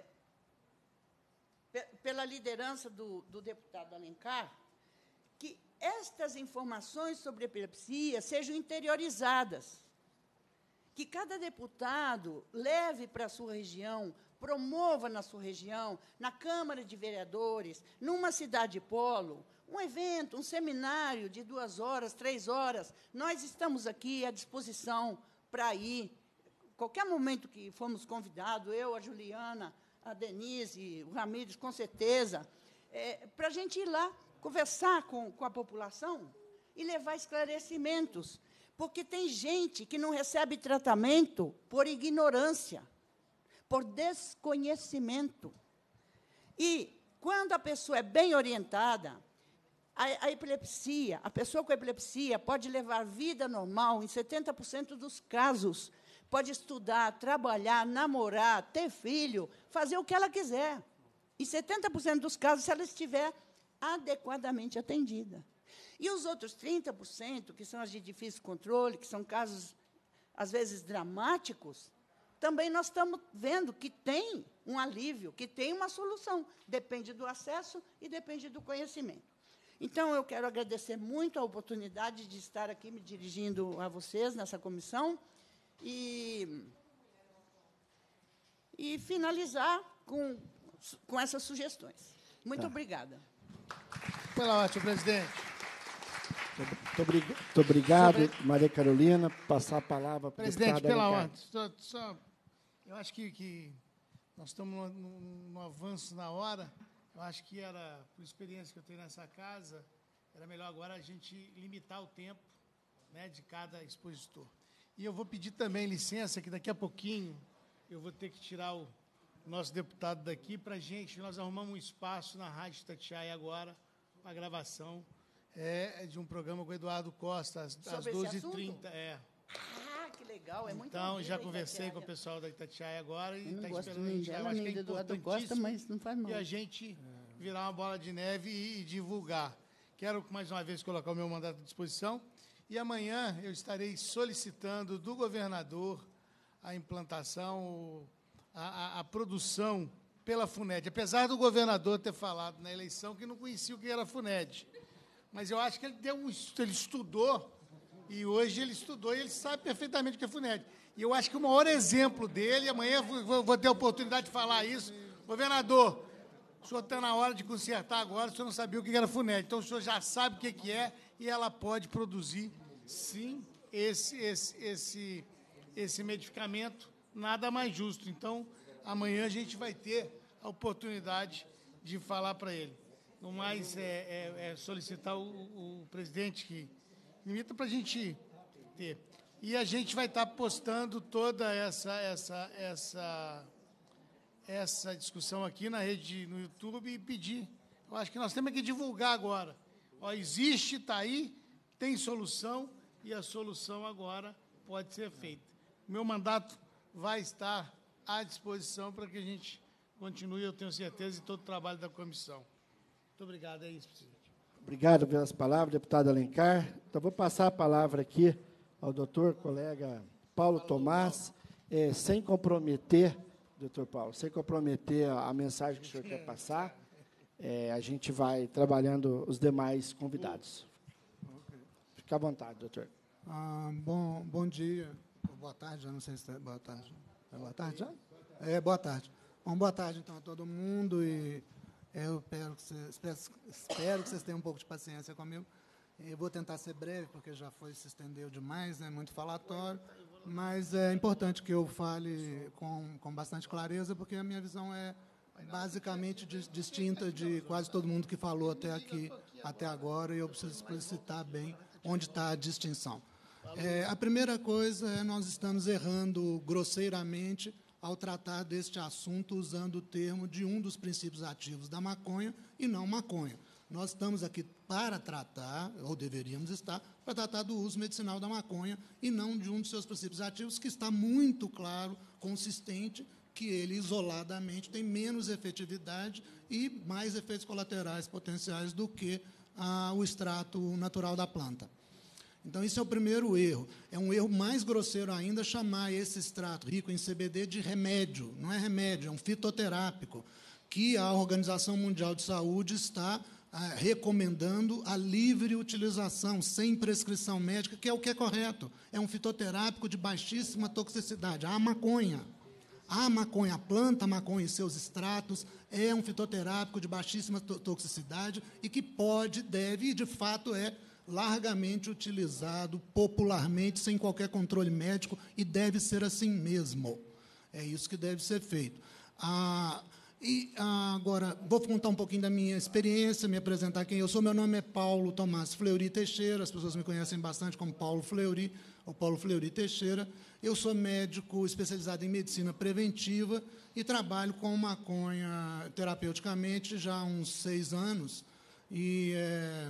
pela liderança do, do deputado Alencar, que estas informações sobre epilepsia sejam interiorizadas, que cada deputado leve para a sua região, promova na sua região, na Câmara de Vereadores, numa cidade polo, um evento, um seminário de duas horas, três horas. Nós estamos aqui à disposição para ir, qualquer momento que fomos convidados, eu, a Juliana, a Denise, o Ramírez, com certeza, é, para a gente ir lá, conversar com, com a população e levar esclarecimentos, porque tem gente que não recebe tratamento por ignorância, por desconhecimento. E, quando a pessoa é bem orientada, a, a epilepsia, a pessoa com epilepsia pode levar vida normal em setenta por cento dos casos, pode estudar, trabalhar, namorar, ter filho, fazer o que ela quiser. Em setenta por cento dos casos, se ela estiver adequadamente atendida. E os outros trinta por cento, que são as de difícil controle, que são casos, às vezes, dramáticos, também nós estamos vendo que tem um alívio, que tem uma solução. Depende do acesso e depende do conhecimento. Então, eu quero agradecer muito a oportunidade de estar aqui me dirigindo a vocês nessa comissão e, e finalizar com, com essas sugestões. Muito tá. Obrigada. Foi ótimo, presidente. Muito, obrig... Muito obrigado, Sobre... Maria Carolina. Passar a palavra para o presidente, pela ordem. Só, só, eu acho que, que nós estamos no, no, no avanço na hora. Eu acho que era, por experiência que eu tenho nessa casa, era melhor agora a gente limitar o tempo, né, de cada expositor. E eu vou pedir também licença, que daqui a pouquinho eu vou ter que tirar o nosso deputado daqui para a gente. Nós arrumamos um espaço na Rádio Itatiaia agora, para a gravação é, de um programa com o Eduardo Costa, às, às doze e trinta. É. Ah, que legal, é muito bom. Então, já conversei com o pessoal da Itatiaia agora e está esperando a gente. Eu acho que é Eduardo Costa, mas não faz mal. E a gente virar uma bola de neve e, e divulgar. Quero, mais uma vez, colocar o meu mandato à disposição. E amanhã eu estarei solicitando do governador a implantação, a, a, a produção pela FUNED. Apesar do governador ter falado na eleição que não conhecia o que era a FUNED. Mas eu acho que ele, deu um, ele estudou E hoje ele estudou e ele sabe perfeitamente o que é FUNED. E eu acho que o maior exemplo dele, amanhã vou, vou ter a oportunidade de falar isso, governador, o senhor está na hora de consertar agora, o senhor não sabia o que era FUNED, então o senhor já sabe o que é e ela pode produzir, sim, esse, esse, esse, esse medicamento, nada mais justo. Então, amanhã a gente vai ter a oportunidade de falar para ele. No mais, é, é, é solicitar o, o presidente que limita para a gente ter. E a gente vai estar postando toda essa, essa, essa, essa discussão aqui na rede, no YouTube, e pedir. Eu acho que nós temos que divulgar agora. Ó, existe, está aí, tem solução, e a solução agora pode ser feita. O meu mandato vai estar à disposição para que a gente continue, eu tenho certeza, em todo o trabalho da comissão. Muito obrigado, é isso, presidente. Obrigado pelas palavras, deputado Alencar. Então, vou passar a palavra aqui ao doutor, colega Paulo Tomás, é, sem comprometer, doutor Paulo, sem comprometer a, a mensagem que o senhor quer passar, é, a gente vai trabalhando os demais convidados. Fique à vontade, doutor. Ah, bom, bom dia, boa tarde, já não sei se é boa tarde. É boa tarde já? É, boa tarde. Bom, boa tarde, então, a todo mundo, e eu espero que, vocês, espero, espero que vocês tenham um pouco de paciência comigo. Eu vou tentar ser breve, porque já foi, se estendeu demais, né, muito falatório, mas é importante que eu fale com, com bastante clareza, porque a minha visão é basicamente distinta de quase todo mundo que falou até aqui, até agora, e eu preciso explicitar bem onde está a distinção. É, a primeira coisa é nós estamos errando grosseiramente ao tratar deste assunto usando o termo de um dos princípios ativos da maconha e não maconha. Nós estamos aqui para tratar, ou deveríamos estar, para tratar do uso medicinal da maconha e não de um dos seus princípios ativos, que está muito claro, consistente, que ele, isoladamente, tem menos efetividade e mais efeitos colaterais potenciais do que ah, o extrato natural da planta. Então, esse é o primeiro erro. É um erro mais grosseiro ainda chamar esse extrato rico em C B D de remédio. Não é remédio, é um fitoterápico, que a Organização Mundial de Saúde está ah, recomendando a livre utilização, sem prescrição médica, que é o que é correto. É um fitoterápico de baixíssima toxicidade. A maconha. A maconha, a planta maconha e seus extratos, é um fitoterápico de baixíssima to toxicidade e que pode, deve e, de fato, é largamente utilizado, popularmente, sem qualquer controle médico, e deve ser assim mesmo. É isso que deve ser feito. Ah, e ah, agora, vou contar um pouquinho da minha experiência, me apresentar quem eu sou. Meu nome é Paulo Tomás Fleury Teixeira, as pessoas me conhecem bastante como Paulo Fleury, ou Paulo Fleury Teixeira. Eu sou médico especializado em medicina preventiva e trabalho com maconha terapeuticamente já há uns seis anos. E é,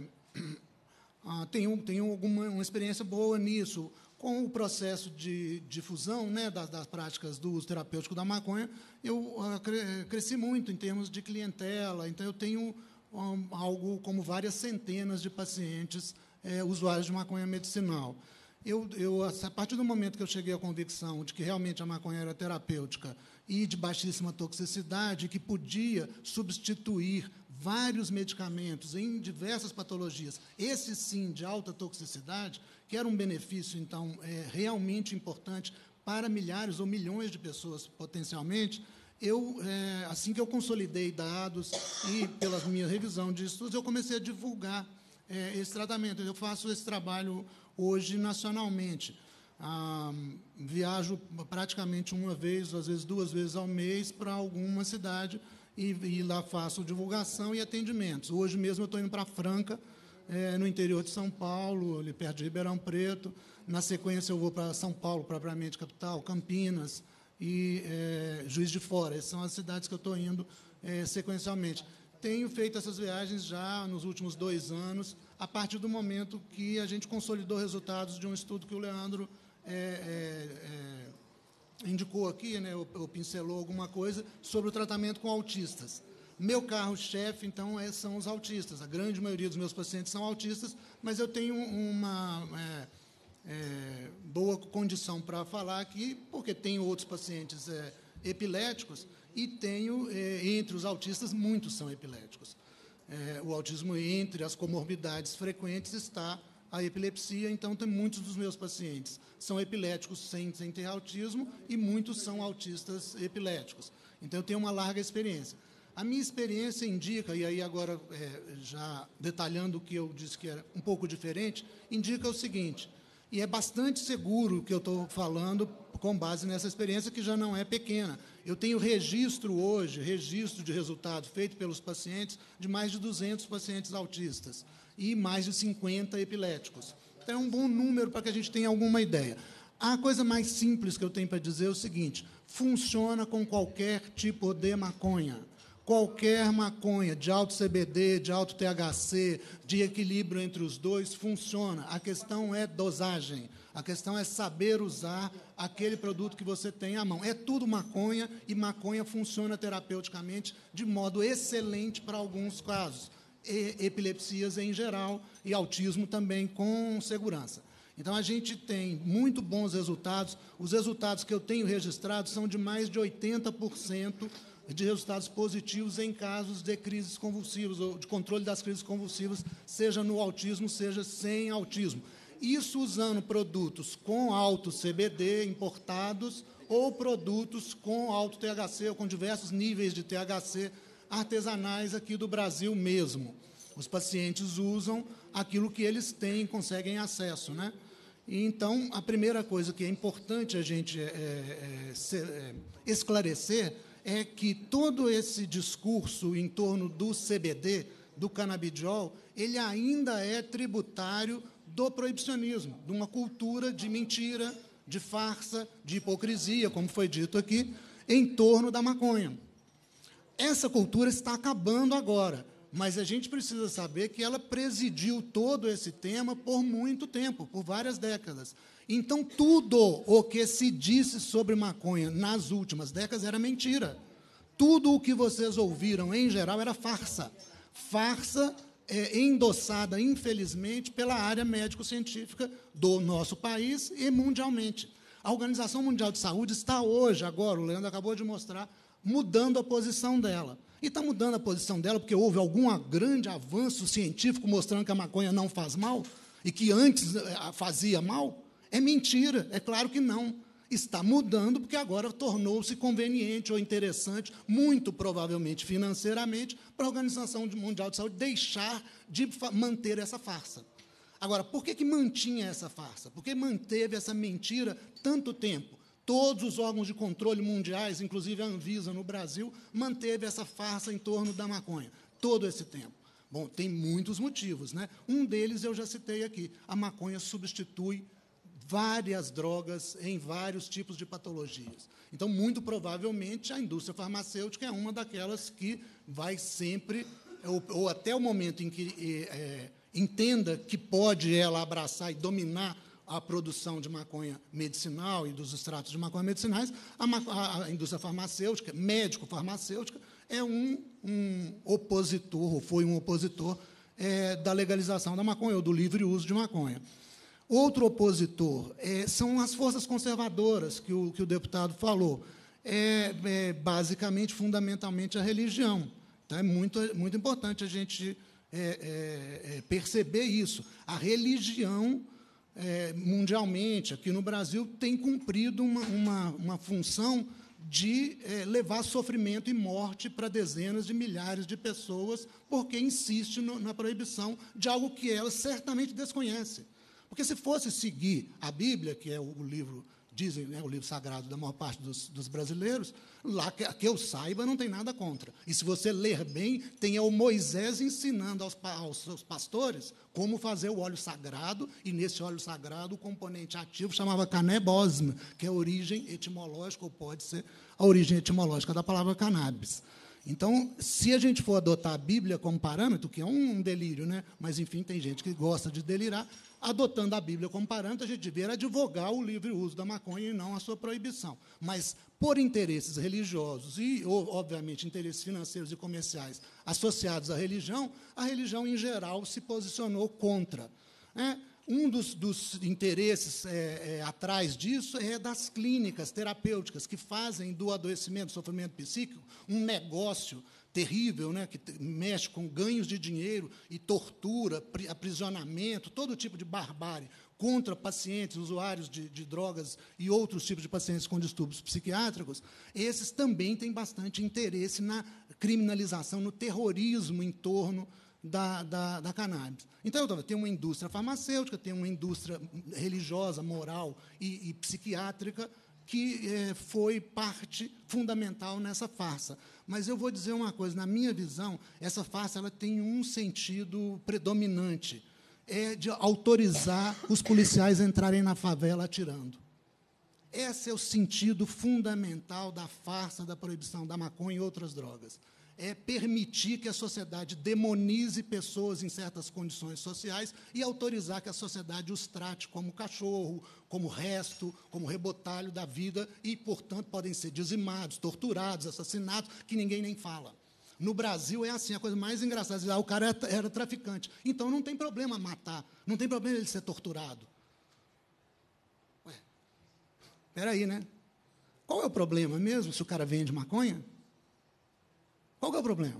ah, tenho, tenho alguma uma experiência boa nisso. Com o processo de difusão, né, das, das práticas do uso terapêutico da maconha, eu ah, cresci muito em termos de clientela. Então, eu tenho um, algo como várias centenas de pacientes é, usuários de maconha medicinal. Eu, eu, a partir do momento que eu cheguei à convicção de que realmente a maconha era terapêutica e de baixíssima toxicidade, que podia substituir vários medicamentos em diversas patologias, esse sim de alta toxicidade, que era um benefício, então, é, realmente importante para milhares ou milhões de pessoas, potencialmente, eu, é, assim que eu consolidei dados e, pela minha revisão de estudos, eu comecei a divulgar é, esse tratamento. Eu faço esse trabalho hoje nacionalmente. Ah, viajo praticamente uma vez, às vezes duas vezes ao mês, para alguma cidade e, e lá faço divulgação e atendimentos. Hoje mesmo eu estou indo para Franca, é, no interior de São Paulo, ali perto de Ribeirão Preto. Na sequência eu vou para São Paulo, propriamente capital, Campinas e é, Juiz de Fora. Essas são as cidades que eu estou indo é, sequencialmente. Tenho feito essas viagens já nos últimos dois anos, a partir do momento que a gente consolidou resultados de um estudo que o Leandro é, é, é, indicou aqui, né, ou, ou pincelou alguma coisa, sobre o tratamento com autistas. Meu carro-chefe, então, é, são os autistas. A grande maioria dos meus pacientes são autistas, mas eu tenho uma é, é, boa condição para falar aqui, porque tenho outros pacientes é, epiléticos, e tenho, é, entre os autistas, muitos são epiléticos. É, o autismo, entre as comorbidades frequentes, está a epilepsia, então tem muitos dos meus pacientes são epiléticos sem, sem ter autismo e muitos são autistas epiléticos. Então, eu tenho uma larga experiência. A minha experiência indica, e aí agora é, já detalhando o que eu disse que era um pouco diferente, indica o seguinte, e é bastante seguro o que eu estou falando com base nessa experiência, que já não é pequena. Eu tenho registro hoje, registro de resultado feito pelos pacientes, de mais de duzentos pacientes autistas e mais de cinquenta epiléticos. Então, é um bom número para que a gente tenha alguma ideia. A coisa mais simples que eu tenho para dizer é o seguinte, funciona com qualquer tipo de maconha. Qualquer maconha de alto C B D, de alto T H C, de equilíbrio entre os dois, funciona. A questão é dosagem. A questão é saber usar aquele produto que você tem à mão. É tudo maconha, e maconha funciona terapeuticamente de modo excelente para alguns casos. E epilepsias em geral e autismo também com segurança. Então, a gente tem muito bons resultados. Os resultados que eu tenho registrados são de mais de oitenta por cento de resultados positivos em casos de crises convulsivas, ou de controle das crises convulsivas, seja no autismo, seja sem autismo. Isso usando produtos com alto C B D, importados, ou produtos com alto T H C, ou com diversos níveis de T H C, artesanais aqui do Brasil mesmo. Os pacientes usam aquilo que eles têm, conseguem acesso, né? E, então, a primeira coisa que é importante a gente é, é, se, é, esclarecer é que todo esse discurso em torno do C B D, do canabidiol, ele ainda é tributário do proibicionismo, de uma cultura de mentira, de farsa, de hipocrisia, como foi dito aqui, em torno da maconha. Essa cultura está acabando agora, mas a gente precisa saber que ela presidiu todo esse tema por muito tempo, por várias décadas. Então, tudo o que se disse sobre maconha nas últimas décadas era mentira. Tudo o que vocês ouviram, em geral, era farsa. Farsa é, endossada, infelizmente, pela área médico-científica do nosso país e mundialmente. A Organização Mundial de Saúde está hoje, agora, o Leandro acabou de mostrar, mudando a posição dela. E está mudando a posição dela porque houve algum grande avanço científico mostrando que a maconha não faz mal e que antes fazia mal? É mentira, é claro que não. Está mudando porque agora tornou-se conveniente ou interessante, muito provavelmente financeiramente, para a Organização Mundial de Saúde deixar de manter essa farsa. Agora, por que que mantinha essa farsa? Por que manteve essa mentira tanto tempo? Todos os órgãos de controle mundiais, inclusive a Anvisa no Brasil, manteve essa farsa em torno da maconha todo esse tempo. Bom, tem muitos motivos, né? Um deles eu já citei aqui. A maconha substitui várias drogas em vários tipos de patologias. Então, muito provavelmente, a indústria farmacêutica é uma daquelas que vai sempre, ou, ou até o momento em que é, entenda que pode ela abraçar e dominar a produção de maconha medicinal e dos extratos de maconha medicinais, a, a indústria farmacêutica, médico-farmacêutica, é um, um opositor, ou foi um opositor, é, da legalização da maconha, ou do livre uso de maconha. Outro opositor é, são as forças conservadoras, que o, que o deputado falou. É, é, basicamente, fundamentalmente, a religião. Então, é muito, muito importante a gente é, é, perceber isso. A religião, é, mundialmente, aqui no Brasil, tem cumprido uma, uma, uma função de é, levar sofrimento e morte para dezenas de milhares de pessoas, porque insiste no, na proibição de algo que elas certamente desconhecem. Porque, se fosse seguir a Bíblia, que é o livro, dizem, né, o livro sagrado da maior parte dos, dos brasileiros, lá, que, que eu saiba, não tem nada contra. E, se você ler bem, tem o Moisés ensinando aos, aos seus pastores como fazer o óleo sagrado, e, nesse óleo sagrado, o componente ativo chamava canebosme, que é a origem etimológica, ou pode ser a origem etimológica da palavra cannabis. Então, se a gente for adotar a Bíblia como parâmetro, que é um delírio, né? Mas, enfim, tem gente que gosta de delirar, adotando a Bíblia como parâmetro, a gente deveria advogar o livre uso da maconha e não a sua proibição. Mas, por interesses religiosos e, obviamente, interesses financeiros e comerciais associados à religião, a religião, em geral, se posicionou contra. Né? Um dos, dos interesses é, é, atrás disso é das clínicas terapêuticas, que fazem do adoecimento, do sofrimento psíquico, um negócio terrível, né, que mexe com ganhos de dinheiro e tortura, aprisionamento, todo tipo de barbárie contra pacientes, usuários de, de drogas e outros tipos de pacientes com distúrbios psiquiátricos, esses também têm bastante interesse na criminalização, no terrorismo em torno da, da, da cannabis. Então, tem uma indústria farmacêutica, tem uma indústria religiosa, moral e, e psiquiátrica, que é, foi parte fundamental nessa farsa. Mas eu vou dizer uma coisa, na minha visão, essa farsa ela tem um sentido predominante, é de autorizar os policiais a entrarem na favela atirando. Esse é o sentido fundamental da farsa da proibição da maconha e outras drogas. É permitir que a sociedade demonize pessoas em certas condições sociais e autorizar que a sociedade os trate como cachorro, como resto, como rebotalho da vida e, portanto, podem ser dizimados, torturados, assassinados, que ninguém nem fala. No Brasil é assim, a coisa mais engraçada. Ah, o cara era, era traficante. Então, não tem problema matar, não tem problema ele ser torturado. Ué, espera aí, né? Qual é o problema mesmo se o cara vende maconha? Qual que é o problema?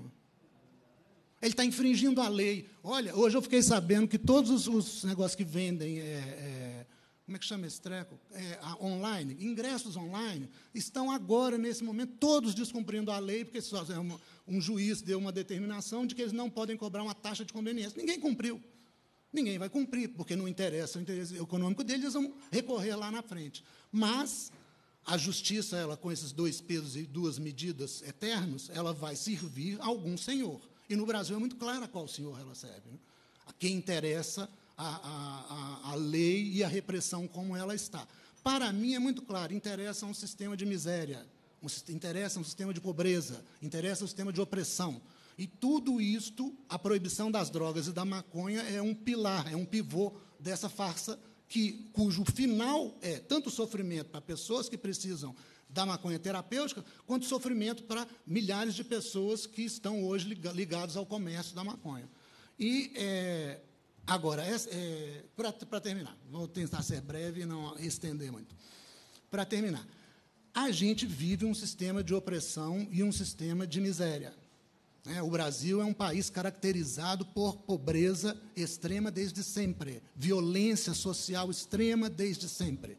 Ele está infringindo a lei. Olha, hoje eu fiquei sabendo que todos os, os negócios que vendem, é, é, como é que chama esse treco? É, a, online, ingressos online, estão agora, nesse momento, todos descumprindo a lei, porque só, é uma, um juiz deu uma determinação de que eles não podem cobrar uma taxa de conveniência. Ninguém cumpriu. Ninguém vai cumprir, porque não interessa o interesse econômico deles, eles vão recorrer lá na frente. Mas a justiça, ela, com esses dois pesos e duas medidas eternos, ela vai servir a algum senhor. E, no Brasil, é muito claro a qual senhor ela serve. Né? A quem interessa a, a, a lei e a repressão como ela está. Para mim, é muito claro, interessa um sistema de miséria, um, interessa um sistema de pobreza, interessa um sistema de opressão. E tudo isto, a proibição das drogas e da maconha, é um pilar, é um pivô dessa farsa que, cujo final é tanto sofrimento para pessoas que precisam da maconha terapêutica, quanto sofrimento para milhares de pessoas que estão hoje ligados ao comércio da maconha. E, é, agora, é, é, para terminar, vou tentar ser breve e não estender muito. Para terminar, a gente vive um sistema de opressão e um sistema de miséria. O Brasil é um país caracterizado por pobreza extrema desde sempre, violência social extrema desde sempre.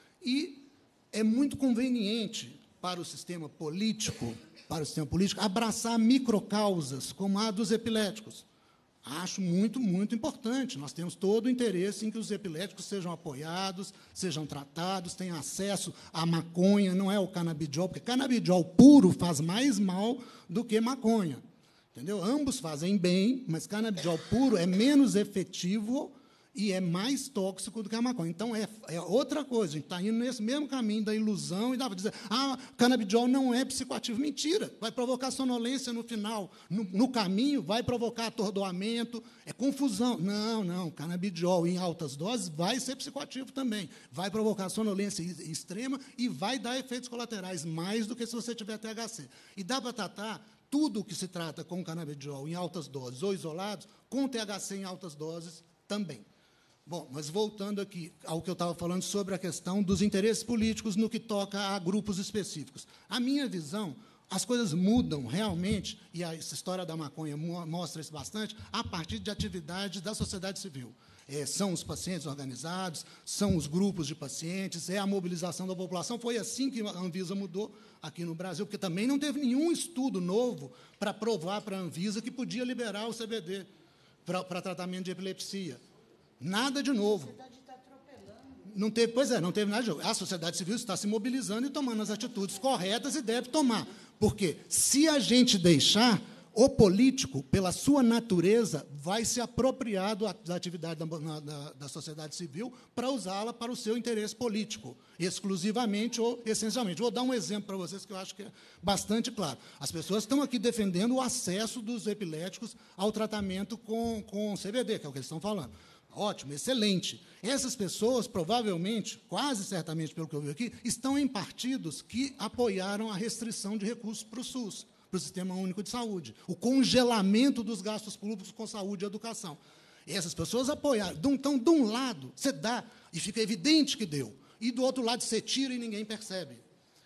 E é muito conveniente para o sistema político, para o sistema político, abraçar microcausas como a dos epiléticos. Acho muito, muito importante. Nós temos todo o interesse em que os epiléticos sejam apoiados, sejam tratados, tenham acesso à maconha, não é o canabidiol, porque canabidiol puro faz mais mal do que maconha. Entendeu? Ambos fazem bem, mas canabidiol puro é menos efetivo e é mais tóxico do que a maconha. Então, é, é outra coisa. A gente está indo nesse mesmo caminho da ilusão e da dizer, ah, canabidiol não é psicoativo. Mentira! Vai provocar sonolência no final. No, no caminho, vai provocar atordoamento, é confusão. Não, não. Canabidiol em altas doses vai ser psicoativo também. Vai provocar sonolência extrema e vai dar efeitos colaterais, mais do que se você tiver T H C. E dá para tratar tudo o que se trata com canabidiol em altas doses ou isolados, com T H C em altas doses também. Bom, mas voltando aqui ao que eu estava falando sobre a questão dos interesses políticos no que toca a grupos específicos. A minha visão, as coisas mudam realmente, e essa história da maconha mostra isso bastante, a partir de atividades da sociedade civil. É, são os pacientes organizados, são os grupos de pacientes, é a mobilização da população. Foi assim que a Anvisa mudou aqui no Brasil, porque também não teve nenhum estudo novo para provar para a Anvisa que podia liberar o C B D para, para tratamento de epilepsia. Nada de novo. A sociedade está atropelando. Não teve, pois é, não teve nada de novo. A sociedade civil está se mobilizando e tomando as atitudes corretas e deve tomar. Porque, se a gente deixar, o político, pela sua natureza, vai se apropriar da atividade da, da, da sociedade civil para usá-la para o seu interesse político, exclusivamente ou essencialmente. Vou dar um exemplo para vocês que eu acho que é bastante claro. As pessoas estão aqui defendendo o acesso dos epiléticos ao tratamento com, com C B D, que é o que eles estão falando. Ótimo, excelente. Essas pessoas, provavelmente, quase certamente, pelo que eu vi aqui, estão em partidos que apoiaram a restrição de recursos para o SUS, para o Sistema Único de Saúde, o congelamento dos gastos públicos com saúde e educação. Essas pessoas apoiaram. Então, de um lado, você dá, e fica evidente que deu, e do outro lado, você tira e ninguém percebe.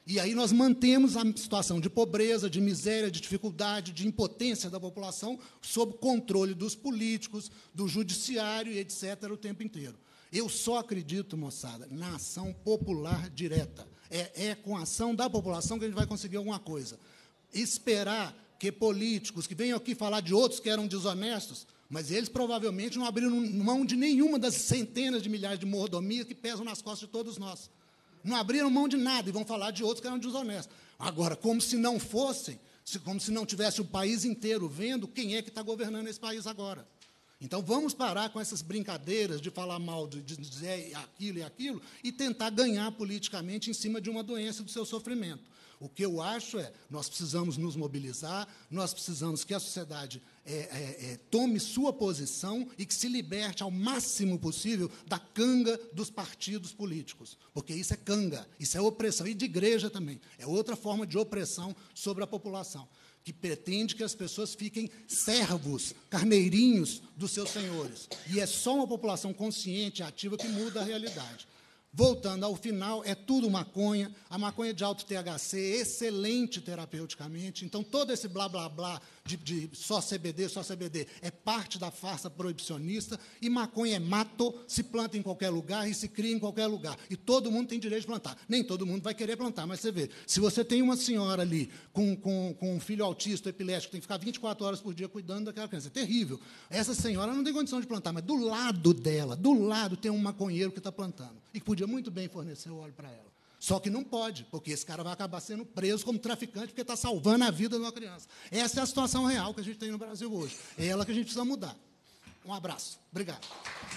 E aí nós mantemos a situação de pobreza, de miséria, de dificuldade, de impotência da população sob controle dos políticos, do judiciário, e etcétera, o tempo inteiro. Eu só acredito, moçada, na ação popular direta. É, é com a ação da população que a gente vai conseguir alguma coisa. Esperar que políticos que venham aqui falar de outros que eram desonestos, mas eles provavelmente não abriram mão de nenhuma das centenas de milhares de mordomias que pesam nas costas de todos nós. Não abriram mão de nada e vão falar de outros que eram desonestos. Agora, como se não fossem, como se não tivesse o país inteiro vendo quem é que está governando esse país agora. Então, vamos parar com essas brincadeiras de falar mal, de dizer aquilo e aquilo, e tentar ganhar politicamente em cima de uma doença do seu sofrimento. O que eu acho é, nós precisamos nos mobilizar, nós precisamos que a sociedade é, é, é, tome sua posição e que se liberte ao máximo possível da canga dos partidos políticos, porque isso é canga, isso é opressão, e de igreja também, é outra forma de opressão sobre a população, que pretende que as pessoas fiquem servos, carneirinhos dos seus senhores. E é só uma população consciente e ativa que muda a realidade. Voltando ao final, é tudo maconha, a maconha de alto T H C, excelente terapeuticamente, então todo esse blá, blá, blá de, de só C B D, só C B D, é parte da farsa proibicionista, e maconha é mato, se planta em qualquer lugar e se cria em qualquer lugar, e todo mundo tem direito de plantar. Nem todo mundo vai querer plantar, mas você vê, se você tem uma senhora ali com, com, com um filho autista, epilético, tem que ficar vinte e quatro horas por dia cuidando daquela criança, é terrível. Essa senhora não tem condição de plantar, mas do lado dela, do lado tem um maconheiro que está plantando, e que podia muito bem fornecer o óleo para ela. Só que não pode, porque esse cara vai acabar sendo preso como traficante, porque está salvando a vida de uma criança. Essa é a situação real que a gente tem no Brasil hoje. É ela que a gente precisa mudar. Um abraço. Obrigado.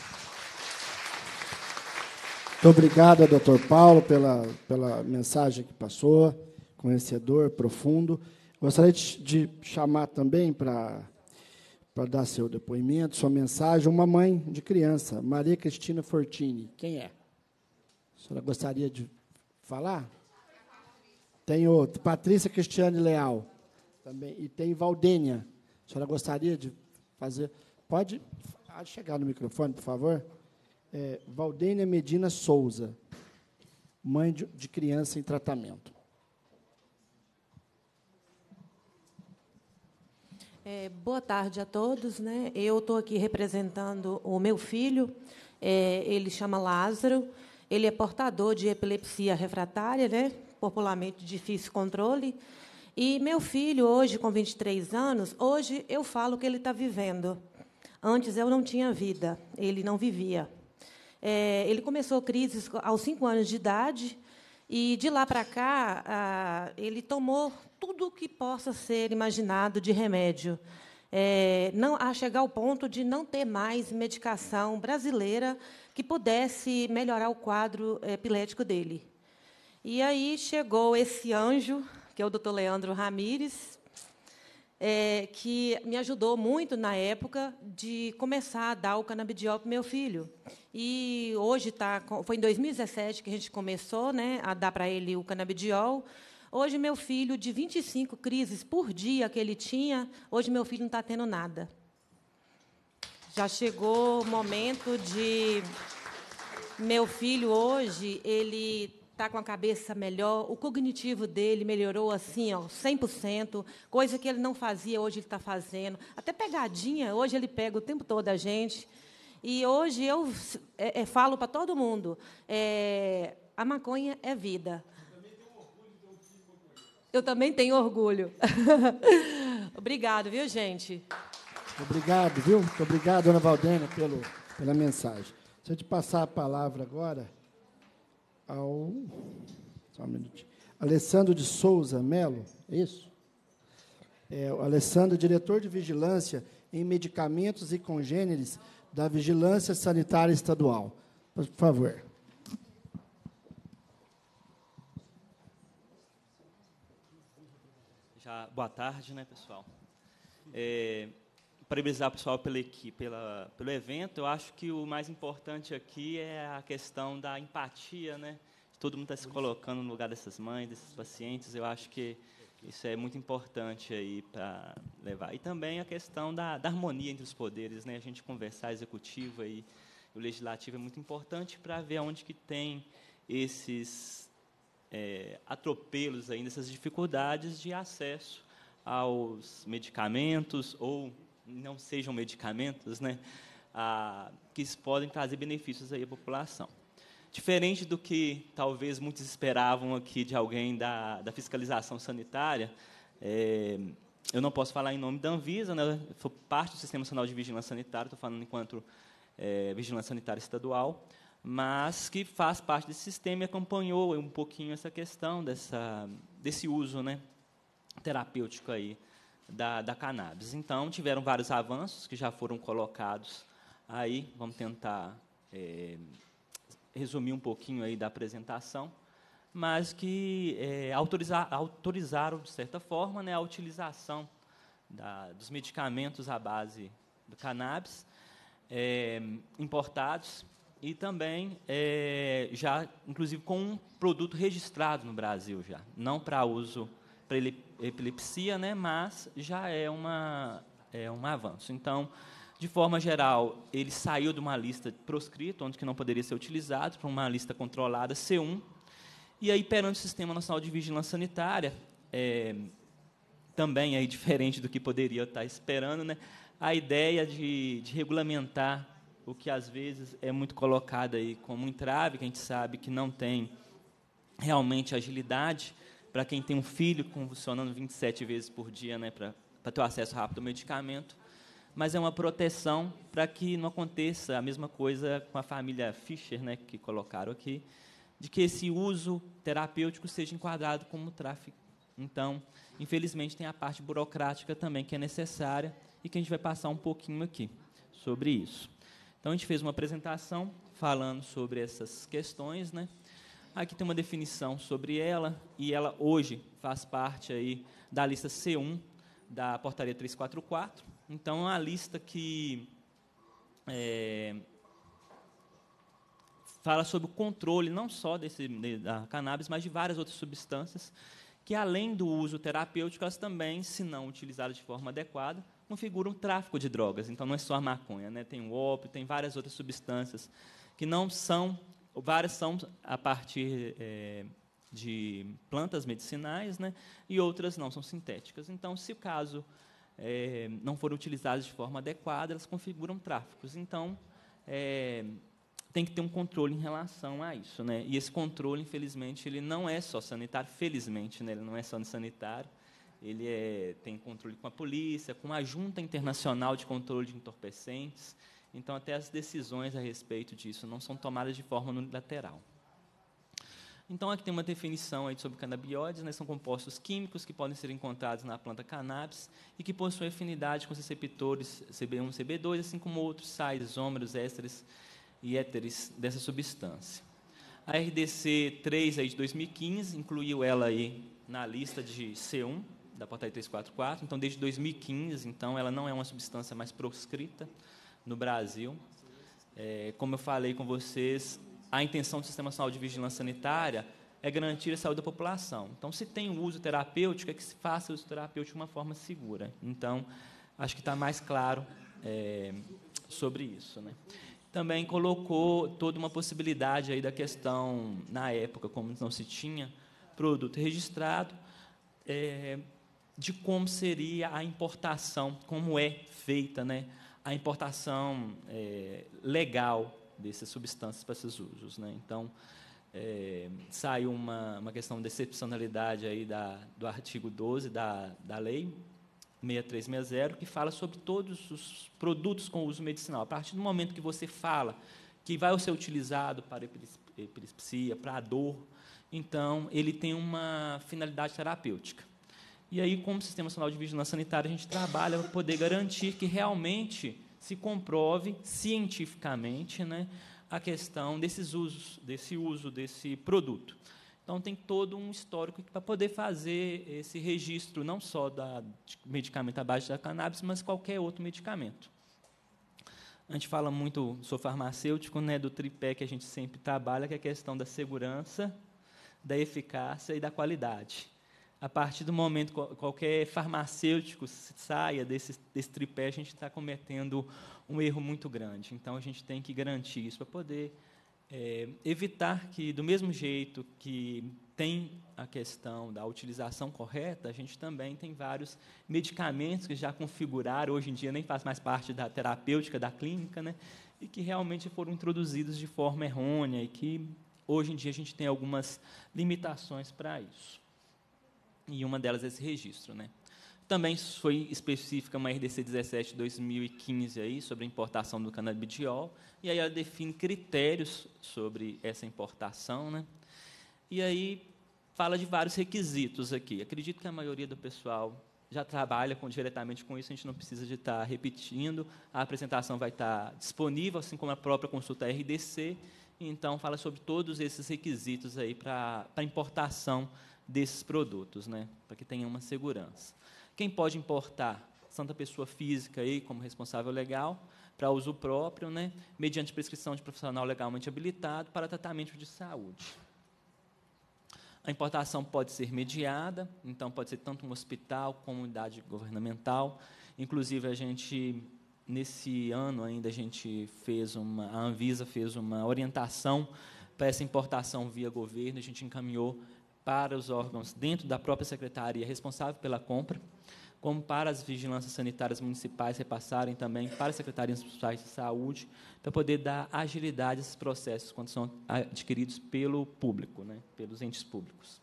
Muito obrigado, doutor Paulo, pela, pela mensagem que passou, conhecedor, profundo. Gostaria de, de chamar também para para dar seu depoimento, sua mensagem, uma mãe de criança, Maria Cristina Fortini. Quem é? A senhora gostaria de falar? Tem outro, Patrícia Cristiane Leal. Também, e tem Valdênia. A senhora gostaria de fazer... Pode chegar no microfone, por favor? É, Valdênia Medina Souza, mãe de, de criança em tratamento. É, boa tarde a todos, né? Eu estou aqui representando o meu filho, é, ele chama Lázaro, ele é portador de epilepsia refratária, né? Popularmente difícil controle, e meu filho, hoje, com vinte e três anos, hoje eu falo que ele está vivendo. Antes eu não tinha vida, ele não vivia. É, ele começou crises aos cinco anos de idade, e, de lá para cá, ah, ele tomou tudo o que possa ser imaginado de remédio, é, não, a chegar ao ponto de não ter mais medicação brasileira que pudesse melhorar o quadro epilético dele. E aí chegou esse anjo, que é o doutor Leandro Ramires, é, que me ajudou muito, na época, de começar a dar o canabidiol para o meu filho. E hoje tá, foi em dois mil e dezessete que a gente começou, né, a dar para ele o canabidiol. Hoje, meu filho, de vinte e cinco crises por dia que ele tinha, hoje meu filho não está tendo nada. Já chegou o momento de... Meu filho, hoje, ele está com a cabeça melhor, o cognitivo dele melhorou assim, ó, cem por cento, coisa que ele não fazia, hoje ele está fazendo. Até pegadinha, hoje ele pega o tempo todo a gente. E hoje eu é, é, falo para todo mundo, é, a maconha é vida. Eu também tenho orgulho. Obrigado, viu, gente? Obrigado, viu? Muito obrigado, dona Valdênia, pelo, pela mensagem. Deixa eu te passar a palavra agora ao... Só um minutinho. Alessandro de Souza Melo, é isso? É, o Alessandro, diretor de Vigilância em Medicamentos e Congêneres da Vigilância Sanitária Estadual. Por favor. Já, boa tarde, né, pessoal? É, parabenizar o pessoal pela, pela, pelo evento. Eu acho que o mais importante aqui é a questão da empatia, né? Todo mundo está se colocando no lugar dessas mães, desses pacientes. Eu acho que isso é muito importante aí para levar. E também a questão da, da harmonia entre os poderes, né? A gente conversar, executivo e o legislativo é muito importante para ver onde que tem esses é, atropelos ainda, essas dificuldades de acesso aos medicamentos, ou não sejam medicamentos, né, a, que podem trazer benefícios aí à população. Diferente do que talvez muitos esperavam aqui de alguém da, da fiscalização sanitária, é, eu não posso falar em nome da Anvisa, né, sou parte do Sistema Nacional de Vigilância Sanitária, estou falando enquanto é, Vigilância Sanitária Estadual, mas que faz parte desse sistema e acompanhou um pouquinho essa questão dessa, desse uso, né, terapêutico aí da, da cannabis. Então, tiveram vários avanços que já foram colocados aí, vamos tentar é, resumir um pouquinho aí da apresentação, mas que é, autorizar, autorizaram, de certa forma, né, a utilização da, dos medicamentos à base do cannabis, é, importados, e também é, já, inclusive, com um produto registrado no Brasil, já, não para uso para epilepsia, né, mas já é, uma, é um avanço. Então, de forma geral, ele saiu de uma lista proscrita, onde que não poderia ser utilizado, para uma lista controlada, C um, e aí, perante o Sistema Nacional de Vigilância Sanitária, é, também aí diferente do que poderia estar esperando, né, a ideia de, de regulamentar o que, às vezes, é muito colocado aí como entrave, que a gente sabe que não tem realmente agilidade, para quem tem um filho convulsionando vinte e sete vezes por dia, né, para ter o acesso rápido ao medicamento, mas é uma proteção para que não aconteça a mesma coisa com a família Fischer, né, que colocaram aqui, de que esse uso terapêutico seja enquadrado como tráfico. Então, infelizmente, tem a parte burocrática também que é necessária e que a gente vai passar um pouquinho aqui sobre isso. Então, a gente fez uma apresentação falando sobre essas questões, né? Aqui tem uma definição sobre ela, e ela hoje faz parte aí da lista C um da Portaria trezentos e quarenta e quatro. Então, é uma lista que é, fala sobre o controle não só desse, da cannabis, mas de várias outras substâncias, que, além do uso terapêutico, elas também, se não utilizadas de forma adequada, configuram tráfico de drogas. Então, não é só a maconha, né? Tem o ópio, tem várias outras substâncias que não são, várias são a partir é, de plantas medicinais, né? E outras não, são sintéticas. Então, se o caso é, não for utilizadas de forma adequada, elas configuram tráficos. Então, é, tem que ter um controle em relação a isso, né? E esse controle, infelizmente, ele não é só sanitário, felizmente, né? Ele não é só sanitário. Ele é, tem controle com a polícia, com a Junta Internacional de Controle de Entorpecentes. Então, até as decisões a respeito disso não são tomadas de forma unilateral. Então, aqui tem uma definição aí sobre canabióides, né? São compostos químicos que podem ser encontrados na planta cannabis e que possuem afinidade com os receptores C B um e C B dois, assim como outros sais, isômeros, ésteres e éteres dessa substância. A R D C três aí de dois mil e quinze incluiu ela aí na lista de C um, da Portaria trezentos e quarenta e quatro, então, desde dois mil e quinze, então, ela não é uma substância mais proscrita no Brasil. É, como eu falei com vocês, a intenção do Sistema Nacional de Vigilância Sanitária é garantir a saúde da população. Então, se tem um uso terapêutico, é que se faça o uso terapêutico de uma forma segura. Então, acho que está mais claro é, sobre isso, né? Também colocou toda uma possibilidade aí da questão, na época, como não se tinha produto registrado, é, de como seria a importação, como é feita, né, a importação é, legal dessas substâncias para esses usos, né? Então, é, saiu uma, uma questão de excepcionalidade aí da, do artigo doze da, da lei seis três seis zero, que fala sobre todos os produtos com uso medicinal. A partir do momento que você fala que vai ser utilizado para epilepsia, para a dor, então, ele tem uma finalidade terapêutica. E aí, como Sistema Nacional de Vigilância Sanitária, a gente trabalha para poder garantir que realmente se comprove cientificamente, né, a questão desses usos, desse uso desse produto. Então, tem todo um histórico para poder fazer esse registro, não só da de medicamento à base da cannabis, mas qualquer outro medicamento. A gente fala muito, sou farmacêutico, né, do tripé que a gente sempre trabalha, que é a questão da segurança, da eficácia e da qualidade. A partir do momento que qualquer farmacêutico saia desse, desse tripé, a gente está cometendo um erro muito grande. Então, a gente tem que garantir isso para poder É, evitar que, do mesmo jeito que tem a questão da utilização correta, a gente também tem vários medicamentos que já configuraram, hoje em dia nem faz mais parte da terapêutica, da clínica, né, e que realmente foram introduzidos de forma errônea e que, hoje em dia, a gente tem algumas limitações para isso. E uma delas é esse registro, né. Também foi específica uma R D C dezessete de dois mil e quinze aí, sobre a importação do canabidiol, e aí ela define critérios sobre essa importação, né? E aí fala de vários requisitos aqui. Acredito que a maioria do pessoal já trabalha com, diretamente com isso, a gente não precisa de estar repetindo, a apresentação vai estar disponível, assim como a própria consulta R D C, então fala sobre todos esses requisitos aí para a importação desses produtos, né? Para que tenha uma segurança. Quem pode importar? Santa pessoa física aí, como responsável legal, para uso próprio, né, mediante prescrição de profissional legalmente habilitado para tratamento de saúde. A importação pode ser mediada, então pode ser tanto um hospital como unidade governamental. Inclusive, a gente, nesse ano ainda, a gente fez uma, a Anvisa fez uma orientação para essa importação via governo, a gente encaminhou para os órgãos dentro da própria secretaria responsável pela compra, como para as vigilâncias sanitárias municipais repassarem também para as secretarias municipais de saúde, para poder dar agilidade a esses processos quando são adquiridos pelo público, né, pelos entes públicos.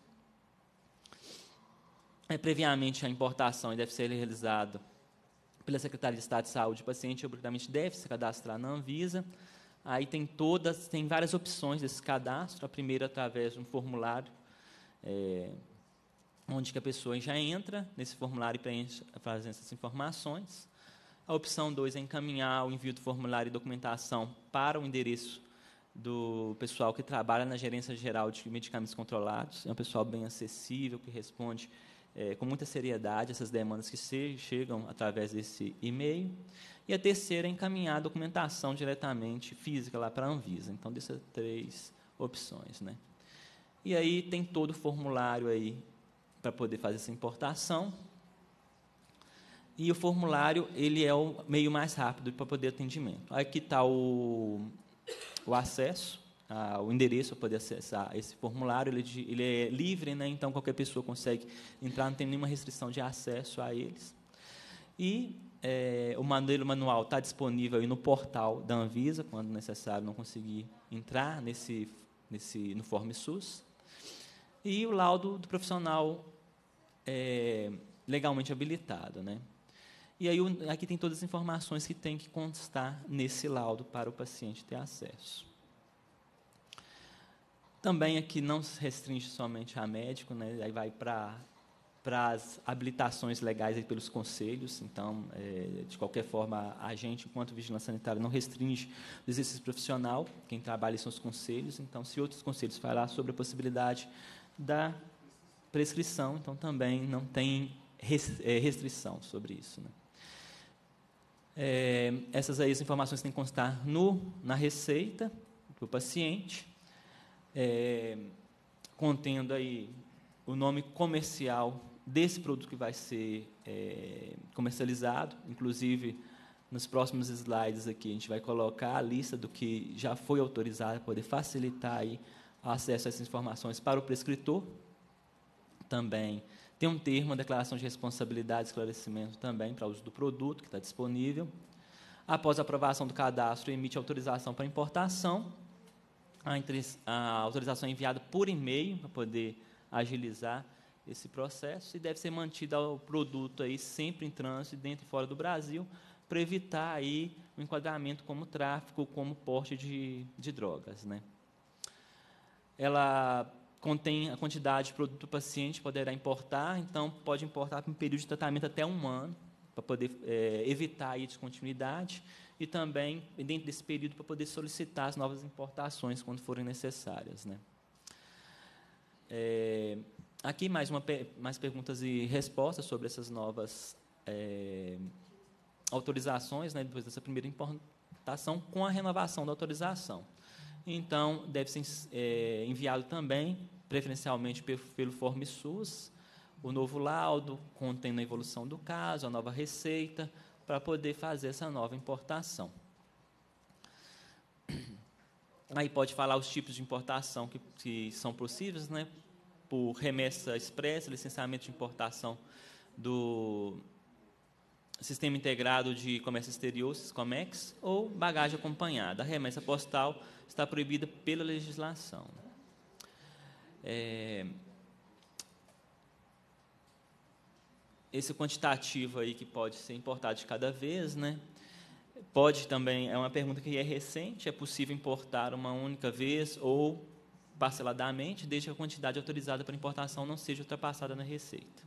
É, previamente, a importação deve ser realizada pela Secretaria de Estado de Saúde. O paciente, obrigatoriamente, deve se cadastrar na Anvisa. Aí tem todas, tem várias opções desse cadastro. A primeira, através de um formulário, é, onde que a pessoa já entra nesse formulário e preenche, fazendo essas informações. A opção dois é encaminhar o envio do formulário e documentação para o endereço do pessoal que trabalha na Gerência Geral de Medicamentos Controlados. É um pessoal bem acessível, que responde é, com muita seriedade essas demandas que se, chegam através desse e-mail. E a terceira é encaminhar a documentação diretamente física lá para a Anvisa. Então, dessas três opções, né? E aí tem todo o formulário aí para poder fazer essa importação. E o formulário, ele é o meio mais rápido para poder atendimento. Aqui está o, o acesso, a, o endereço para poder acessar esse formulário. Ele, ele é livre, né? Então qualquer pessoa consegue entrar, não tem nenhuma restrição de acesso a eles. E é, o modelo manual está disponível aí no portal da Anvisa, quando necessário não conseguir entrar nesse, nesse, no Form SUS. E o laudo do profissional é, legalmente habilitado, né? E aí, aqui tem todas as informações que tem que constar nesse laudo para o paciente ter acesso. Também aqui não se restringe somente a médico, né? Aí vai para para as habilitações legais aí pelos conselhos. Então, é, de qualquer forma, a gente, enquanto vigilância sanitária, não restringe o exercício profissional. Quem trabalha são os conselhos. Então, se outros conselhos falar sobre a possibilidade da prescrição, então também não tem restrição sobre isso, né? É, essas aí as informações têm que constar no, na receita do paciente, é, contendo aí o nome comercial desse produto que vai ser é, comercializado. Inclusive, nos próximos slides aqui, a gente vai colocar a lista do que já foi autorizado, para poder facilitar aí o acesso a essas informações para o prescritor. Também tem um termo, uma declaração de responsabilidade e esclarecimento também para uso do produto, que está disponível. Após a aprovação do cadastro, emite autorização para importação. A, a autorização é enviada por e-mail, para poder agilizar esse processo, e deve ser mantido o produto aí sempre em trânsito, dentro e fora do Brasil, para evitar aí o enquadramento como tráfico, como porte de, de drogas, né? Ela contém a quantidade de produto do paciente, poderá importar, então pode importar por um período de tratamento até um ano, para poder é, evitar a descontinuidade, e também, dentro desse período, para poder solicitar as novas importações quando forem necessárias, né? É, aqui mais, uma, mais perguntas e respostas sobre essas novas é, autorizações, né, depois dessa primeira importação, com a renovação da autorização. Então, deve ser é, enviado também, preferencialmente pelo, pelo Form SUS, o novo laudo, contendo a evolução do caso, a nova receita, para poder fazer essa nova importação. Aí pode falar os tipos de importação que, que são possíveis, né? Por remessa expressa, licenciamento de importação do Sistema Integrado de Comércio Exterior, SISCOMEX, ou bagagem acompanhada. A remessa postal está proibida pela legislação. É, esse quantitativo aí que pode ser importado de cada vez, né? Pode também, é uma pergunta que é recente, é possível importar uma única vez ou parceladamente, desde que a quantidade autorizada para importação não seja ultrapassada na receita.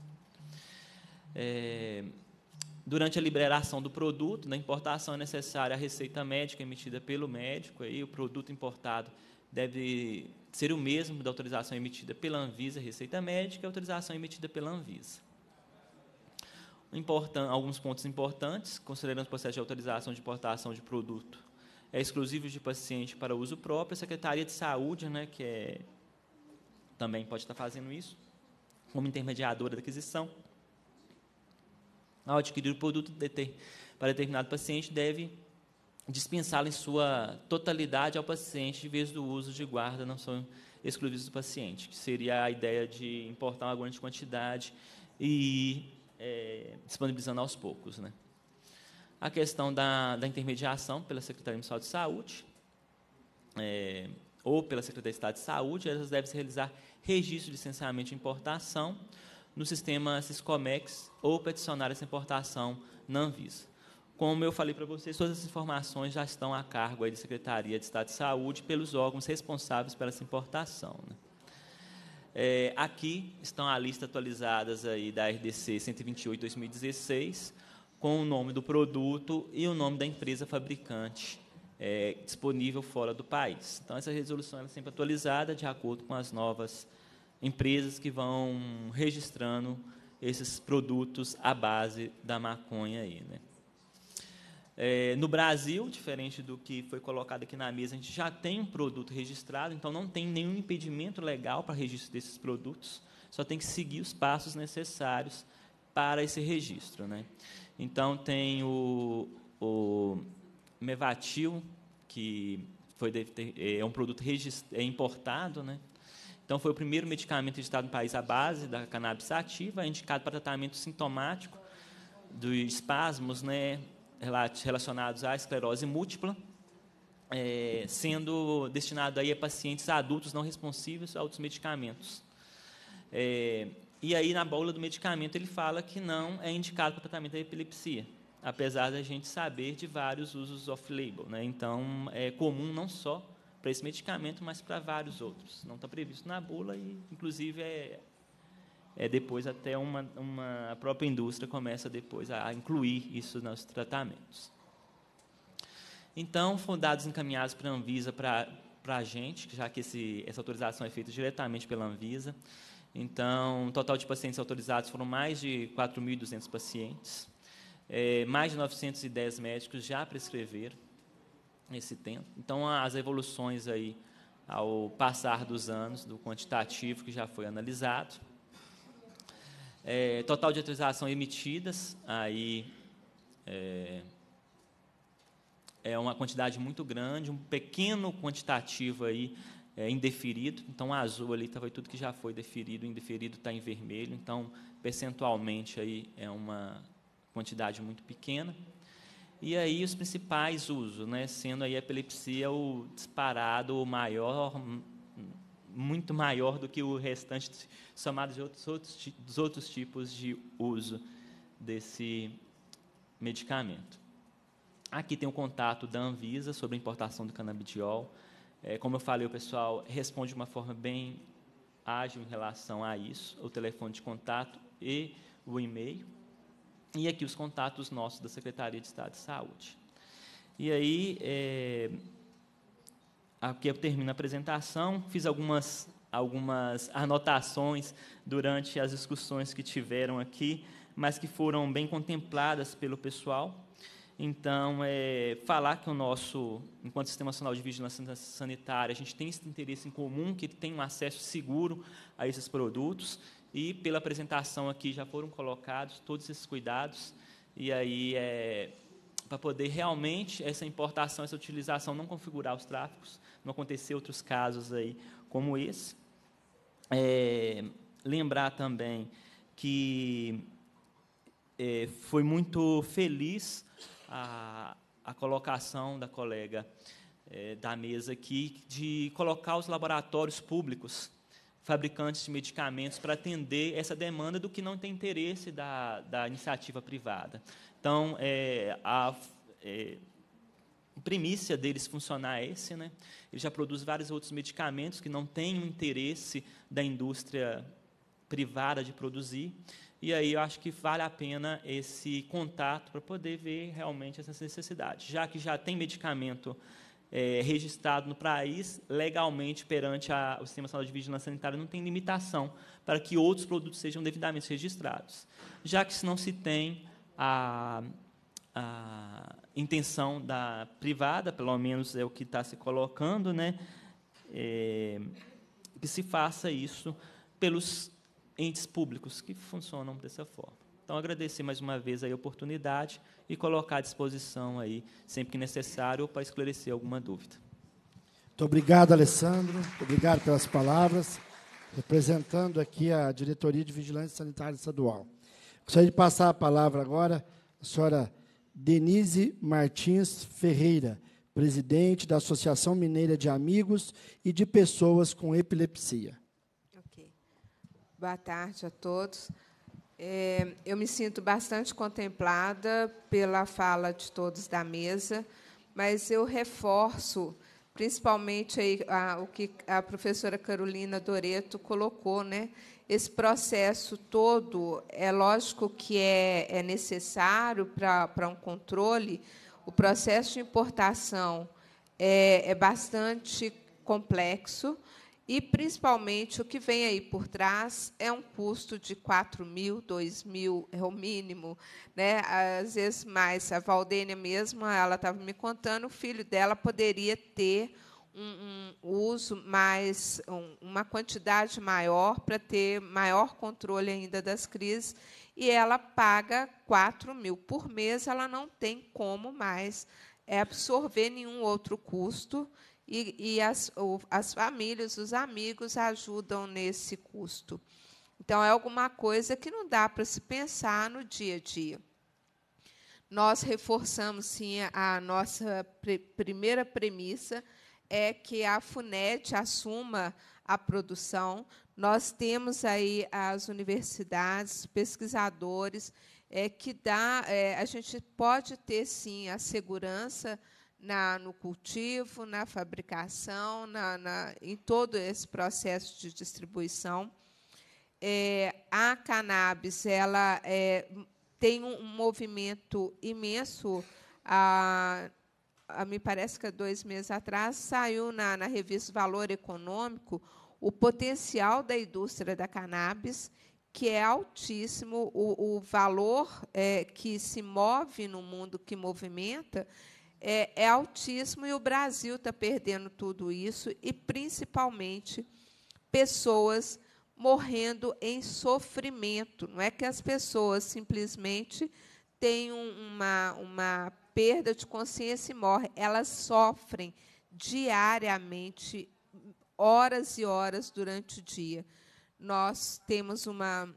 É, durante a liberação do produto, na importação é necessária a receita médica emitida pelo médico, aí o produto importado deve ser o mesmo da autorização emitida pela Anvisa, receita médica, e a autorização emitida pela Anvisa. Importan- alguns pontos importantes, considerando o processo de autorização de importação de produto é exclusivo de paciente para uso próprio, a Secretaria de Saúde, né, que é, também pode estar fazendo isso, como intermediadora da aquisição, ao adquirir o produto para determinado paciente, deve dispensá-lo em sua totalidade ao paciente, em vez do uso de guarda, não são exclusivos do paciente, que seria a ideia de importar uma grande quantidade e é, disponibilizando aos poucos, né? A questão da, da intermediação pela Secretaria Municipal de Saúde, é, ou pela Secretaria de Estado de Saúde, elas devem realizar registro de licenciamento de importação no sistema SISCOMEX ou peticionar essa importação na Anvisa. Como eu falei para vocês, todas as informações já estão a cargo aí da Secretaria de Estado de Saúde pelos órgãos responsáveis pela essa importação, né? É, aqui estão a lista atualizadas aí da R D C cento e vinte e oito, dois mil e dezesseis, com o nome do produto e o nome da empresa fabricante é, disponível fora do país. Então, essa resolução é sempre atualizada de acordo com as novas empresas que vão registrando esses produtos à base da maconha aí, né? É, no Brasil, diferente do que foi colocado aqui na mesa, a gente já tem um produto registrado, então não tem nenhum impedimento legal para registro desses produtos, só tem que seguir os passos necessários para esse registro, né? Então, tem o, o Mevatil, que foi, é um produto é importado, né? Então, foi o primeiro medicamento registrado no país à base da cannabis sativa, indicado para tratamento sintomático dos espasmos, né, relacionados à esclerose múltipla, é, sendo destinado aí a pacientes adultos não responsivos a outros medicamentos. É, e aí, na bula do medicamento, ele fala que não é indicado para tratamento da epilepsia, apesar da gente saber de vários usos off-label, né? Então, é comum não só para esse medicamento, mas para vários outros. Não está previsto na bula e, inclusive, é, é depois até uma, uma a própria indústria começa depois a incluir isso nos tratamentos. Então, foram dados encaminhados para a Anvisa para a gente, já que esse, essa autorização é feita diretamente pela Anvisa. Então, o total de pacientes autorizados foram mais de quatro mil e duzentos pacientes. É, mais de novecentos e dez médicos já prescreveram esse tempo. Então, as evoluções aí, ao passar dos anos, do quantitativo que já foi analisado. É, total de autorização emitidas, aí é, é uma quantidade muito grande, um pequeno quantitativo aí, é, indeferido. Então, a azul ali foi tudo que já foi deferido, o indeferido está em vermelho. Então, percentualmente, aí é uma quantidade muito pequena. E aí os principais usos, né, sendo aí a epilepsia o disparado, o maior, muito maior do que o restante, somado de outros, outros, dos outros tipos de uso desse medicamento. Aqui tem o contato da Anvisa sobre a importação do canabidiol. É, como eu falei, o pessoal responde de uma forma bem ágil em relação a isso, o telefone de contato e o e-mail. E aqui os contatos nossos da Secretaria de Estado de Saúde. E aí, é, aqui eu termino a apresentação, fiz algumas, algumas anotações durante as discussões que tiveram aqui, mas que foram bem contempladas pelo pessoal. Então, é, falar que o nosso, enquanto Sistema Nacional de Vigilância Sanitária, a gente tem esse interesse em comum, que tem um acesso seguro a esses produtos, e pela apresentação aqui já foram colocados todos esses cuidados, e aí é para poder realmente essa importação, essa utilização não configurar os tráficos, não acontecer outros casos aí como esse. É, lembrar também que é, foi muito feliz a, a colocação da colega é, da mesa aqui de colocar os laboratórios públicos, fabricantes de medicamentos, para atender essa demanda do que não tem interesse da, da iniciativa privada. Então, é, a é, primícia deles funcionar é esse, né? Ele já produz vários outros medicamentos que não têm o interesse da indústria privada de produzir, e aí eu acho que vale a pena esse contato para poder ver realmente essas necessidades, já que já tem medicamento é, registrado no país, legalmente, perante a, o Sistema Nacional de Vigilância Sanitária, não tem limitação para que outros produtos sejam devidamente registrados. Já que se não se tem a, a intenção da privada, pelo menos é o que está se colocando, né, é, que se faça isso pelos entes públicos que funcionam dessa forma. Então, agradecer mais uma vez aí a oportunidade e colocar à disposição, aí, sempre que necessário, para esclarecer alguma dúvida. Muito obrigado, Alessandro. Muito obrigado pelas palavras. Representando aqui a Diretoria de Vigilância Sanitária Estadual. Gostaria de passar a palavra agora à senhora Denise Martins Ferreira, presidente da Associação Mineira de Amigos e de Pessoas com Epilepsia. Boa tarde a todos. É, eu me sinto bastante contemplada pela fala de todos da mesa, mas eu reforço, principalmente aí, a, o que a professora Carolina Doreto colocou, né? Esse processo todo, é lógico que é, é necessário para um controle. O processo de importação é, é bastante complexo, e, principalmente, o que vem aí por trás é um custo de quatro mil, dois mil, é o mínimo, né? Às vezes mais. A Valdênia mesmo, ela estava me contando, o filho dela poderia ter um, um uso mais, um, uma quantidade maior para ter maior controle ainda das crises, e ela paga quatro mil por mês, ela não tem como mais absorver nenhum outro custo. E, e as, o, as famílias, os amigos ajudam nesse custo. Então, é alguma coisa que não dá para se pensar no dia a dia. Nós reforçamos, sim, a nossa pre, primeira premissa, é que a FUNED assuma a produção. Nós temos aí as universidades, pesquisadores, é, que dá, é, a gente pode ter, sim, a segurança Na, no cultivo, na fabricação, na, na, em todo esse processo de distribuição. É, a cannabis ela, é, tem um, um movimento imenso. A, a, me parece que há dois meses atrás saiu na, na revista Valor Econômico o potencial da indústria da cannabis, que é altíssimo, o, o valor é, que se move no mundo, que movimenta, É, é altíssimo, e o Brasil está perdendo tudo isso, e, principalmente, pessoas morrendo em sofrimento. Não é que as pessoas simplesmente têm uma, uma perda de consciência e morrem, elas sofrem diariamente, horas e horas durante o dia. Nós temos uma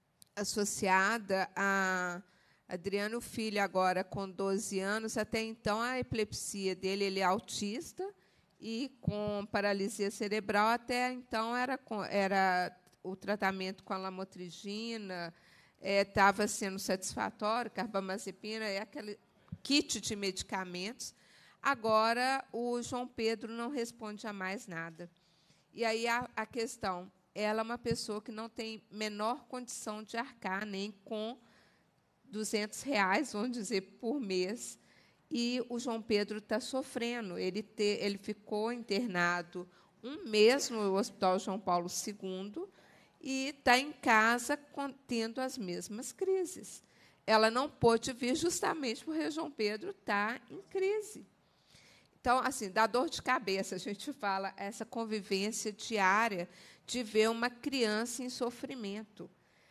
associada a Adriano Filho, agora com doze anos, até então a epilepsia dele, ele é autista e com paralisia cerebral, até então era, com, era o tratamento com a lamotrigina, estava é, sendo satisfatório, carbamazepina, é aquele kit de medicamentos. Agora, o João Pedro não responde a mais nada. E aí a, a questão, ela é uma pessoa que não tem menor condição de arcar nem com duzentos reais, vamos dizer, por mês, e o João Pedro está sofrendo. Ele, te, ele ficou internado um mês no Hospital João Paulo segundo e está em casa tendo as mesmas crises. Ela não pôde vir justamente porque o João Pedro está em crise. Então, assim, dá dor de cabeça, a gente fala, essa convivência diária de ver uma criança em sofrimento.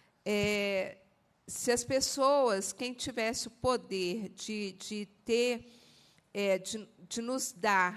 É, se as pessoas, quem tivesse o poder de, de ter, é, de, de nos dar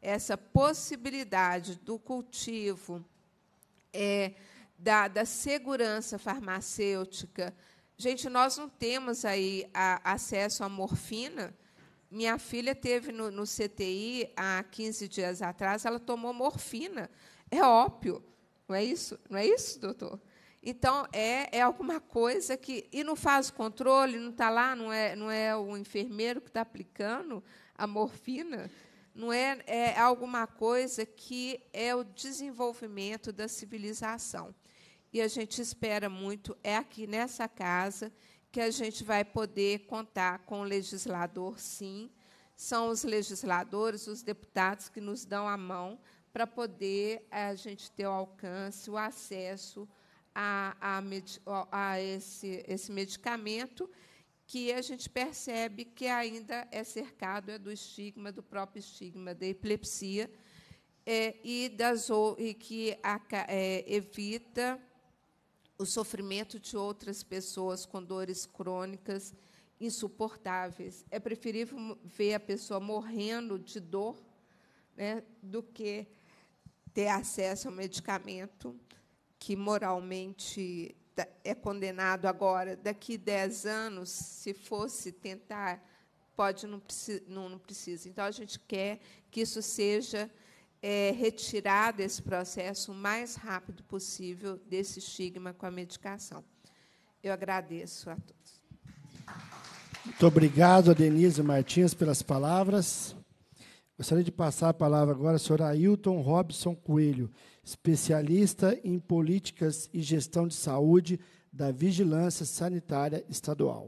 essa possibilidade do cultivo, é, da, da segurança farmacêutica. Gente, nós não temos aí a, acesso à morfina. Minha filha teve no, no C T I há quinze dias atrás, ela tomou morfina. É ópio, não é isso? Não é isso, doutor? Então, é, é alguma coisa que... E não faz o controle, não está lá, não é, não é o enfermeiro que está aplicando a morfina, não é, é alguma coisa que é o desenvolvimento da civilização. E a gente espera muito, é aqui nessa casa, que a gente vai poder contar com o legislador, sim. São os legisladores, os deputados que nos dão a mão para poder a gente ter o alcance, o acesso a, a, a esse, esse medicamento, que a gente percebe que ainda é cercado é do estigma, do próprio estigma da epilepsia, é, e, das, e que a, é, evita o sofrimento de outras pessoas com dores crônicas insuportáveis. É preferível ver a pessoa morrendo de dor, né, do que ter acesso ao medicamento que moralmente é condenado agora. Daqui a dez anos, se fosse tentar, pode não precisa, não, não precisa. Então, a gente quer que isso seja é, retirado, esse processo, o mais rápido possível, desse estigma com a medicação. Eu agradeço a todos. Muito obrigado, a Denise Martins, pelas palavras. Gostaria de passar a palavra agora ao senhor Ailton Robson Coelho, especialista em políticas e gestão de saúde da Vigilância Sanitária Estadual.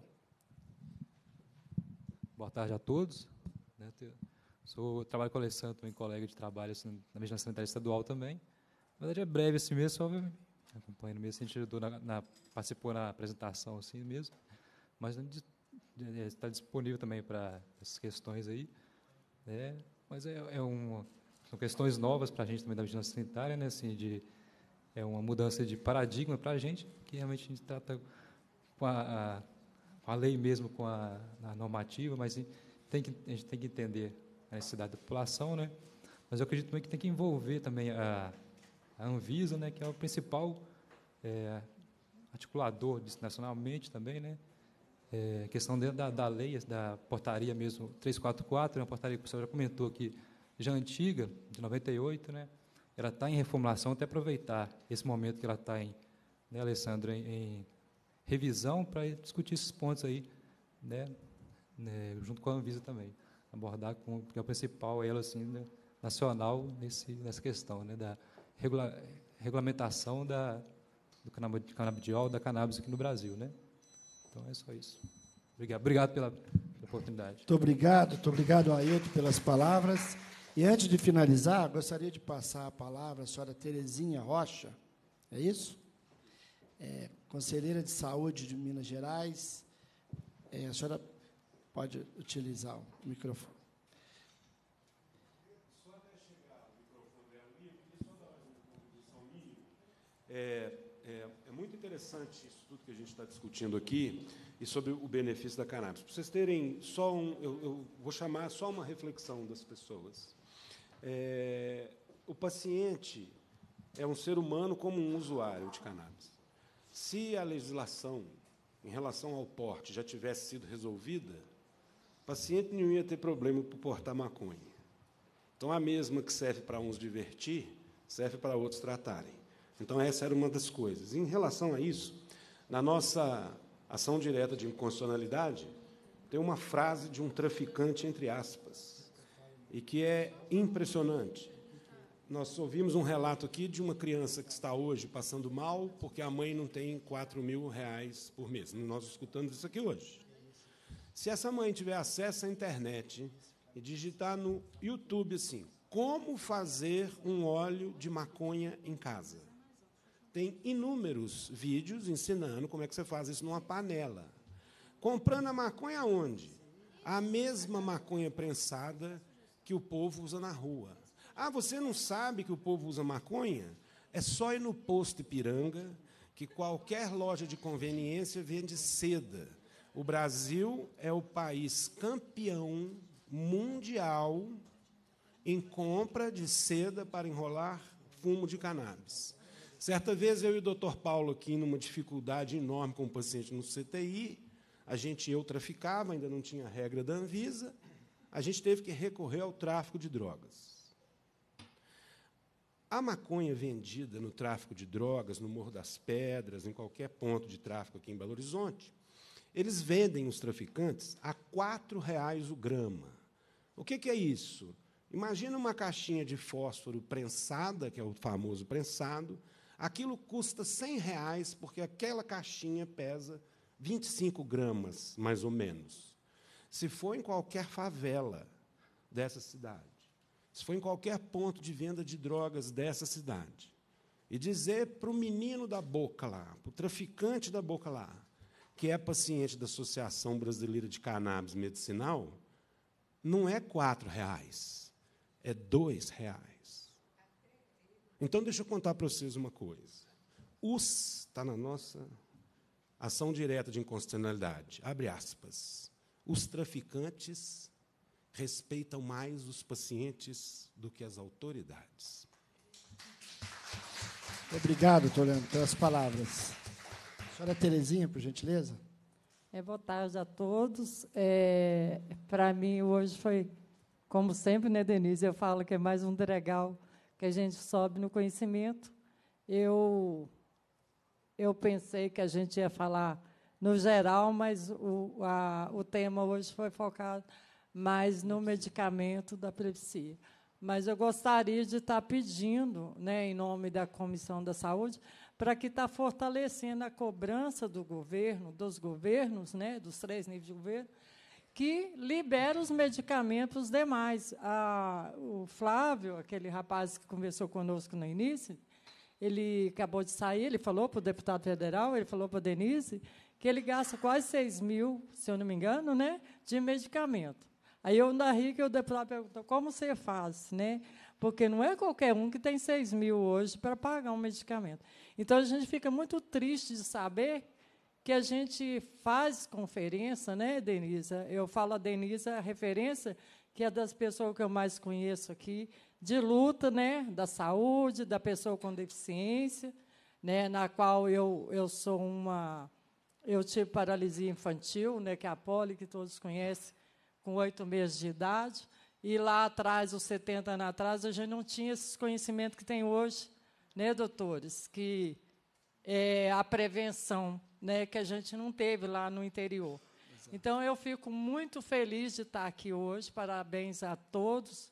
Boa tarde a todos. Sou, trabalho com o Alessandro, também colega de trabalho assim, na Vigilância Sanitária Estadual também. Na verdade, é breve assim mesmo, só acompanhando mesmo, a gente ajudou na, na, participou na apresentação assim mesmo, mas está disponível também para essas questões aí. É, mas é, é uma, são questões novas para a gente também da vigilância sanitária, né, assim, de, é uma mudança de paradigma para a gente, que realmente a gente trata com a, a, com a lei mesmo, com a, a normativa, mas tem que, a gente tem que entender a necessidade da população, né, mas eu acredito também que tem que envolver também a, a Anvisa, né, que é o principal é, articulador disso nacionalmente também, né, É, questão da, da lei, da portaria mesmo, trezentos e quarenta e quatro, é uma portaria que o senhor já comentou aqui, já antiga, de noventa e oito, né? Ela está em reformulação, até aproveitar esse momento que ela está em, né, Alessandro, em, em revisão, para discutir esses pontos aí, né, né, junto com a Anvisa também, abordar, com, porque é o principal, ela, assim, né, nacional, nesse, nessa questão, né, da regula, regulamentação da, do canabidiol, da cannabis aqui no Brasil, né? Então, é só isso. Obrigado, obrigado pela, pela oportunidade. Muito obrigado, muito obrigado, Ailton, pelas palavras. E, antes de finalizar, gostaria de passar a palavra à senhora Terezinha Rocha, é isso? É, conselheira de Saúde de Minas Gerais. É, a senhora pode utilizar o microfone. Só até chegar o microfone dela ali, eu queria só dar uma contribuição minha. É, É, é muito interessante isso tudo que a gente está discutindo aqui e sobre o benefício da cannabis. Para vocês terem só um... Eu, eu vou chamar só uma reflexão das pessoas. É, o paciente é um ser humano como um usuário de cannabis. Se a legislação em relação ao porte já tivesse sido resolvida, o paciente não ia ter problema por portar maconha. Então, a mesma que serve para uns divertir, serve para outros tratarem. Então, essa era uma das coisas. Em relação a isso, na nossa ação direta de inconstitucionalidade, tem uma frase de um traficante, entre aspas, e que é impressionante. Nós ouvimos um relato aqui de uma criança que está hoje passando mal porque a mãe não tem quatro mil reais por mês. Nós escutamos isso aqui hoje. Se essa mãe tiver acesso à internet e digitar no YouTube assim, como fazer um óleo de maconha em casa, tem inúmeros vídeos ensinando como é que você faz isso numa panela. Comprando a maconha aonde? A mesma maconha prensada que o povo usa na rua. Ah, você não sabe que o povo usa maconha? É só ir no posto Ipiranga, que qualquer loja de conveniência vende seda. O Brasil é o país campeão mundial em compra de seda para enrolar fumo de cannabis. Certa vez, eu e o doutor Paulo, aqui, numa dificuldade enorme com um paciente no C T I, a gente, eu traficava, ainda não tinha regra da Anvisa, a gente teve que recorrer ao tráfico de drogas. A maconha vendida no tráfico de drogas, no Morro das Pedras, em qualquer ponto de tráfico aqui em Belo Horizonte, eles vendem, os traficantes, a quatro reais o grama. O que, que é isso? Imagina uma caixinha de fósforo prensada, que é o famoso prensado, aquilo custa cem reais, porque aquela caixinha pesa vinte e cinco gramas, mais ou menos. Se for em qualquer favela dessa cidade, se for em qualquer ponto de venda de drogas dessa cidade, e dizer para o menino da boca lá, para o traficante da boca lá, que é paciente da Associação Brasileira de Cannabis Medicinal, não é quatro reais, é dois reais. Então, deixa eu contar para vocês uma coisa. Os, está na nossa ação direta de inconstitucionalidade, abre aspas, os traficantes respeitam mais os pacientes do que as autoridades. Obrigado, doutor Leandro, pelas palavras. A senhora Terezinha, por gentileza. É, boa tarde a todos. É, para mim, hoje foi, como sempre, né, Denise? Eu falo que é mais um degrau que a gente sobe no conhecimento. Eu, eu pensei que a gente ia falar no geral, mas o, a, o tema hoje foi focado mais no medicamento da epilepsia. Mas eu gostaria de estar pedindo, né, em nome da Comissão da Saúde, para que está fortalecendo a cobrança do governo, dos governos, né, dos três níveis de governo, que libera os medicamentos demais. Ah, o Flávio, aquele rapaz que conversou conosco no início, ele acabou de sair, ele falou para o deputado federal, ele falou para a Denise, que ele gasta quase seis mil, se eu não me engano, né, de medicamento. Aí eu ainda ri que o deputado perguntou, como você faz? Né? Porque não é qualquer um que tem seis mil hoje para pagar um medicamento. Então, a gente fica muito triste de saber que a gente faz conferência, né, Denise? Eu falo a Denise, a referência, que é das pessoas que eu mais conheço aqui, de luta, né, da saúde, da pessoa com deficiência, né, na qual eu, eu sou uma... Eu tive paralisia infantil, né, que é a poli, que todos conhecem, com oito meses de idade, e lá atrás, os setenta anos atrás, a gente não tinha esses conhecimentos que tem hoje, né, doutores, que é a prevenção, né, que a gente não teve lá no interior. Exato. Então, eu fico muito feliz de estar aqui hoje, parabéns a todos,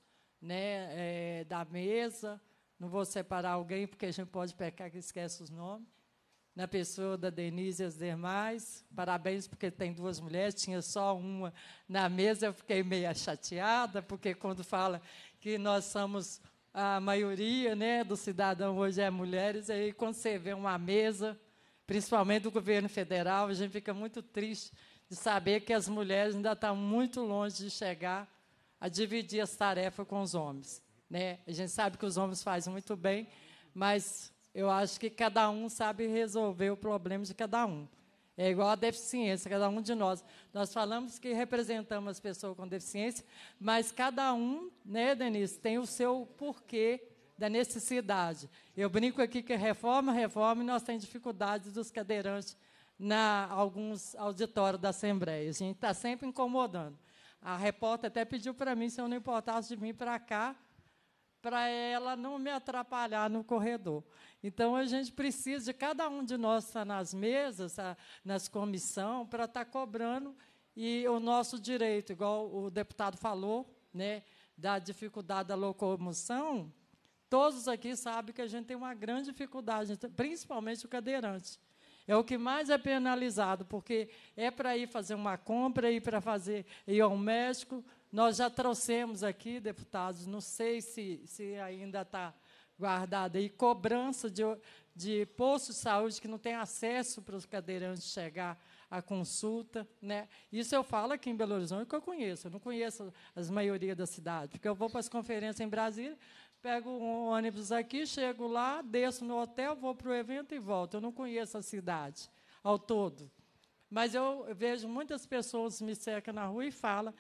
né, é, da mesa, não vou separar alguém, porque a gente pode pecar que esquece os nomes, na pessoa da Denise e as demais, parabéns, porque tem duas mulheres, tinha só uma na mesa, eu fiquei meio chateada, porque quando fala que nós somos a maioria, né, do cidadão hoje é mulheres, aí quando você vê uma mesa, principalmente do governo federal, a gente fica muito triste de saber que as mulheres ainda estão muito longe de chegar a dividir as tarefas com os homens. Né? A gente sabe que os homens fazem muito bem, mas eu acho que cada um sabe resolver o problema de cada um. É igual a deficiência, cada um de nós. Nós falamos que representamos as pessoas com deficiência, mas cada um, né, Denise, tem o seu porquê da necessidade. Eu brinco aqui que reforma, reforma, e nós temos dificuldades dos cadeirantes na alguns auditórios da Assembleia. A gente está sempre incomodando. A repórter até pediu para mim se eu não importasse de vir para cá, para ela não me atrapalhar no corredor. Então, a gente precisa de cada um de nós estar nas mesas, nas comissões, para estar cobrando e o nosso direito, igual o deputado falou, né, da dificuldade da locomoção, todos aqui sabem que a gente tem uma grande dificuldade, principalmente o cadeirante. É o que mais é penalizado, porque é para ir fazer uma compra, ir para fazer, ir ao médico. Nós já trouxemos aqui, deputados, não sei se, se ainda está guardado aí, cobrança de, de posto de saúde que não tem acesso para os cadeirantes chegar à consulta. Né? Isso eu falo aqui em Belo Horizonte, que eu conheço. Eu não conheço as maioria da cidade, porque eu vou para as conferências em Brasília, pego um ônibus aqui, chego lá, desço no hotel, vou para o evento e volto. Eu não conheço a cidade ao todo. Mas eu vejo muitas pessoas me cercam na rua e falam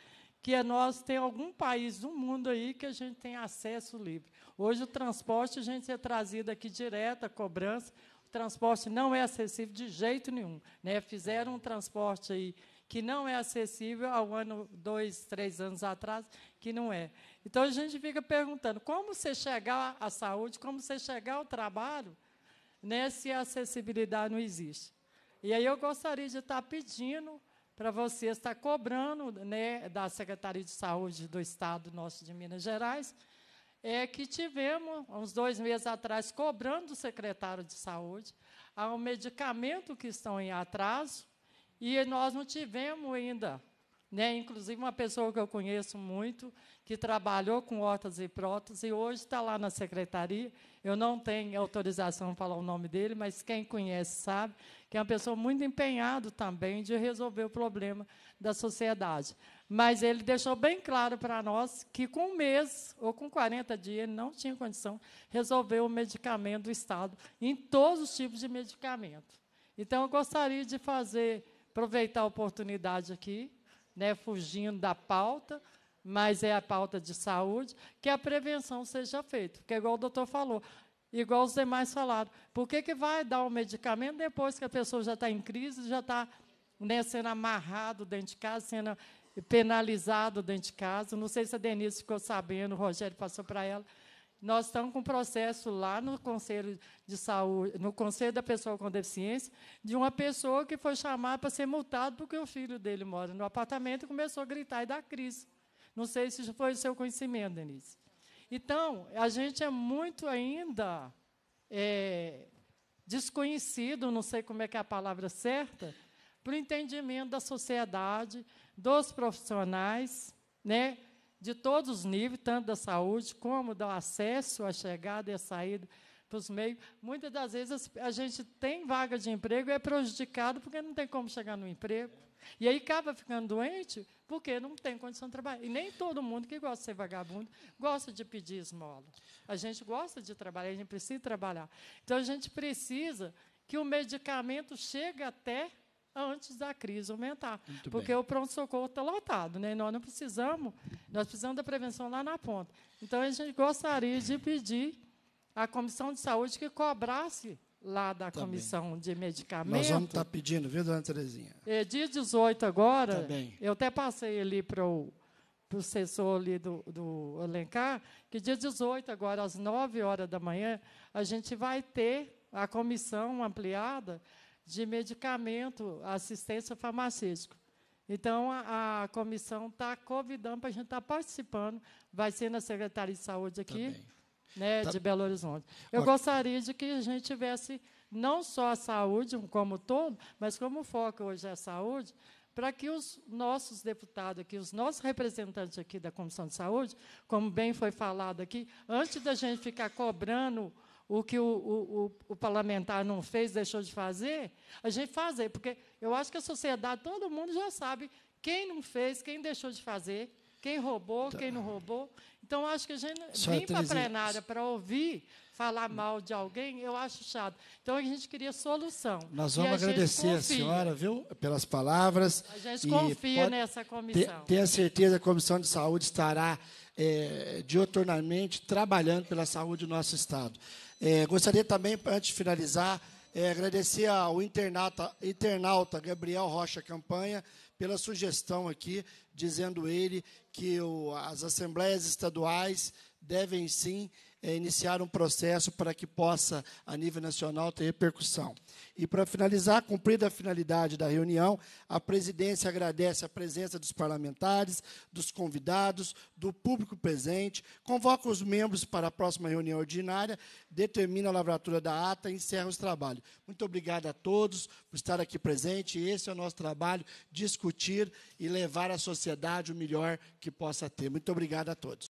que é nós tem algum país do mundo aí que a gente tem acesso livre. Hoje, o transporte, a gente é trazido aqui direto, a cobrança, o transporte não é acessível de jeito nenhum. Né? Fizeram um transporte aí que não é acessível há um ano, dois, três anos atrás, que não é. Então, a gente fica perguntando, como você chegar à saúde, como você chegar ao trabalho, né, se a acessibilidade não existe. E aí eu gostaria de estar pedindo para você estar cobrando, né, da Secretaria de Saúde do Estado nosso de Minas Gerais, é que tivemos, uns dois meses atrás, cobrando do secretário de Saúde, há um medicamento que estão em atraso, e nós não tivemos ainda, né, inclusive uma pessoa que eu conheço muito, que trabalhou com órteses e próteses, e hoje está lá na secretaria. Eu não tenho autorização para falar o nome dele, mas quem conhece sabe que é uma pessoa muito empenhada também de resolver o problema da sociedade. Mas ele deixou bem claro para nós que, com um mês ou com quarenta dias, ele não tinha condição de resolver o medicamento do Estado, em todos os tipos de medicamento. Então, eu gostaria de fazer, aproveitar a oportunidade aqui, né, fugindo da pauta, mas é a pauta de saúde, que a prevenção seja feita. Porque, igual o doutor falou, igual os demais falaram, por que, que vai dar o medicamento depois que a pessoa já está em crise, já está, né, sendo amarrado dentro de casa, sendo penalizado dentro de casa? Não sei se a Denise ficou sabendo, o Rogério passou para ela. Nós estamos com um processo lá no Conselho de Saúde, no Conselho da Pessoa com Deficiência, de uma pessoa que foi chamada para ser multada porque o filho dele mora no apartamento e começou a gritar e dar crise. Não sei se foi o seu conhecimento, Denise. Então, a gente é muito ainda é, desconhecido, não sei como é que é a palavra certa, para o entendimento da sociedade, dos profissionais, né, de todos os níveis, tanto da saúde como do acesso, a chegada e a saída para os meios. Muitas das vezes a gente tem vaga de emprego e é prejudicado porque não tem como chegar no emprego. E aí acaba ficando doente porque não tem condição de trabalhar. E nem todo mundo que gosta de ser vagabundo gosta de pedir esmola. A gente gosta de trabalhar, a gente precisa trabalhar. Então, a gente precisa que o medicamento chegue até antes da crise aumentar. Muito porque bem. O pronto-socorro está lotado, né? Nós não precisamos, nós precisamos da prevenção lá na ponta. Então, a gente gostaria de pedir à Comissão de Saúde que cobrasse lá da tá Comissão bem. De Medicamentos. Nós vamos estar pedindo, viu, dona Terezinha? É, dia dezoito agora, tá bem. Eu até passei ali para o assessor ali do, do Alencar, que dia dezoito, agora, às nove horas da manhã, a gente vai ter a comissão ampliada de medicamento, assistência farmacêutica. Então, a, a comissão está convidando para a gente estar tá participando, vai ser na Secretaria de Saúde aqui, tá né, tá. de Belo Horizonte. Eu okay. gostaria de que a gente tivesse não só a saúde como todo, mas como o foco hoje é a saúde, para que os nossos deputados aqui, os nossos representantes aqui da Comissão de Saúde, como bem foi falado aqui, antes da gente ficar cobrando o que o, o, o, o parlamentar não fez, deixou de fazer, a gente fazer, porque eu acho que a sociedade, todo mundo já sabe quem não fez, quem deixou de fazer, quem roubou, tá. quem não roubou. Então, acho que a gente vir para a plenária para ouvir falar mal de alguém, eu acho chato. Então, a gente queria solução. Nós vamos a agradecer a senhora, viu, pelas palavras. A gente confia nessa comissão. Tenha certeza que a Comissão de Saúde estará é, diuturnamente trabalhando pela saúde do nosso Estado. É, gostaria também, antes de finalizar, é, agradecer ao internauta, internauta Gabriel Rocha Campanha pela sugestão aqui, dizendo ele que o, as assembleias estaduais devem, sim, é, iniciar um processo para que possa, a nível nacional, ter repercussão. E, para finalizar, cumprida a finalidade da reunião, a presidência agradece a presença dos parlamentares, dos convidados, do público presente, convoca os membros para a próxima reunião ordinária, determina a lavratura da ata e encerra os trabalhos. Muito obrigado a todos por estar aqui presente. Esse é o nosso trabalho, discutir e levar à sociedade o melhor que possa ter. Muito obrigado a todos.